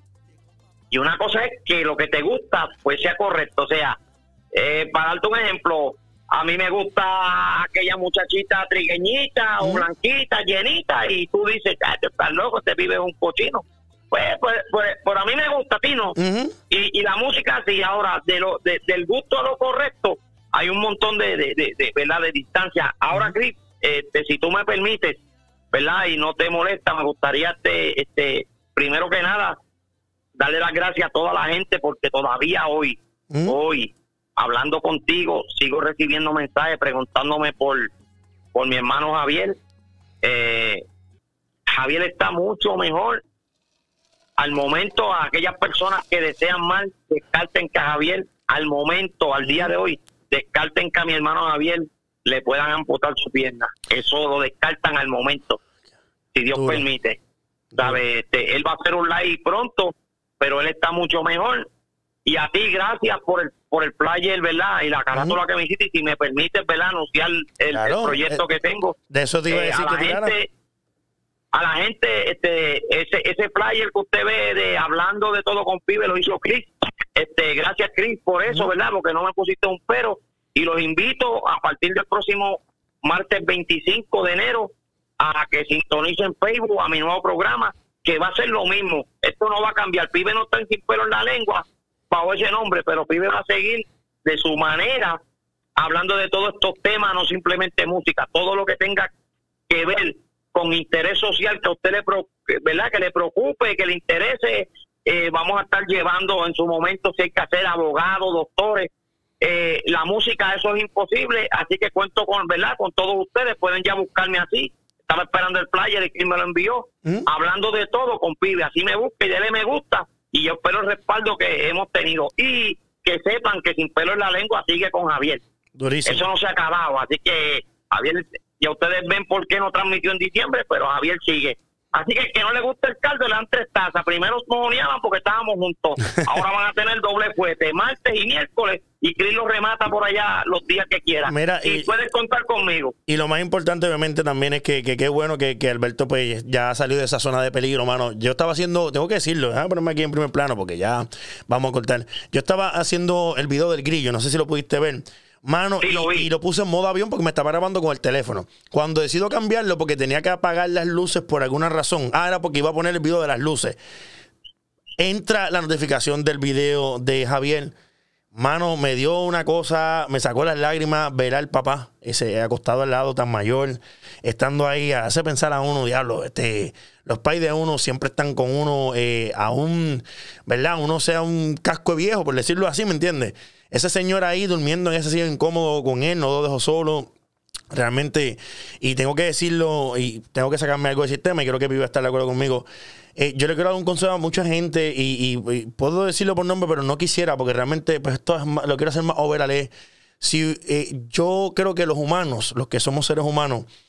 y una cosa es que lo que te gusta pues sea correcto. O sea, eh, para darte un ejemplo, a mí me gusta aquella muchachita trigueñita uh-huh. o blanquita, llenita, y tú dices, ah, tú estás loco, te vives un cochino. Pues, pues, pues, por a mí me gusta, Tino. Uh-huh. y, y la música así. Ahora, de lo, de, del gusto a lo correcto, hay un montón de, de, de, de, ¿verdad? de distancia. Ahora, uh-huh. Chris, este, si tú me permites, ¿verdad? Y no te molesta, me gustaría, este, este, primero que nada, darle las gracias a toda la gente, porque todavía hoy, uh-huh. hoy, hablando contigo, sigo recibiendo mensajes preguntándome por, por mi hermano Javier. Eh, Javier está mucho mejor. Al momento, a aquellas personas que desean mal, descarten que a Javier, al momento, al día de hoy, descarten que a mi hermano Javier le puedan amputar su pierna. Eso lo descartan al momento, si Dios Dura. permite. ¿Sabe? Este, él va a hacer un live pronto, pero él está mucho mejor. Y a ti, gracias por el por el player, ¿verdad? Y la carátula uh-huh. que me hiciste, y si me permites, ¿verdad? Anunciar el, claro, el proyecto eh, que tengo. De eso te iba a decir eh, a que la gente, a la gente, este, ese, ese flyer que usted ve de hablando de todo con Pibe lo hizo Chris. Este, gracias Chris por eso, uh-huh. ¿verdad? Porque no me pusiste un pero. Y los invito a partir del próximo martes veinticinco de enero a que sintonicen Facebook a mi nuevo programa, que va a ser lo mismo. Esto no va a cambiar. Pibe no está en Sin Pelo en la Lengua bajo ese nombre, pero Pibe va a seguir de su manera hablando de todos estos temas, no simplemente música, todo lo que tenga que ver con interés social que a usted le, ¿verdad? que le preocupe, que le interese. Eh, vamos a estar llevando en su momento, si hay que hacer abogados, doctores. Eh, la música, eso es imposible, así que cuento con, ¿verdad? con todos ustedes. Pueden ya buscarme así. Estaba esperando el flyer y quien me lo envió. ¿Mm? Hablando de todo con Pibe. Así me busca y dele me gusta. Y yo espero el respaldo que hemos tenido. Y que sepan que Sin Pelo en la Lengua sigue con Javier. Durísimo. Eso no se ha acabado. Así que Javier, ya ustedes ven por qué no transmitió en diciembre, pero Javier sigue. Así que el que no le gusta el caldo le dan tres tazas. Primero nos uníamos porque estábamos juntos. Ahora van a tener doble fuerte, martes y miércoles. Y Chris lo remata por allá los días que quiera. Mira, y, y puedes contar conmigo. Y lo más importante, obviamente, también es que qué bueno que, que Alberto pues ya salió de esa zona de peligro, mano. Yo estaba haciendo, tengo que decirlo, déjame ponerme aquí en primer plano porque ya vamos a cortar. Yo estaba haciendo el video del grillo, no sé si lo pudiste ver. Mano, sí, lo y, y lo puse en modo avión porque me estaba grabando con el teléfono. Cuando decido cambiarlo porque tenía que apagar las luces por alguna razón, ah, era porque iba a poner el video de las luces, entra la notificación del video de Javier. Mano, me dio una cosa, me sacó las lágrimas ver al papá, ese acostado al lado tan mayor, estando ahí, hace pensar a uno, diablo, este, los pais de uno siempre están con uno, eh, aún, ¿verdad? Uno sea un casco viejo, por decirlo así, ¿me entiendes? Ese señor ahí durmiendo en ese sillón incómodo con él, no lo dejó solo. Realmente, y tengo que decirlo, y tengo que sacarme algo del sistema, y creo que Pibe va a estar de acuerdo conmigo. Eh, yo le quiero dar un consejo a mucha gente, y, y, y puedo decirlo por nombre, pero no quisiera, porque realmente pues esto es más, lo quiero hacer más overall. Si, eh, yo creo que los humanos, los que somos seres humanos,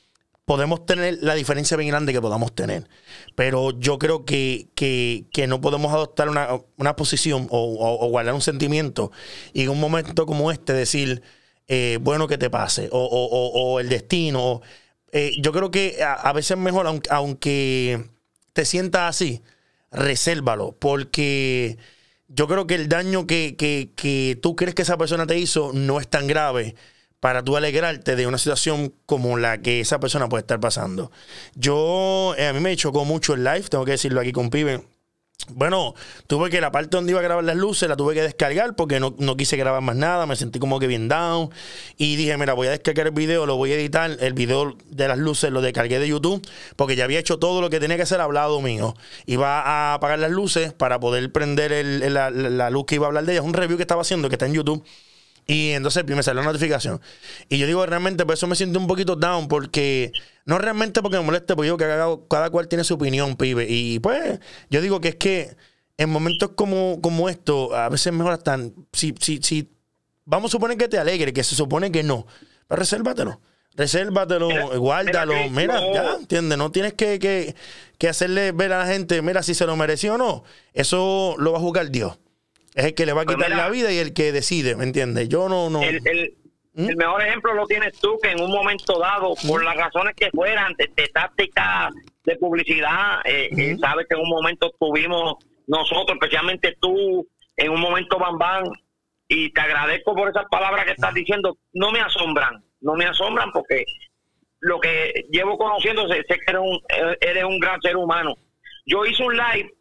podemos tener la diferencia bien grande que podamos tener. Pero yo creo que, que, que no podemos adoptar una, una posición o, o, o guardar un sentimiento y en un momento como este decir, eh, bueno, que te pase, o, o, o, o el destino. Eh, yo creo que a, a veces es mejor, aunque, aunque te sientas así, resérvalo, porque yo creo que el daño que, que, que tú crees que esa persona te hizo no es tan grave para tú alegrarte de una situación como la que esa persona puede estar pasando. Yo, eh, a mí me chocó mucho el live, tengo que decirlo aquí con Pibe. Bueno, tuve que la parte donde iba a grabar las luces la tuve que descargar porque no, no quise grabar más nada, me sentí como que bien down y dije, mira, voy a descargar el video, lo voy a editar, el video de las luces lo descargué de YouTube porque ya había hecho todo lo que tenía que hacer hablado mío. Iba a apagar las luces para poder prender el, el, la, la luz que iba a hablar de ella, es un review que estaba haciendo que está en YouTube. Y entonces me salió una notificación. Y yo digo, realmente, por eso me siento un poquito down, porque no realmente porque me moleste, porque yo que cada, cada cual tiene su opinión, Pibe. Y pues, yo digo que es que en momentos como, como esto, a veces mejor están. Si, si, si vamos a suponer que te alegre, que se supone que no, pues resérvatelo. Resérvatelo, mira, guárdalo. Mira, mira no. Ya, ¿entiendes? No tienes que, que, que hacerle ver a la gente, mira, si se lo mereció o no. Eso lo va a juzgar Dios. Es el que le va a quitar pues mira, la vida y el que decide, ¿me entiendes? Yo no... no. El, el, ¿Mm? el mejor ejemplo lo tienes tú, que en un momento dado, ¿Mm? por las razones que fueran, de, de táctica, de publicidad, eh, ¿Mm? eh, sabes que en un momento tuvimos nosotros, especialmente tú, en un momento Bam Bam, y te agradezco por esas palabras que estás diciendo, no me asombran, no me asombran porque lo que llevo conociendo, sé, sé que eres un, eres un gran ser humano. Yo hice un live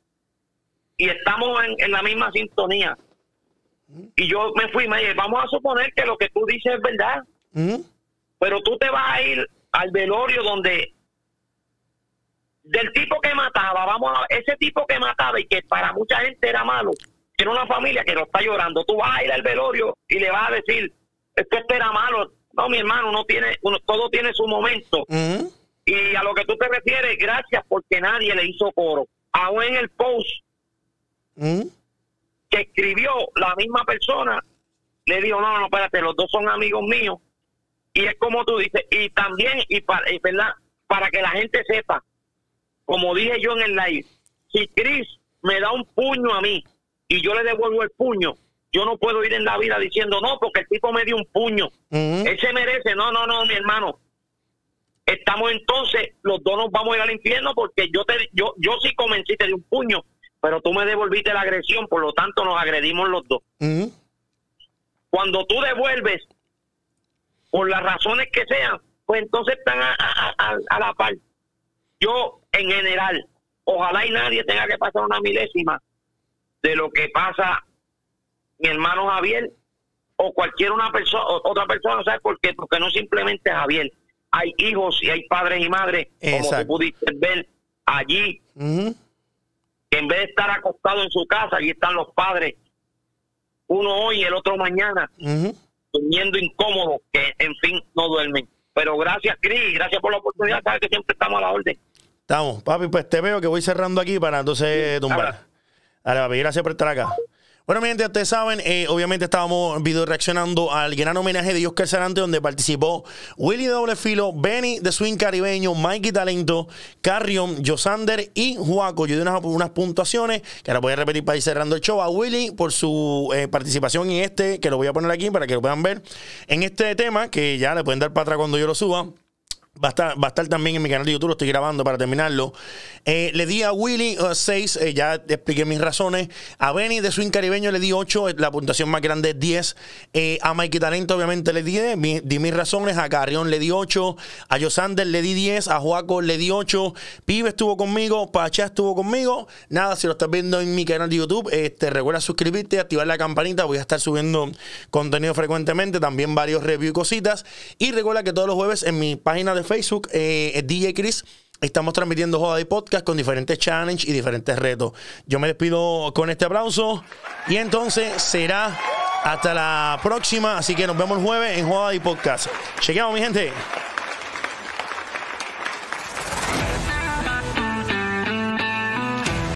y estamos en, en la misma sintonía. Y yo me fui, me dije, vamos a suponer que lo que tú dices es verdad. ¿Mm? Pero tú te vas a ir al velorio donde del tipo que mataba, vamos a ese tipo que mataba y que para mucha gente era malo, tiene una familia que lo está llorando. Tú vas a ir al velorio y le vas a decir, es que este era malo. No, mi hermano, no tiene, uno, todo tiene su momento. ¿Mm? Y a lo que tú te refieres, gracias porque nadie le hizo coro. Aún en el post ¿Mm? que escribió la misma persona, le dijo, no, no, espérate, los dos son amigos míos. Y es como tú dices, y también, y para, y ¿verdad? Para que la gente sepa, como dije yo en el live, si Chris me da un puño a mí y yo le devuelvo el puño, yo no puedo ir en la vida diciendo, no, porque el tipo me dio un puño. ¿Mm? Él se merece, no, no, no, mi hermano. Estamos entonces, los dos nos vamos a ir al infierno porque yo te, yo, yo sí convencí, te di un puño, pero tú me devolviste la agresión, por lo tanto nos agredimos los dos. Uh-huh. Cuando tú devuelves, por las razones que sean, pues entonces están a, a, a, a la par. Yo, en general, ojalá y nadie tenga que pasar una milésima de lo que pasa mi hermano Javier o cualquier una persona, otra persona, ¿sabes por qué? Porque no simplemente Javier. Hay hijos y hay padres y madres, exacto, como tú pudiste ver allí, uh-huh, que en vez de estar acostado en su casa, allí están los padres, uno hoy y el otro mañana, uh-huh, durmiendo incómodos, que en fin no duermen. Pero gracias, Cris, gracias por la oportunidad, sabes que siempre estamos a la orden. Estamos, papi, pues te veo que voy cerrando aquí para entonces sí, tumbar. Dale, papi, gracias por estar acá. Bueno, mi gente, ustedes saben, eh, obviamente estábamos video reaccionando al gran homenaje de Oscar Sarante, donde participó Willy de Doble Filo, Benny de Swing Caribeño, Mikey Talento, Carrion, Josander y Juaco. Yo di unas, unas puntuaciones que ahora voy a repetir para ir cerrando el show. A Willy por su eh, participación en este, que lo voy a poner aquí para que lo puedan ver, en este tema, que ya le pueden dar para atrás cuando yo lo suba. Va a, estar, va a estar también en mi canal de YouTube, lo estoy grabando para terminarlo. Eh, le di a Willy seis, uh, eh, ya expliqué mis razones. A Benny de Swing Caribeño le di ocho, la puntuación más grande es diez. Eh, a Mikey Talento obviamente le di, mi, di mis razones. A Carrión le di ocho. A Josander le di diez. A Juaco le di ocho. Pibe estuvo conmigo. Pachá estuvo conmigo. Nada, si lo estás viendo en mi canal de YouTube, este, recuerda suscribirte, activar la campanita. Voy a estar subiendo contenido frecuentemente, también varios reviews y cositas. Y recuerda que todos los jueves en mi página de Facebook, eh, D J Chris, estamos transmitiendo Joda y Podcast con diferentes challenges y diferentes retos. Yo me despido con este aplauso y entonces será hasta la próxima. Así que nos vemos el jueves en Joda y Podcast. Chequeamos, mi gente.